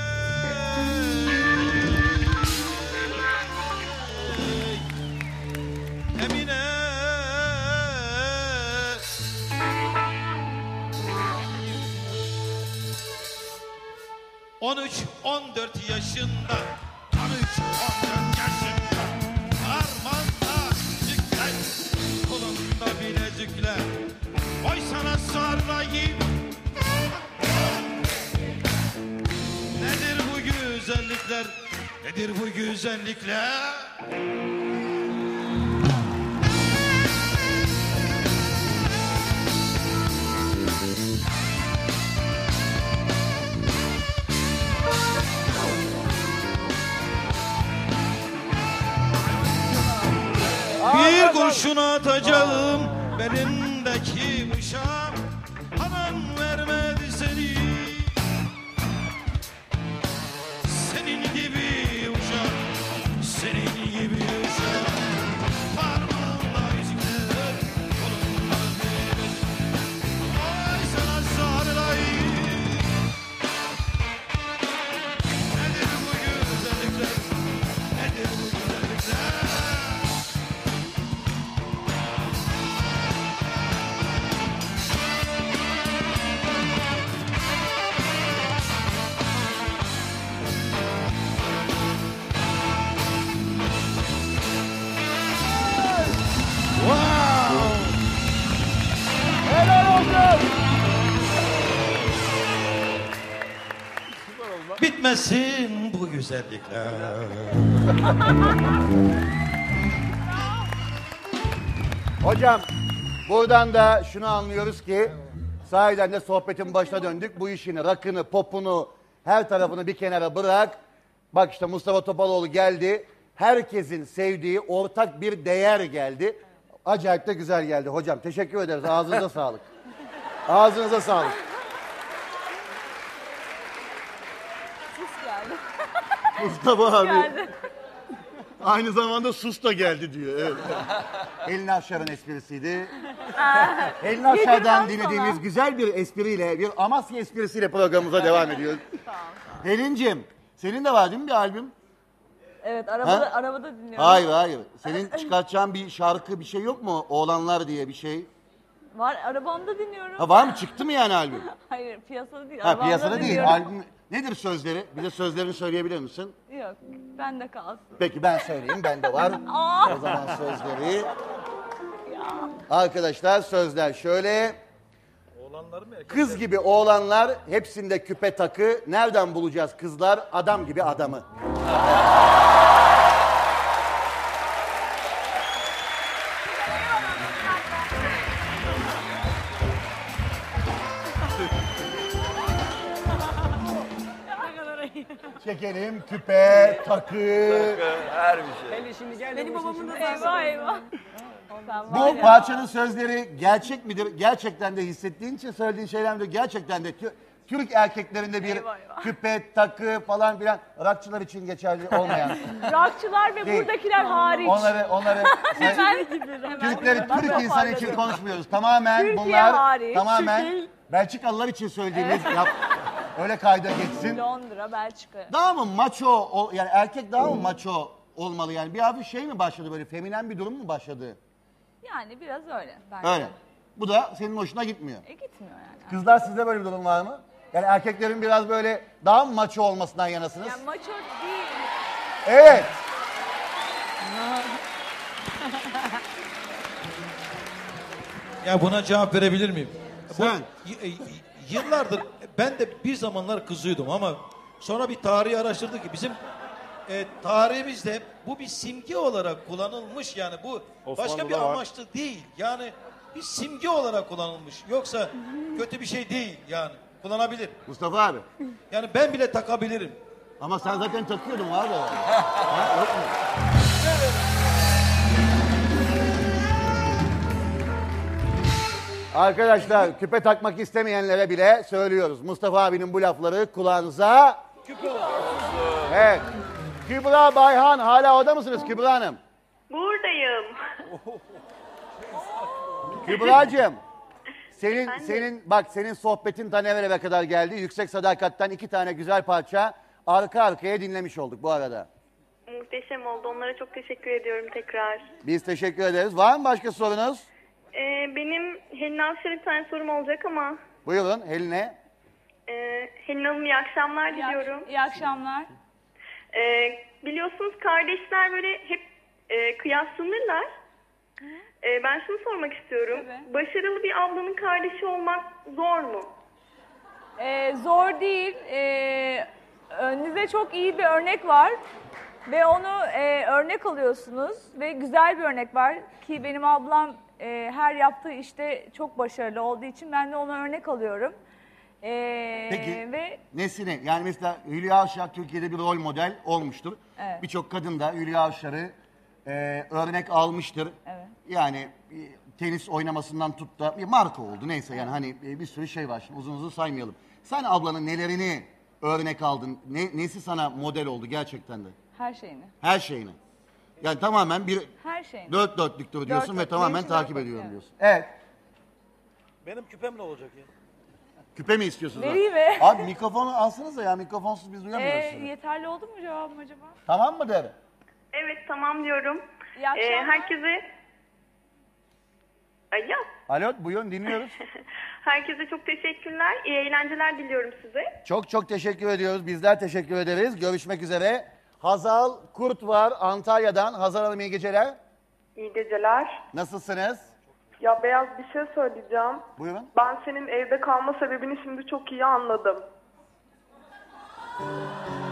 ey Emine. on üç on dört yaşında, on üç on dört yaşında, parmağında yüzükler, kolunda bilezikler, oy sana sarılayım. Nedir bu güzellikler, nedir bu güzellikler? Bir kurşun atacağım belimdeki bıçak, aman vermedi seni. Senin gibi uşak, senin gibi uşak. Parmağında yüzükler, kolunda bilezikler. Ay sana sarılayım. Nedir bu güzellikler, nedir bu güzellikler? bitmesin bu güzellikler. Hocam buradan da şunu anlıyoruz ki sahiden de sohbetin başına döndük. Bu işini, rakını, popunu, her tarafını bir kenara bırak. Bak işte Mustafa Topaloğlu geldi. Herkesin sevdiği ortak bir değer geldi. Acayip de güzel geldi hocam. Teşekkür ederiz. Ağzınıza sağlık. Ağzınıza sağlık. Sus geldi. Mustafa abi. Geldi. Aynı zamanda sus da geldi diyor. Evet. Helin Avşar'ın esprisiydi. Helin Avşar'dan Yedirmem dinlediğimiz sana. güzel bir espriyle, bir Amasya esprisiyle programımıza devam ediyoruz. Helin'cim, senin de var değil mi bir albüm? Evet, arabada, Ha? arabada dinliyorum. Hayır hayır. Senin çıkartacağın bir şarkı, bir şey yok mu? Oğlanlar diye bir şey. Var, arabamda dinliyorum. Ha var mı? Çıktı mı yani albüm? Hayır, piyasada değil. Ha arabamda piyasada değil. dinliyorum. Albüm nedir sözleri? Bize sözlerini söyleyebilir misin? Yok, bende kalsın. Peki ben söyleyeyim. Bende var. Aa! O zaman sözleri. Arkadaşlar sözler şöyle. Kız gibi oğlanlar hepsinde küpe takı. Nereden bulacağız kızlar? Adam gibi adamı. Çekelim küpe, takı. Her bir şey. Hele şimdi gel. Benim bu işin babamın da içinde- eyvah eyvah. Sen var Bu ya. parçanın sözleri gerçek midir? Gerçekten de hissettiğin için söylediğin şeyler midir? Gerçekten de tü- Türk erkeklerinde bir Eyvah, eyvah. küpe, takı falan filan rockçılar için geçerli olmayan. Rockçılar ve Değil. buradakiler hariç. Onları, onları Hemen gibi. Hemen Türkleri, gibi. Türk Ben insanı için toparladım. konuşmuyoruz. Tamamen Türkiye bunlar hariç. tamamen Türkiye- Belçikalılar için söylediğimiz yap. Öyle kayda geçsin. Londra, Belçika. Daha mı maço, ol- yani erkek daha mı maço olmalı yani? Bir hafif şey mi başladı böyle, feminen bir durum mu başladı? Yani biraz öyle bence. Öyle. Bu da senin hoşuna gitmiyor. E gitmiyor yani. Kızlar sizde böyle bir durum var mı? Yani erkeklerin biraz böyle daha mı maço olmasından yanasınız? Yani maço değil. Evet. Ya buna cevap verebilir miyim? Sen. Bu, y- y- yıllardır ben de bir zamanlar kızıyordum ama sonra bir tarihi araştırdık ki bizim e, tarihimizde bu bir simge olarak kullanılmış, yani bu başka bir Osmanlı'da var. amaçlı değil. Yani bir simge olarak kullanılmış. Yoksa kötü bir şey değil yani. Kullanabilir. Mustafa abi. Yani ben bile takabilirim. Ama sen zaten takıyordun var da. Ha, yok mu? Arkadaşlar küpe takmak istemeyenlere bile söylüyoruz. Mustafa abinin bu lafları kulağınıza... Evet. Kübra Bayhan hala orada mısınız Kübra Hanım? Buradayım. Kübra'cığım. Senin, senin, bak senin sohbetin ta nerelere kadar geldi. Yüksek Sadakat'ten iki tane güzel parça arka arkaya dinlemiş olduk bu arada. Muhteşem oldu. Onlara çok teşekkür ediyorum tekrar. Biz teşekkür ederiz. Var mı başka sorunuz? Ee, benim Helin Avşar'a bir tane sorum olacak ama. Buyurun Heline. E, Helin Hanım iyi akşamlar diliyorum. İyi akşamlar. Ee, biliyorsunuz kardeşler böyle hep e, kıyaslanırlar. Ee, ben şunu sormak istiyorum. Başarılı bir ablanın kardeşi olmak zor mu? Ee, zor değil. Ee, önünüzde çok iyi bir örnek var. Ve onu e, örnek alıyorsunuz. Ve güzel bir örnek var. Ki benim ablam e, her yaptığı işte çok başarılı olduğu için ben de ona örnek alıyorum. Ee, Peki ve nesine? Yani mesela Hülya Avşar Türkiye'de bir rol model olmuştur. Evet. Birçok kadın da Hülya Avşar'ı e, örnek almıştır. Evet. Yani e, tenis oynamasından tut da bir marka oldu neyse yani hani e, bir sürü şey var. Şimdi uzun uzun saymayalım. Sen ablanın nelerini örnek aldın? Ne, nesi sana model oldu gerçekten de? her şeyini. Her şeyini. Yani tamamen bir Her şeyini. dört dörtlüktür diyorsun Dört ve dört. tamamen Benim için takip dört ediyorum dört, diyorsun. Evet. Benim küpem ne olacak ya? Küpe mi istiyorsunuz? Vereyim mi? Abi mikrofonu alsanıza ya, mikrofonsuz biz duyamıyoruz Ee, sizi. yeterli oldu mu cevabım acaba? Tamam mı der? Evet tamam diyorum. İyi akşamlar. Ee, herkese... Alo. Alo buyurun dinliyoruz. Herkese çok teşekkürler. İyi eğlenceler diliyorum size. Çok çok teşekkür ediyoruz. Bizler teşekkür ederiz. Görüşmek üzere. Hazal Kurt var Antalya'dan. Hazal Hanım iyi geceler. İyi geceler. Nasılsınız? Ya Beyaz bir şey söyleyeceğim. Buyurun. Ben senin evde kalma sebebini şimdi çok iyi anladım.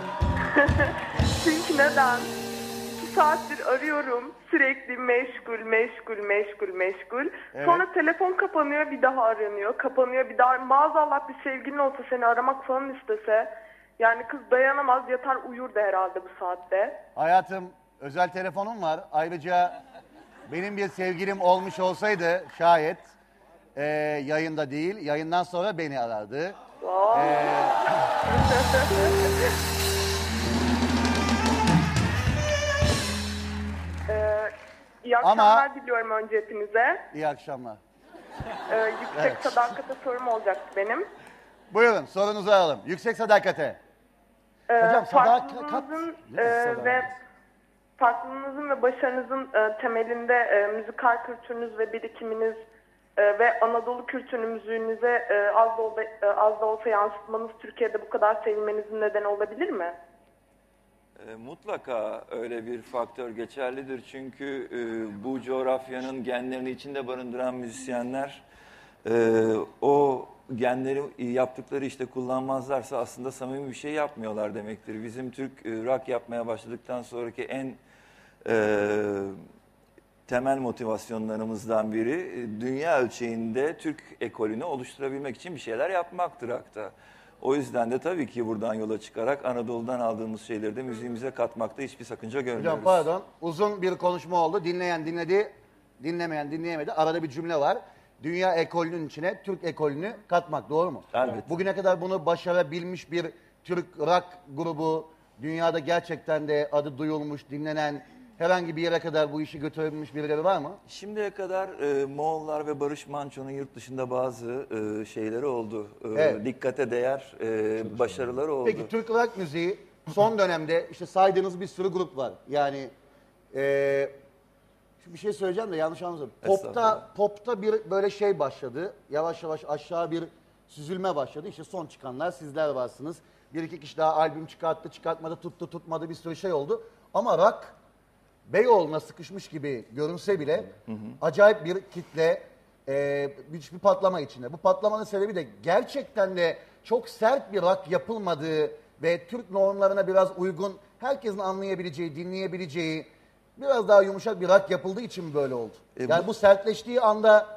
Çünkü neden? İki saattir arıyorum. Sürekli meşgul, meşgul, meşgul, meşgul. Evet. Sonra telefon kapanıyor, bir daha aranıyor. Kapanıyor, bir daha. Maazallah bir sevgilin olsa seni aramak falan istese. Yani kız dayanamaz, yatar uyur da herhalde bu saatte. Hayatım, özel telefonum var. Ayrıca benim bir sevgilim olmuş olsaydı şayet e, yayında değil, yayından sonra beni arardı. Ee, Ee, iyi Ama- akşamlar diliyorum önce hepinize. iyi akşamlar. Ee, yüksek Evet. sadakate sorum olacaktı benim. Buyurun sorunuzu alalım. Yüksek sadakate. Ee, Hocam sadakat... farklılığınızın, Ne e, sadakat? ve farklılığınızın ve başarınızın e, temelinde e, müzikal kültürünüz ve birikiminiz e, ve Anadolu kültürünü müziğinize e, az da, olsa, e, az da olsa yansıtmanız Türkiye'de bu kadar sevilmenizin nedeni olabilir mi? E, mutlaka öyle bir faktör geçerlidir çünkü e, bu coğrafyanın genlerini içinde barındıran müzisyenler e, o genleri yaptıkları işte kullanmazlarsa aslında samimi bir şey yapmıyorlar demektir. Bizim Türk e, rock yapmaya başladıktan sonraki en e, temel motivasyonlarımızdan biri e, dünya ölçeğinde Türk ekolünü oluşturabilmek için bir şeyler yapmaktır rock'ta. O yüzden de tabii ki buradan yola çıkarak Anadolu'dan aldığımız şeyleri de müziğimize katmakta hiçbir sakınca görmüyoruz. Hocam pardon, uzun bir konuşma oldu. Dinleyen dinledi, dinlemeyen dinleyemedi. Arada bir cümle var. Dünya ekolünün içine Türk ekolünü katmak, doğru mu? Elbette. Bugüne kadar bunu başarabilmiş bir Türk rock grubu, dünyada gerçekten de adı duyulmuş, dinlenen, herhangi bir yere kadar bu işi götürebilmiş birileri var mı? Şimdiye kadar e, Moğollar ve Barış Manço'nun yurt dışında bazı e, şeyleri oldu. E, Evet. Dikkate değer e, başarıları oldu. Peki Türk rock müziği son dönemde işte saydığınız bir sürü grup var. Yani e, bir şey söyleyeceğim de yanlış anlamayın. Popta, Estağfurullah. popta bir böyle şey başladı. Yavaş yavaş aşağı bir süzülme başladı. İşte son çıkanlar sizler varsınız. Bir iki kişi daha albüm çıkarttı, çıkartmadı, tuttu, tutmadı bir sürü şey oldu. Ama rock Beyoğlu'na sıkışmış gibi görünse bile acayip bir kitle, e, bir, bir patlama içinde. Bu patlamanın sebebi de gerçekten de çok sert bir rock yapılmadığı ve Türk normlarına biraz uygun, herkesin anlayabileceği, dinleyebileceği biraz daha yumuşak bir rock yapıldığı için böyle oldu. E, yani bu- bu sertleştiği anda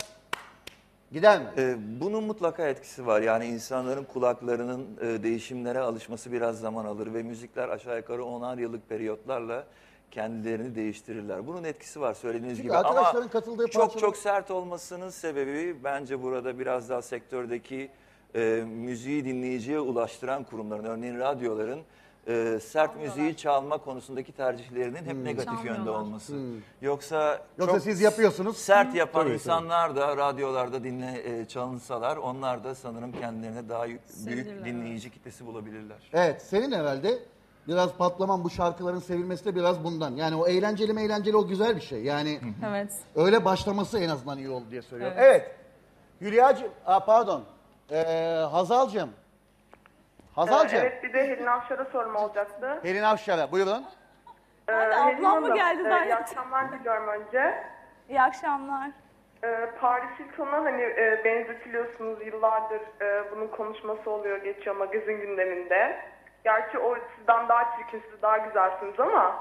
gider mi? E, bunun mutlaka etkisi var. Yani insanların kulaklarının e, değişimlere alışması biraz zaman alır ve müzikler aşağı yukarı onar yıllık periyotlarla kendilerini değiştirirler. Bunun etkisi var söylediğiniz Çünkü gibi ama arkadaşların katıldığı çok parçalar- çok sert olmasının sebebi bence burada biraz daha sektördeki e, müziği dinleyiciye ulaştıran kurumların, örneğin radyoların e, sert müziği çalma konusundaki tercihlerinin hep Hmm. negatif yönde Çalmıyorlar. olması. Hmm. Yoksa Yoksa çok siz yapıyorsunuz. Sert yapan Tabii, insanlar da radyolarda dinle e, çalınsalar onlar da sanırım kendilerine daha y- büyük Sevilirler, dinleyici kitlesi bulabilirler. Evet, senin herhalde biraz patlaman bu şarkıların sevilmesi de biraz bundan. Yani o eğlenceli mi eğlenceli o güzel bir şey. Yani Evet. öyle başlaması en azından iyi oldu diye söylüyorum. Evet. Evet. Hülya'cığım, aa, pardon. Ee, Hazal'cığım. Hazal'cığım. Ee, evet, bir de Helin Avşar'a sorum olacaktı. Helin Avşar'a buyurun. Ee, ablam Helin mı Hanım, geldi e, zannettim. İyi akşamlar diliyorum önce. İyi akşamlar. Ee, Paris Hilton'a hani e, benzetiliyorsunuz yıllardır e, bunun konuşması oluyor, geçiyor magazin gündeminde. Gerçi o sizden daha çirkin, siz daha güzelsiniz ama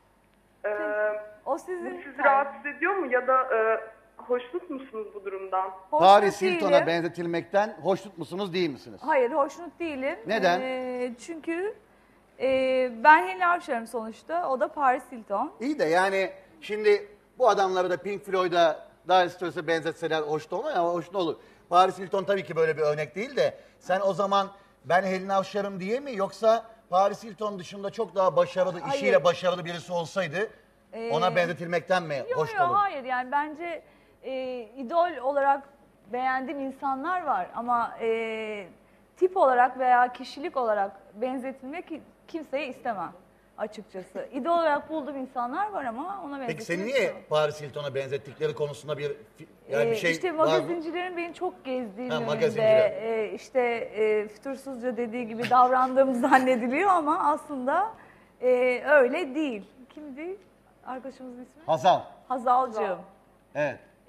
e, o sizin bu sizi rahatsız ediyor mu ya da e, hoşnut musunuz bu durumdan? Paris Hilton'a benzetilmekten hoşnut musunuz değil misiniz? Hayır, hoşnut değilim. Neden? Ee, çünkü e, ben Helin Avşar'ım sonuçta, o da Paris Hilton. İyi de yani şimdi bu adamları da Pink Floyd'a, Dire Straits'e benzetseler hoş da olur ama hoş ne olur. Paris Hilton tabii ki böyle bir örnek değil de sen o zaman ben Helin Avşar'ım diye mi yoksa Paris Hilton dışında çok daha başarılı, Hayır. işiyle başarılı birisi olsaydı Ee, ona benzetilmekten mi Yok hoş yok olur? hayır, yani bence e, idol olarak beğendiğim insanlar var ama e, tip olarak veya kişilik olarak benzetilmek kimseye istemem açıkçası. İdol olarak bulduğum insanlar var ama ona benzetilmek Peki seni niye istemem. Paris Hilton'a benzettikleri konusunda bir fi- yani Ee, bir şey işte var mı? magazincilerin beni çok gezdiği Ha, yönünde, magazinciler. e, işte e, fütursuzca dediği gibi davrandığım zannediliyor ama aslında e, öyle değil. Kimdi arkadaşımızın ismi? Hazal. Hazalcığım. Evet.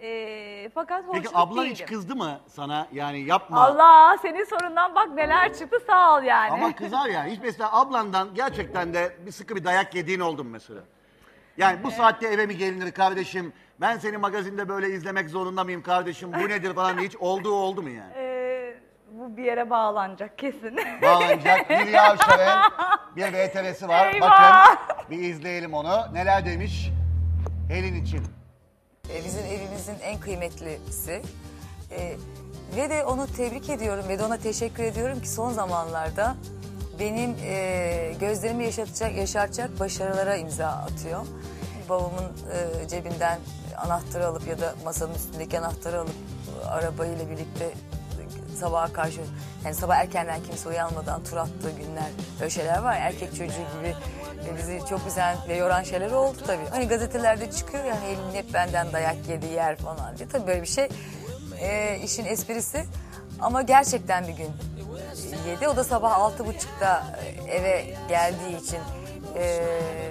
Ee, fakat hoşnut Peki ablan değildim. hiç kızdı mı sana? Yani yapma. Allah, senin sorundan bak neler çıktı, sağ ol yani. Ama kızar ya. Hiç mesela ablandan gerçekten de bir sıkı bir dayak yediğin oldu mu mesela? Yani bu saatte eve mi gelinir kardeşim? Ben seni magazinde böyle izlemek zorunda mıyım kardeşim? Bu nedir falan hiç olduğu oldu mu yani? Ee, bu bir yere bağlanacak kesin. Bağlanacak. Hülya Avşar'ın bir V T R'si var. Eyvah! Bakın bir izleyelim onu. Neler demiş Helin için. E, Bizim evimizin en kıymetlisi. E, ve de onu tebrik ediyorum ve de ona teşekkür ediyorum ki son zamanlarda benim e, gözlerimi yaşatacak, yaşartacak başarılara imza atıyor. Babamın e, cebinden anahtarı alıp ya da masanın üstündeki anahtarı alıp e, arabayla birlikte sabaha karşı, yani sabah erkenden kimse uyanmadan tur attığı günler, böyle şeyler var ya, erkek çocuğu gibi ve bizi çok güzel ve yoran şeyler oldu tabii. Hani gazetelerde çıkıyor yani elin hep benden dayak yedi yer falan diye. Tabii böyle bir şey e, işin esprisi ama gerçekten bir gün yedi. O da sabah altı buçukta eve geldiği için e,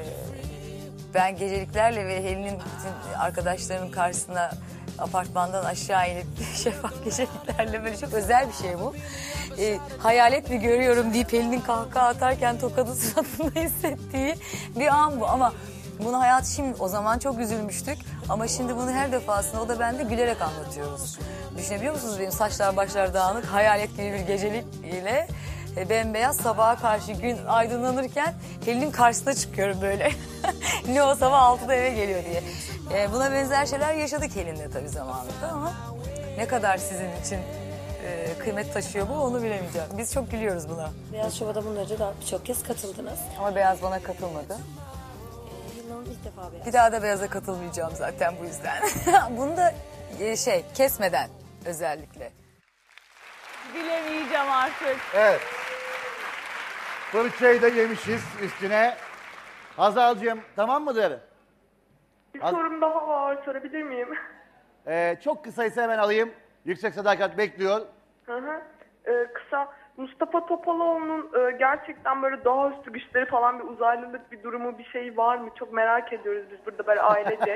ben geceliklerle ve Helin'in bütün arkadaşlarının karşısına apartmandan aşağı inip şeffaf geceliklerle, böyle çok özel bir şey bu. E, hayalet mi görüyorum deyip Helin'in kahkaha atarken tokadı suratında hissettiği bir an bu. Ama bunu hayat şimdi, o zaman çok üzülmüştük ama şimdi bunu her defasında o da ben de gülerek anlatıyoruz. Düşünebiliyor musunuz, benim saçlar başlar dağınık, hayalet gibi bir gecelik ile e, bembeyaz sabaha karşı gün aydınlanırken Helin'in karşısına çıkıyorum böyle. Ne o sabah altıda eve geliyor diye. E, buna benzer şeyler yaşadık Helin'le tabii zamanında ama ne kadar sizin için e, kıymet taşıyor bu onu bilemeyeceğim. Biz çok gülüyoruz buna. Beyaz Şov'a da bundan önce daha birçok kez katıldınız. Ama Beyaz bana katılmadı. Yılın ilk defa Beyaz. Bir daha da Beyaz'a katılmayacağım zaten bu yüzden. Bunu da e, şey kesmeden özellikle. Bilemeyeceğim artık. Evet. Fırçayı da yemişiz üstüne. Hazal'cığım tamam mıdır? Bir Az- sorum daha var, sorabilir miyim? Ee, çok kısaysa hemen alayım. Yüksek Sadakat bekliyor. Hı hı. Ee, kısa, Mustafa Topaloğlu'nun e, gerçekten böyle doğaüstü güçleri falan, bir uzaylılık bir durumu, bir şey var mı? Çok merak ediyoruz biz burada böyle ailecek.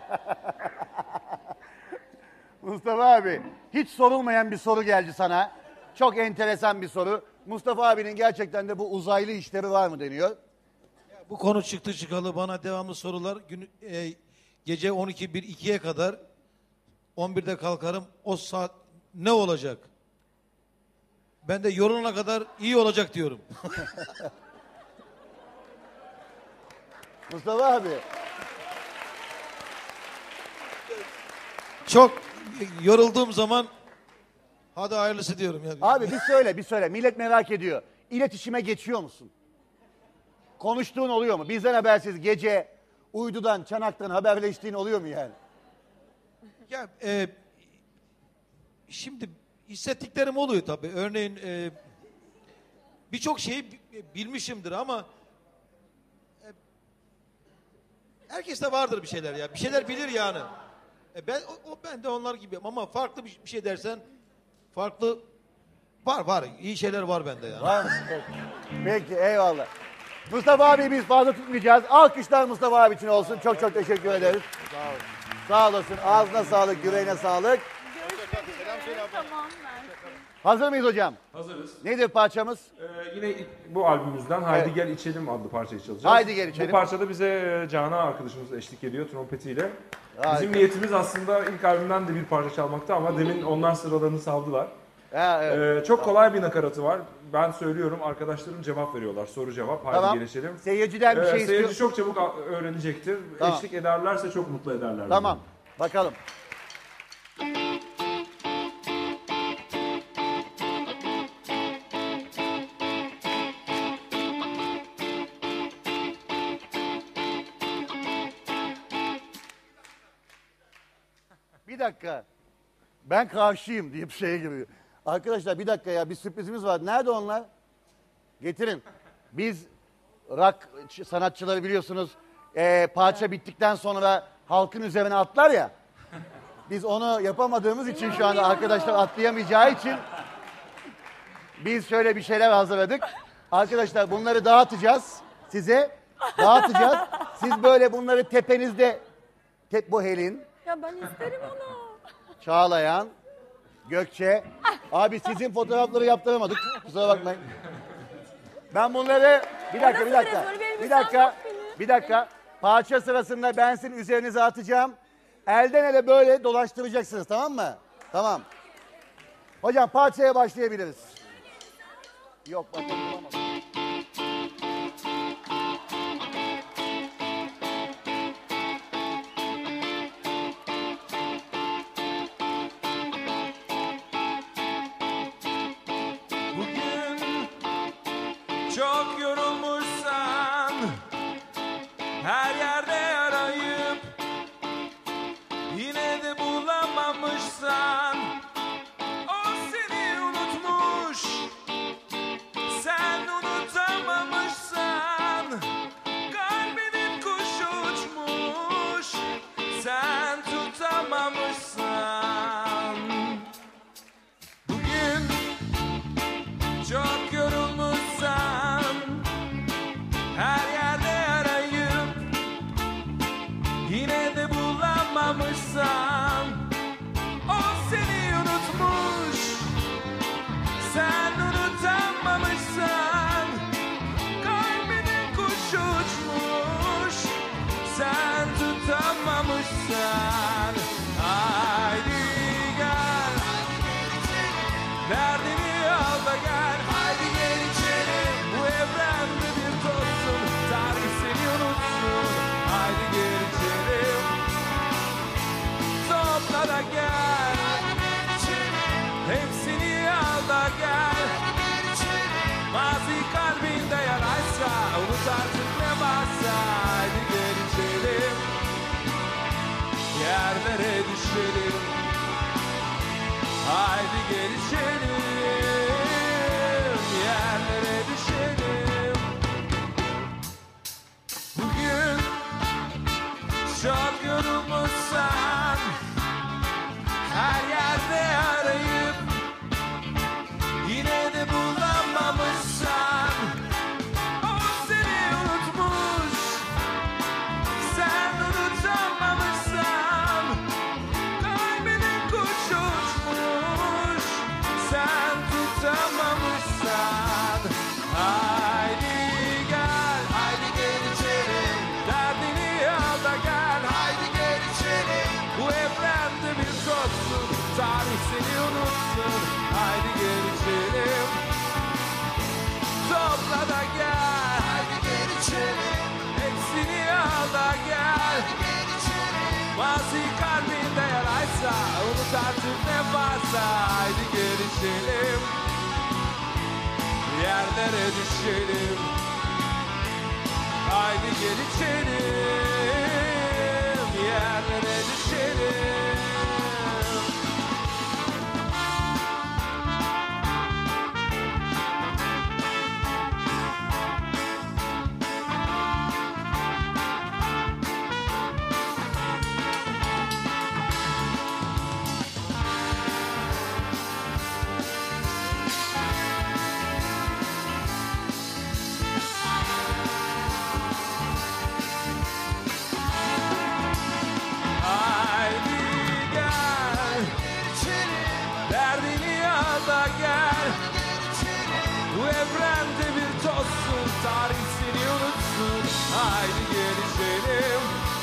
Mustafa abi, hiç sorulmayan bir soru geldi sana. Çok enteresan bir soru. Mustafa abinin gerçekten de bu uzaylı işleri var mı deniyor. Bu konu çıktı çıkalı bana devamlı sorular. Gün, e, gece on iki bir ikiye kadar on birde kalkarım. O saat ne olacak? Ben de yorulana kadar iyi olacak diyorum. Mustafa abi. Çok yorulduğum zaman hadi hayırlısı diyorum. Ya. Abi bir söyle bir söyle. Millet merak ediyor. İletişime geçiyor musun? Konuştuğun oluyor mu? Bizden habersiz gece uydudan, çanaktan haberleştiğin oluyor mu yani? Ya e, şimdi hissettiklerim oluyor tabii. Örneğin e, birçok şeyi bi- bilmişimdir ama e, herkeste vardır bir şeyler ya. Bir şeyler bilir yani. E, ben o, o ben de onlar gibiyim ama farklı bir, bir şey dersen farklı var var. İyi şeyler var bende yani. Var mı? Peki. Peki eyvallah. Mustafa abi biz fazla tutmayacağız. Alkışlar Mustafa abi için olsun. Çok çok teşekkür ederiz. Sağ olasın. Sağ olasın. Ağzına sağlık, yüreğine sağlık. Tamam. Hazır mıyız hocam? Hazırız. Nedir parçamız? Ee, yine bu albümümüzden Haydi Evet. Gel İçelim adlı parçayı çalacağız. Haydi Gel İçelim. Bu parçada bize e, Canan arkadaşımız eşlik ediyor trompetiyle. Harika. Bizim niyetimiz aslında ilk albümden de bir parça çalmaktı ama demin onlar sıralarını savdılar. Ha, evet. Ee, çok kolay bir nakaratı var. Ben söylüyorum, arkadaşlarım cevap veriyorlar. Soru cevap. Haydi Tamam. gelişelim. Seyirciden bir Ee, şey Seyirci istiyor. çok çabuk a- öğrenecektir. Tamam. Eşlik ederlerse çok mutlu ederler. Tamam. Bakalım. Bir dakika. Ben karşıyım diye bir şeye giriyor. Arkadaşlar bir dakika ya bir sürprizimiz var. Nerede onlar? Getirin. Biz rock sanatçıları biliyorsunuz eee, parça bittikten sonra halkın üzerine atlar ya. Biz onu yapamadığımız için şu anda arkadaşlar atlayamayacağı için biz şöyle bir şeyler hazırladık. Arkadaşlar bunları dağıtacağız size. Dağıtacağız. Siz böyle bunları tepenizde, tep bu Helin. Ya ben isterim onu. Çağlayan, Gökçe. Abi sizin fotoğrafları yaptıramadık. Kusura bakmayın. Ben bunları bir dakika bir dakika. Bir dakika. Bir dakika. Parça sırasında ben sizin üzerinize atacağım. Elden ele böyle dolaştıracaksınız, tamam mı? Tamam. Hocam parçaya başlayabiliriz. Yok bak. Bugün çok yorulmuşsan, her yerde arayıp yine de bulamamışsan, o seni unutmuş, sen unutamamışsan, kalbinin kuşu uçmuş, sen tutamamışsan. Bugün çok yorulmuşsan, her yerde arayıp yine de bulamamışsan, o seni unutmuş, sen unutamamışsan, kalbinin kuşu uçmuş, sen tutamamışsan. Haydi gel, derdini al da gel. Haydi gel içeri, bu evrende bir tozsun, tarih seni unutsun. Haydi gel içeri, topla da gel. Hepsini al da gel. Mazi kalbinde yaraysa, unut artık ne varsa. Haydi gel içeri, yerlere düşelim. Haydi gel içeri, yerlere düşelim. Bugün çok yorulmuşsan, her yerde arayıp yine de bulamamışsan, o seni unutmuş, sen unutamamışsan, kalbinin kuşu uçmuş, sen tutamamışsan. Haydi gel, haydi gel içeri, derdini al da gel. Haydi gel içeri, bu evrende bir tozsun, tarih seni unutsun. Haydi gel içeri, topla da gel. Haydi gel içeri, hepsini al da gel. Mazi kalbinde yaraysa, unut artık ne varsa. Haydi gel içelim, yerlere düşelim. Haydi gel içelim, yerlere düşelim. Haydi gel, derdini al da gel. Bu evrende bir tozsun, tarih seni unutsun. Haydi gel içelim,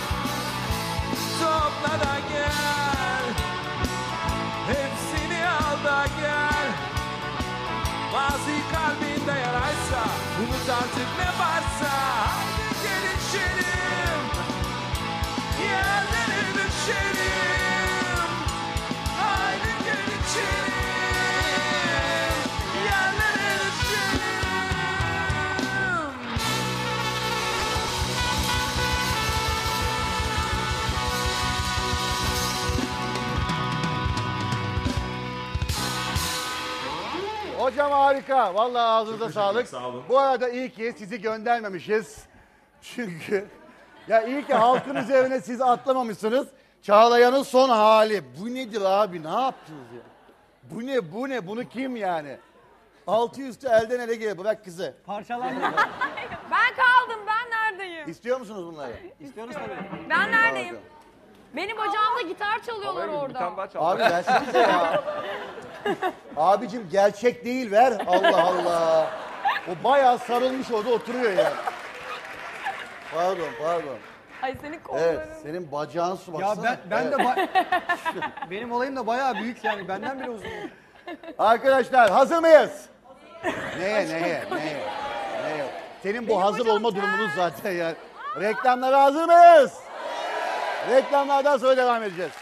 topla da gel. Hepsini al da gel. Mazi kalbinde yaraysa, unut artık ne varsa. Haydi gel içelim, yerlere düşelim. Haydi gel içelim, yerlere düşelim. Hocam harika. Vallahi ağzınıza sağlık. Sağ olun. Bu arada iyi ki sizi göndermemişiz. Çünkü ya iyi ki halkın üzerine siz atlamamışsınız. Çağlayan'ın son hali. Bu nedir abi? Ne yaptınız ya? Bu ne? Bu ne? Bunu kim yani? Altı üstü elden ele geliyor. Bırak kızı. Parçalandı. Ben kaldım. Ben neredeyim? İstiyor musunuz bunları? İstiyoruz tabii. Ben neredeyim? Benim bacağımda gitar çalıyorlar Bir orada. tane daha çal. Abi versenize ya. Abicim gerçek değil ver. Allah Allah. O bayağı sarılmış orada oturuyor ya. Pardon pardon. Ay senin kolların. Evet senin bacağın su Ya baksana. ben, ben Evet. de ba- benim olayım da bayağı büyük yani benden bile uzun. Arkadaşlar hazır mıyız? Neye neye neye? Neye? Senin bu hazır olma durumunuz zaten yani. Reklamlara hazır mıyız? Reklamlardan sonra devam edeceğiz.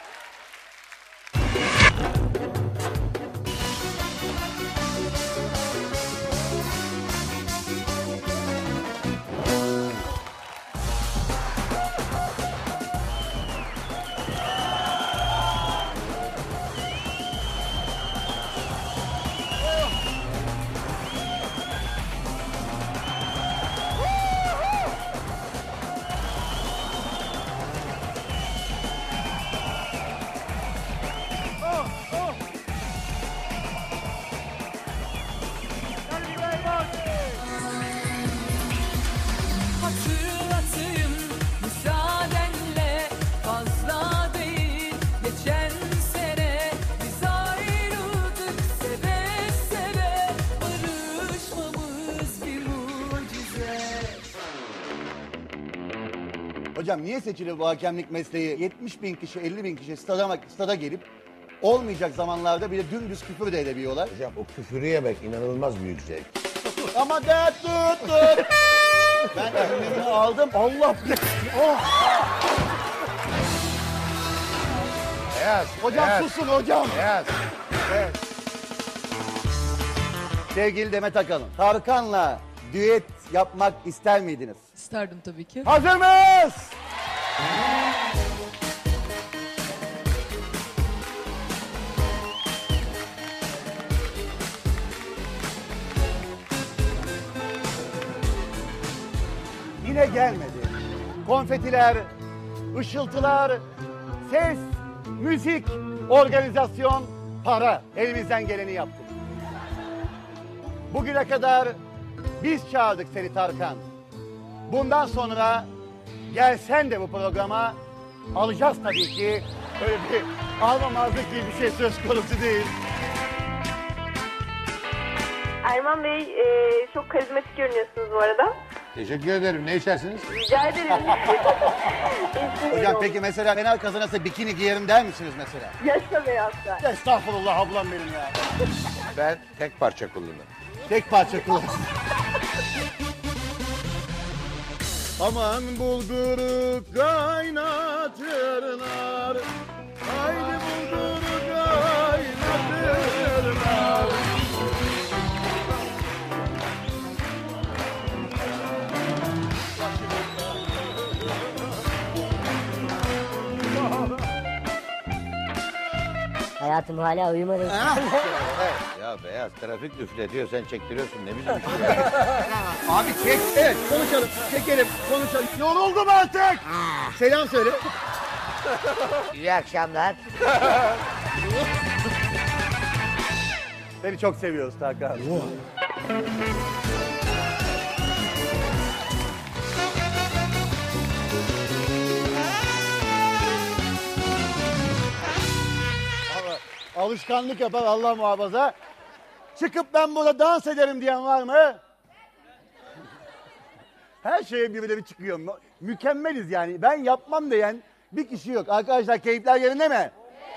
Hatırlatayım müsaadenle, fazla değil geçen sene biz ayrıldık seve seve, barışmamız bir mucize. Hocam niye seçilir bu hakemlik mesleği? yetmiş bin kişi, elli bin kişi stada, stada gelip olmayacak zamanlarda bile dümdüz küfür de edebiliyorlar. Hocam o küfürü yemek inanılmaz büyük zevk. Ama dert tut tut. Ben önlemini aldım. Allah bilir. Oh. Beyaz. Hocam beyaz. susun hocam. Beyaz. Evet. Sevgili Demet Akalın, Tarkan'la düet yapmak ister miydiniz? İsterdim tabii ki. Hazır mıyız? Yine gelmedi. Konfetiler, ışıltılar, ses, müzik, organizasyon, para. Elimizden geleni yaptık. Bugüne kadar biz çağırdık seni Tarkan. Bundan sonra gelsen de bu programa alacağız tabii ki. Öyle bir almamazlık gibi bir şey söz konusu değil. Erman Bey e, çok karizmatik görünüyorsunuz bu arada. Teşekkür ederim. Ne içersiniz? Rica ederim. Hocam peki mesela Fener kazanırsa bikini giyerim der misiniz mesela? Yaşa beyazlar. Estağfurullah ablam benim ya. Ben tek parça kullanırım. Tek parça kullan. Aman bulguru kaynatırlar. Haydi bulguru kaynatırlar. Hayatım hala uyumadı. Ya beyaz trafik üfletiyor sen çektiriyorsun ne biçim şey ya? Abi çek, evet konuşalım, çekelim, konuşalım. Yoruldum artık. Selam söyle. İyi akşamlar. Seni çok seviyoruz Tarkan. Alışkanlık yapar Allah muhafaza. Çıkıp ben burada dans ederim diyen var mı? Her şeye birileri çıkıyor. Mü- Mükemmeliz yani. Ben yapmam diyen bir kişi yok. Arkadaşlar keyifler yerinde mi?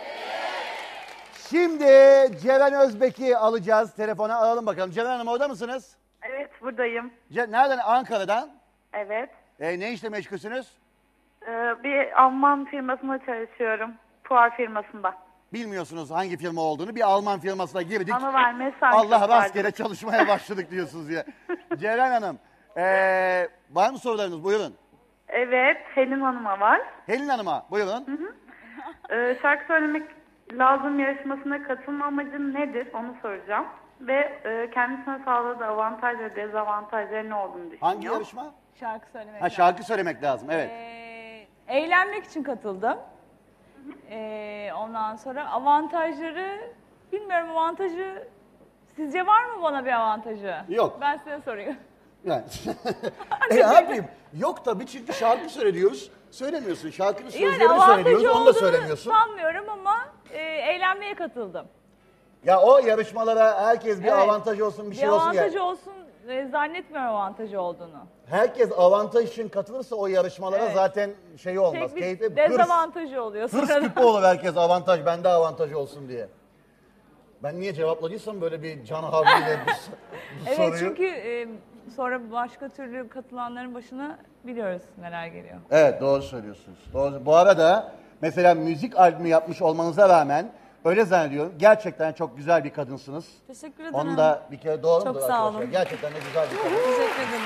Şimdi Ceren Özbek'i alacağız. Telefona alalım bakalım. Ceren Hanım orada mısınız? Evet buradayım. Ce- Nereden? Ankara'dan. Evet. E, ne işle meşgulsünüz? Ee, bir Alman firmasında çalışıyorum. Fuar firmasında. Bilmiyorsunuz hangi firma olduğunu. Bir Alman firmasına girdik. Ama var mesaj. Allah rastgele çalışmaya başladık diyorsunuz ya. Ceren Hanım, ee, var mı sorularınız? Buyurun. Evet, Helin Hanım'a var. Helin Hanım'a buyurun. Hı hı. Ee, şarkı söylemek lazım yarışmasına katılma amacı nedir onu soracağım. Ve e, kendisine sağladığı avantaj ve dezavantajları ne olduğunu düşünüyor. Hangi yarışma? Şarkı söylemek Ha, şarkı söylemek lazım, evet. Ee, eğlenmek için katıldım. Ee, ondan sonra avantajları, bilmiyorum avantajı, sizce var mı bana bir avantajı? Yok. Ben size sorayım. Yani. e ne yapayım? Yok tabii çünkü şarkı söylüyoruz. Söylemiyorsun. Şarkının Yani sözlerini avantajı söylüyoruz. Onu da olduğunu söylemiyorsun. sanmıyorum ama e, eğlenmeye katıldım. Ya o yarışmalara herkes bir Evet. avantaj olsun, bir şey olsun. avantajı Yani. olsun e, zannetmiyorum avantajı olduğunu. Herkes avantaj için katılırsa o yarışmalara Evet. zaten şey olmaz. Tek bir Keyfi, hırs, dezavantajı oluyor hırs sonra. küpü olur herkes avantaj, bende avantaj olsun diye. Ben niye cevapladıysam böyle bir can havliyle bu, bu Evet soruyu. çünkü e, sonra başka türlü katılanların başına biliyoruz neler geliyor. Evet doğru söylüyorsunuz. Doğru. Bu arada mesela müzik albümü yapmış olmanıza rağmen öyle zannediyorum. Gerçekten çok güzel bir kadınsınız. Teşekkür ederim. Onu da bir kere doğru Çok mudur sağ arkadaşlar? olun. Gerçekten de güzel bir kadın. Teşekkür ederim.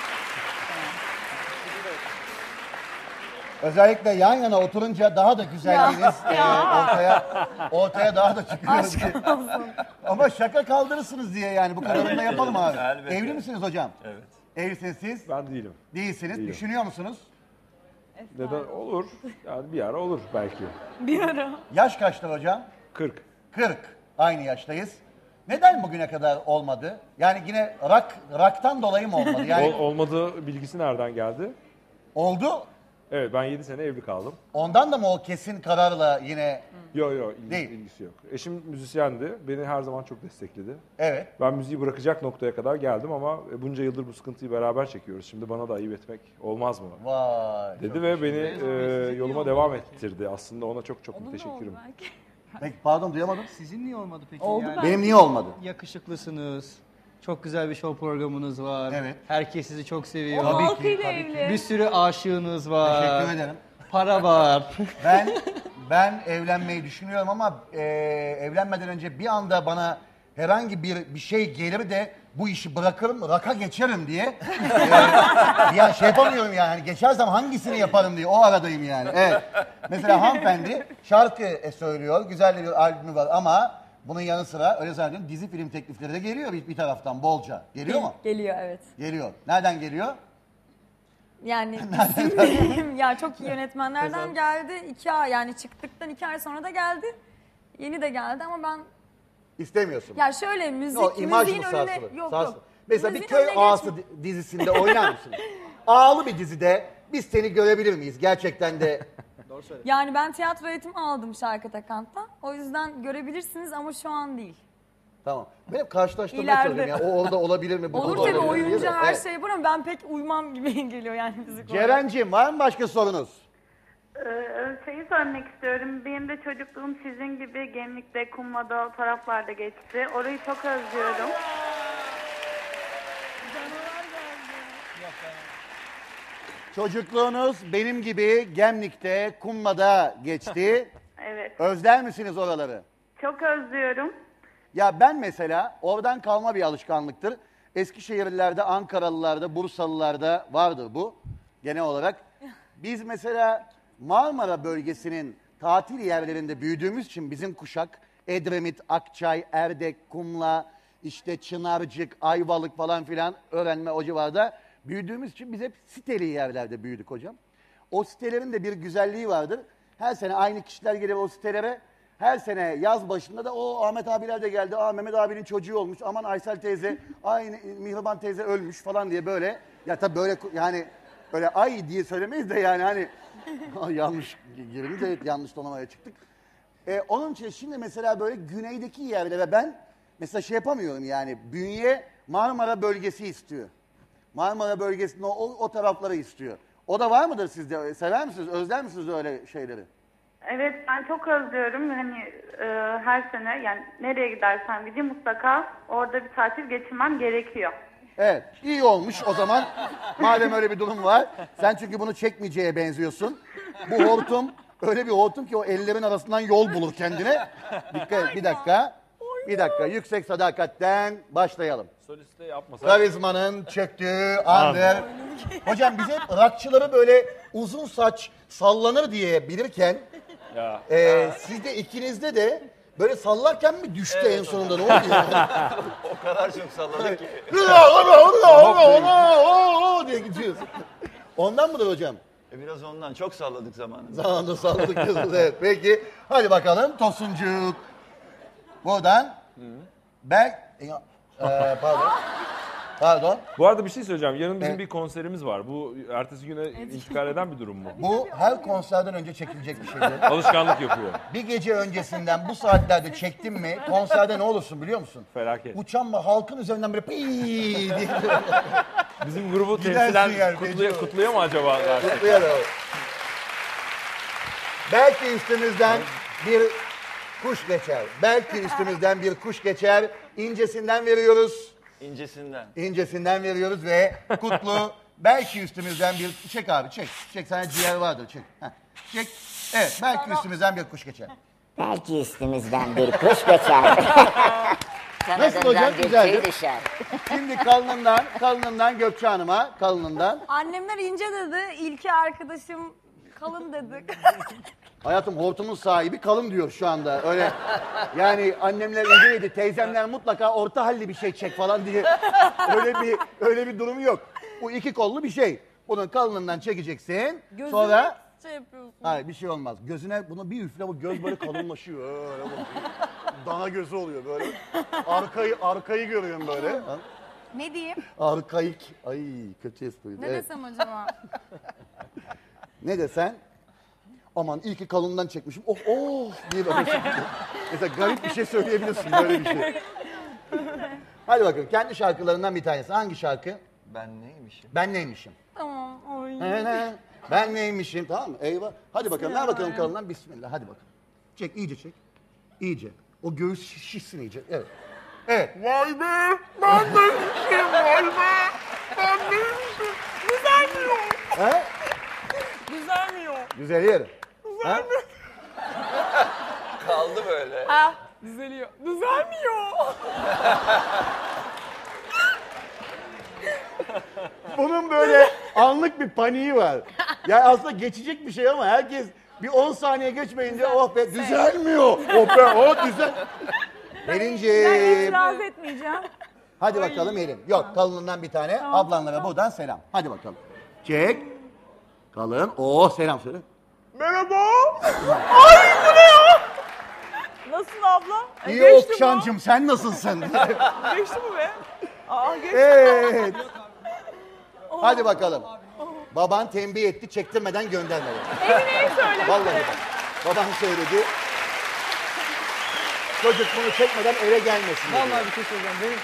Özellikle yan yana oturunca daha da güzelliğiniz Ya. e, ortaya ortaya daha da çıkıyor. Aşk diye. olsun. Ama şaka kaldırırsınız diye yani bu kadarını da yapalım abi. Elbette. Evli misiniz hocam? Evet. Evlisiniz siz? Ben değilim. Değilsiniz. Değilim. Düşünüyor musunuz? Neden? Olur. Yani bir ara olur belki. Bir ara. Yaş kaçtır hocam? kırk. kırk. Aynı yaştayız. Neden bugüne kadar olmadı? Yani yine rak, raktan dolayı mı olmadı? Yani Ol- olmadığı bilgisi nereden geldi? oldu. Evet, ben yedi sene evli kaldım. Ondan da mı o kesin kararla yine Yok yok, ilgisi, Değil. ilgisi yok. Eşim müzisyendi. Beni her zaman çok destekledi. evet. Ben müziği bırakacak noktaya kadar geldim ama bunca yıldır bu sıkıntıyı beraber çekiyoruz. Şimdi bana da ayıp etmek olmaz mı? Vay. Dedi ve beni e, yoluma devam ettirdi. Aslında ona çok çok müteşekkirim. Peki, pardon duyamadım. Sizin niye olmadı peki? Oldu yani? ben- Benim niye olmadı? Yakışıklısınız. Çok güzel bir show programınız var. Evet. Herkes sizi çok seviyor. O Tabii ki, halkıyla tabii ki. evli. Bir sürü aşığınız var. Teşekkür ederim. Para var. Ben ben evlenmeyi düşünüyorum ama e, evlenmeden önce bir anda bana herhangi bir bir şey gelir de bu işi bırakırım, raka geçerim diye. E, ya şey yapamıyorum yani. Hani geçersem hangisini yaparım diye o aradayım yani. Evet. Mesela hanımefendi şarkı e, söylüyor. Güzel de bir albümü var ama bunun yanı sıra öyle zannediyorum dizi film teklifleri de geliyor bir, bir taraftan bolca. Geliyor mu? Geliyor evet. Geliyor. Nereden geliyor? Yani isim ya çok iyi yönetmenlerden geldi. İki ay yani çıktıktan iki ay sonra da geldi. Yeni de geldi ama ben İstemiyorsun. ya şöyle müzik O imaj mı müziğin önüne sarsılır? yok Sarsılır. yok. Mesela bir Müziğin köy önüne ağası geçme. di- dizisinde oynar mısın? Ağlı bir dizide biz seni görebilir miyiz? Gerçekten de Yani ben tiyatro eğitimi aldım Şarkı Takant'ta. O yüzden görebilirsiniz ama şu an değil. tamam. Ben hep karşılaştırmaya İleride. çalışıyorum. Yani o orada olabilir mi? Burada Olur da tabii olabilir mi diye oyuncu de. her Evet. şey yapar ama ben pek uymam gibi geliyor yani müzik olarak. Ceren'ciğim var mı başka sorunuz? Ee, şeyi söylemek istiyorum. Benim de çocukluğum sizin gibi Gemlik'te, Kumla'da, o taraflarda geçti. Orayı çok özlüyorum. Çocukluğunuz benim gibi Gemlik'te, Kumla'da geçti. Evet. Özler misiniz oraları? Çok özlüyorum. Ya ben mesela oradan kalma bir alışkanlıktır. Eskişehirlilerde, Ankaralılarda, Bursalılarda vardır bu genel olarak. Biz mesela Marmara bölgesinin tatil yerlerinde büyüdüğümüz için bizim kuşak Edremit, Akçay, Erdek, Kumla, işte Çınarcık, Ayvalık falan filan öğrenme o civarda büyüdüğümüz için biz hep siteli yerlerde büyüdük hocam. O sitelerin de bir güzelliği vardır. Her sene aynı kişiler gelir o sitelere. Her sene yaz başında da o Ahmet abiler de geldi. Aa Mehmet abinin çocuğu olmuş. Aman Aysel teyze, ay Mihriban teyze ölmüş falan diye böyle. Ya tabii böyle yani böyle ay diye söylemeyiz de yani hani yanlış girince yanlış tonlamaya çıktık. Ee, onun için şimdi mesela böyle güneydeki yerlere ben mesela şey yapamıyorum yani bünye Marmara bölgesi istiyor. Marmara bölgesinde o, o tarafları istiyor. O da var mıdır sizde? Sever misiniz? Özler misiniz öyle şeyleri? Evet, ben çok özlüyorum. Hani e, her sene yani nereye gidersem gideyim mutlaka orada bir tatil geçirmem gerekiyor. Evet, iyi olmuş o zaman. Madem öyle bir durum var. Sen çünkü bunu çekmeyeceğe benziyorsun. Bu hortum öyle bir hortum ki o ellerin arasından yol bulur kendine. Dikkat, bir dakika. Bir dakika, yüksek sadakatten başlayalım. Soliste yapmasak. Karizmanın çöktüğü andır. Hocam biz hep rockçıları böyle uzun saç sallanır diye bilirken Ya. e, sizde ikinizde de böyle sallarken mi düştü en sonunda ne oldu yani? O kadar çok salladık ki. diye gidiyorsun. Ondan mıdır hocam? E biraz ondan çok salladık zamanında. Zamanında salladık yazıldı evet. Peki hadi bakalım Tosuncuk. Buradan ben e, pardon. Pardon. Bu arada bir şey söyleyeceğim. Yarın bizim Evet. bir konserimiz var. Bu ertesi güne intikal eden bir durum mu? Bu her konserden önce çekilecek bir şeydir. Alışkanlık yapıyor. Bir gece öncesinden bu saatlerde çektin mi konserde ne olursun biliyor musun? Felaket. Uçan mı halkın üzerinden böyle pii diye. Bizim grubu Gidersin temsilen yani, kutluyor, mecbur. kutluyor mu acaba? gerçekten? Kutluyor da. Belki üstümüzden bir kuş geçer. Belki üstümüzden bir kuş geçer. İncesinden veriyoruz. İncesinden. İncesinden veriyoruz ve kutlu. Belki üstümüzden bir... Çek abi çek. Çek sana ciğer vardır çek. Heh. Çek. Evet belki üstümüzden bir kuş geçer. Belki üstümüzden bir kuş geçer. Nasıl hocam? Kanadından bir Güzeldi. tüy düşer. Şimdi kalınından, kalınından Gökçe Hanım'a, kalınından. Annemler ince dedi, İlki arkadaşım kalın dedi. Hayatım hortumun sahibi kalın diyor şu anda. Öyle yani annemler inceydi, teyzemler mutlaka orta halli bir şey çek falan diye. Öyle bir öyle bir durumu yok. Bu iki kollu bir şey. Bunun kalınından çekeceksin. Gözüme Sonra şey yapıyorsun. hayır bir şey olmaz. Gözüne bunu bir üfle bu göz böyle kalınlaşıyor. Öyle bu. Dana gözü oluyor böyle. Arkayı arkayı görüyorum böyle. Ha? Ne diyeyim? Arkaik. Ay kötü espriydi. Ne Evet. desem acaba? Ne desen? Aman iyi ki kalından çekmişim. Oh oh diye böyle. Mesela garip bir şey söyleyebilirsin böyle bir şey. Hadi bakalım kendi şarkılarından bir tanesi. Hangi şarkı? Ben neymişim? Ben neymişim? Tamam. Ay. Ben neymişim tamam mı? Eyvah. Hadi bakalım ver bakalım kalından. Bismillah hadi bakalım. Çek iyice çek. İyice. O göğüs şiş- şişsin iyice. Evet. Evet. Vay be! Ben neymişim? Vay be! Ben neymişim? Düzelmiyor. He? Düzelmiyor. Düzelir. Ha? Kaldı böyle. Ha, düzeliyor. Düzelmiyor. Bunun böyle anlık bir paniği var. Yani aslında geçecek bir şey ama herkes bir on saniye geçmeyince oh be düzelmiyor. Oh be oh düzel. Ben Elinciğim. itiraz etmeyeceğim. Hadi bakalım Elin. Yok kalınından bir tane. Tamam, Ablanlara buradan selam. Hadi bakalım. Çek. Kalın. Oh selam söyle. Merhaba. Ay bu ne ya? Nasılsın abla? E, İyi geçti Okşancığım sen nasılsın? bu. Geçti mi be? Aa geçti. Evet. Hadi bakalım. Baban tembih etti çektirmeden göndermedi. Emine'yi söyledi. Vallahi bak. Baban söyledi. Çocuk bunu çekmeden eve gelmesin dedi. Vallahi bir şey söyleyeceğim. Benim,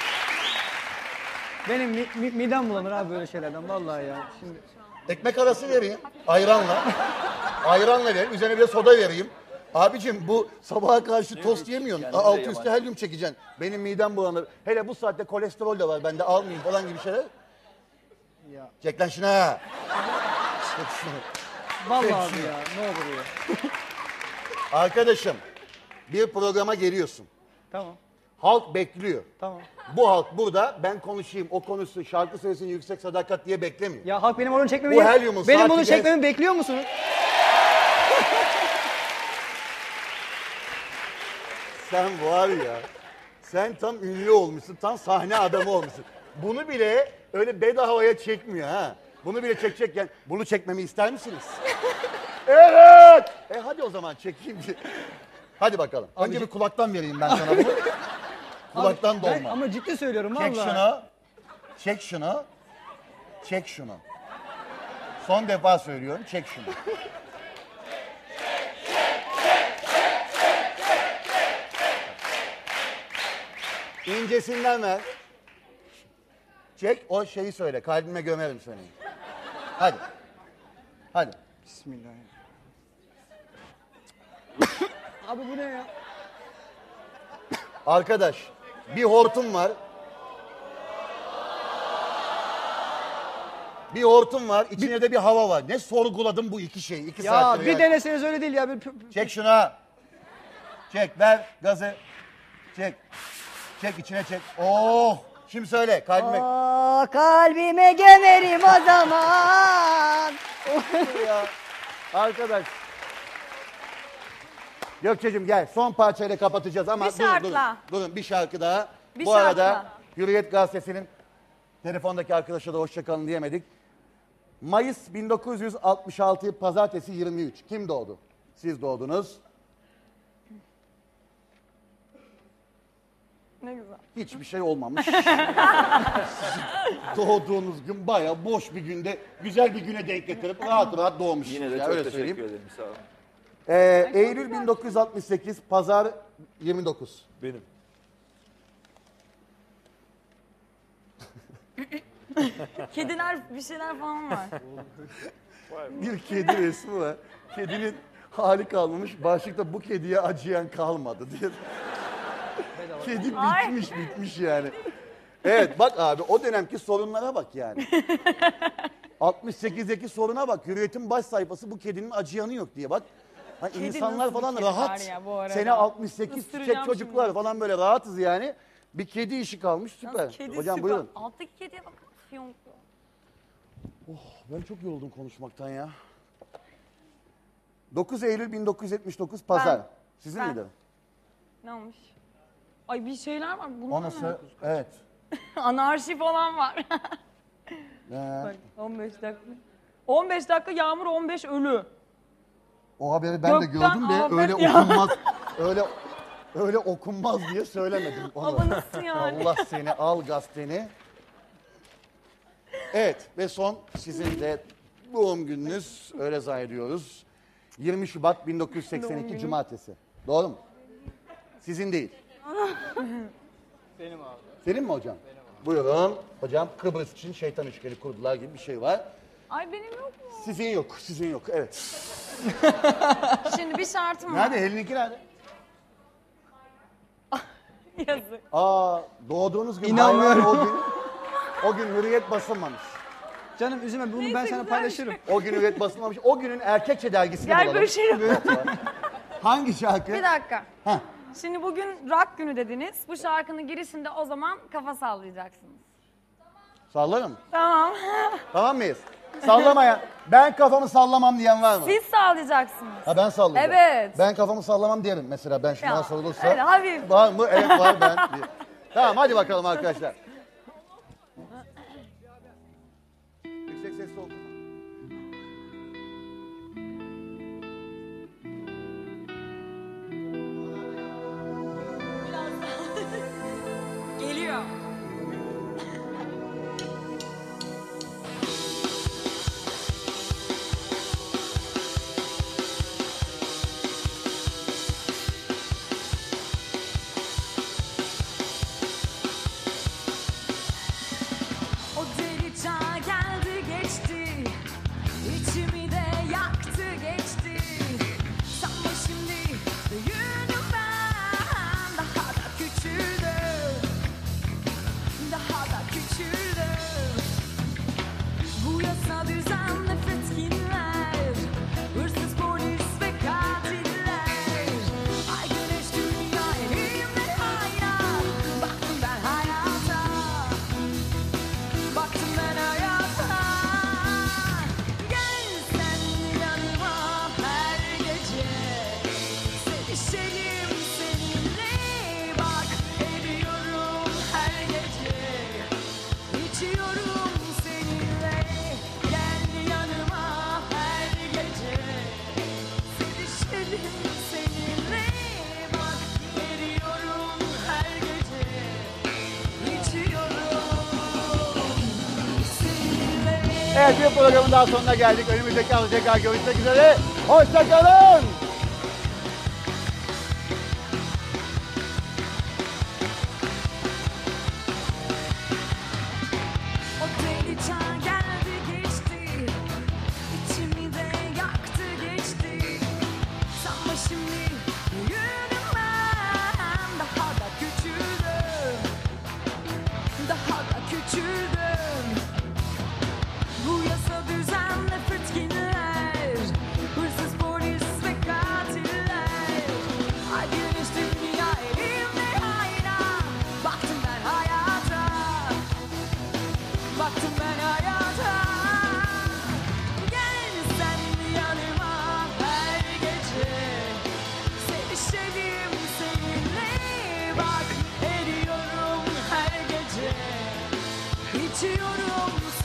benim mi, mi- midem bulanır abi böyle şeylerden. Vallahi ya. Şimdi Ekmek arası vereyim. Ayranla. Ayranla vereyim. Üzerine bir de soda vereyim. Abicim bu sabaha karşı tost yemiyorsun. Kendine Altı yabancı. üstü helyum çekeceksin. Benim midem bulanır. Hele bu saatte kolesterol de var. Ben de almayayım falan gibi şeyler. ya. Çek lan şuna. Çek şunu. Vallahi Çek abi şunu. ya. Ne olur ya. Arkadaşım bir programa geliyorsun. Tamam. Halk bekliyor. Tamam. Bu halk burada ben konuşayım, o konuşsun, şarkı söylesin, yüksek sadakat diye beklemiyor. Ya halk benim onu çekmemi Bu helyumun benim saati onu gel- çekmemi bekliyor musunuz? Sen var ya, sen tam ünlü olmuşsun, tam sahne adamı olmuşsun. Bunu bile öyle bedavaya çekmiyor ha. Bunu bile çekecekken, bunu çekmemi ister misiniz? Evet! E hadi o zaman çekeyim. Hadi bakalım. Önce bir kulaktan vereyim ben sana bunu. Kulaktan Abi, ben dolma. ama ciddi söylüyorum Çek vallahi. şunu. Çek şunu. Çek şunu. Son defa söylüyorum. Çek şunu. İncesinden ver. Çek o şeyi söyle. Kalbime gömerim seni. Hadi. Hadi. Bismillahirrahmanirrahim. Abi bu ne ya? Arkadaş bir hortum var. Bir hortum var. İçine de bir hava var. Ne sorguladım bu iki şeyi. İki Ya saattir bir yani. deneseniz öyle değil ya. Bir, Çek şuna. Çek ver gazı. Çek. Çek içine çek. Oh. Şimdi söyle kalbime. Aa, kalbime gömerim o zaman. ya. Arkadaş. Gökçe'cim gel. Son parçayla kapatacağız ama Bir durun, durun. şarkıla. Durun bir şarkı daha. Bir Bu arada şarkıla. Hürriyet Gazetesi'nin telefondaki arkadaşa da hoşça kalın diyemedik. Mayıs bin dokuz yüz altmış altı Pazartesi yirmi üç. Kim doğdu? Siz doğdunuz. Ne güzel. Hiçbir şey olmamış. Doğduğunuz gün bayağı boş bir günde, güzel bir güne denk getirip rahat rahat doğmuşsunuz. Yine de ya, çok öyle teşekkür söyleyeyim. ederim. Sağ olun. Ee, Eylül bin dokuz yüz altmış sekiz, Pazar yirmi dokuz. Benim. Kediler bir şeyler falan var. Bir kedi resmi var. Kedinin hali kalmamış. Başlıkta bu kediye acıyan kalmadı diye. Kedi Ay. bitmiş bitmiş yani. Evet bak abi o dönemki sorunlara bak yani. altmış sekizdeki soruna bak. Hürriyet'in baş sayfası bu kedinin acıyanı yok diye bak. Hani Kedi insanlar nasıl bir falan kedi rahat. var ya bu arada? Sene altmış sekiz Isıracağım çiçek çocuklar şimdi. falan böyle rahatız yani. Bir kedi işi kalmış süper. Yalnız kedi Hocam süper. buyurun. Alttaki kediye bakın. Fiyonk. Ben çok yoruldum konuşmaktan ya. dokuz Eylül bin dokuz yüz yetmiş dokuz Pazar. Ben- Sizin ben- miydi? Ne olmuş? Ay bir şeyler var. Bunlar Onu ne? sö- evet. Anarşi falan var. Ee, Bak on beş dakika. on beş dakika yağmur, on beş ölü. o haberi ben de Gökten gördüm de afet öyle ya. okunmaz. öyle öyle okunmaz diye söylemedim onu. Ama nasıl yani? Allah seni al gazeteni. Evet ve son sizin de doğum gününüz öyle zannediyoruz. yirmi Şubat bin dokuz yüz seksen Doğum iki günüm. Cumartesi. Doğru mu? Sizin değil. Benim abi. Senin mi hocam? Buyurun. Hocam Kıbrıs için şeytan üçgeni kurdular gibi bir şey var. Ay benim yok mu? Sizin yok, sizin yok. Evet. Şimdi bir şartım var. Nerede? Helin'inki nerede? Yazık. Aa, doğduğunuz gün İnanmıyorum. hayvan o gün o gün hürriyet basılmamış. Canım üzülme bunu ben sana paylaşırım. O gün hürriyet basılmamış. O günün Erkekçe dergisini Gel bulalım. görüşelim. Evet var. Hangi şarkı? Bir dakika. Heh. Şimdi bugün rock günü dediniz. Bu şarkının girişinde o zaman kafa sallayacaksınız. Sallarım. Tamam. Tamam mıyız? Sallamaya. Ben kafamı sallamam diyen var mı? Siz sallayacaksınız. Ha ben sallayacağım. Evet. Ben kafamı sallamam diyelim mesela ben şundan Ya, sorulursa. öyle hafif. Var mı? Evet var ben. Tamam hadi bakalım arkadaşlar. Yüksek sesle okuma. Geliyor. O deli çağ geldi geçti, içimi de yaktı geçti. Sanma şimdi büyüdüm ben, daha da küçüldüm, daha da küçüldüm. Bu yasa düzen nefret kinler, hırsız polis ve katiller. Ay güneş dünya elimde hayran, baktım ben hayata. Baktım ben hayata. Gel sen yanıma her gece, sevişelim seninle. Bak ediyorum her gece, içiyorum seninle. Gel yanıma her gece, sevişelim seninle. Bak ediyorum her gece, içiyorum. Evet bir programın daha sonuna geldik. Önümüzdeki hafta tekrar görüşmek üzere. Hoşçakalın. O deli çağ geldi geçti, içimi de yaktı geçti. Sanma şimdi büyüdüm ben, daha da küçüldüm, daha da küçüldüm. Bu yasa düzen nefret kinler, hırsız polis ve katiller. Ay güneş dünya elimde hayran, baktım ben hayata. Baktım ben hayata. Gel sen yanıma her gece, sevişelim seninle. Bak ediyorum her gece, içiyorum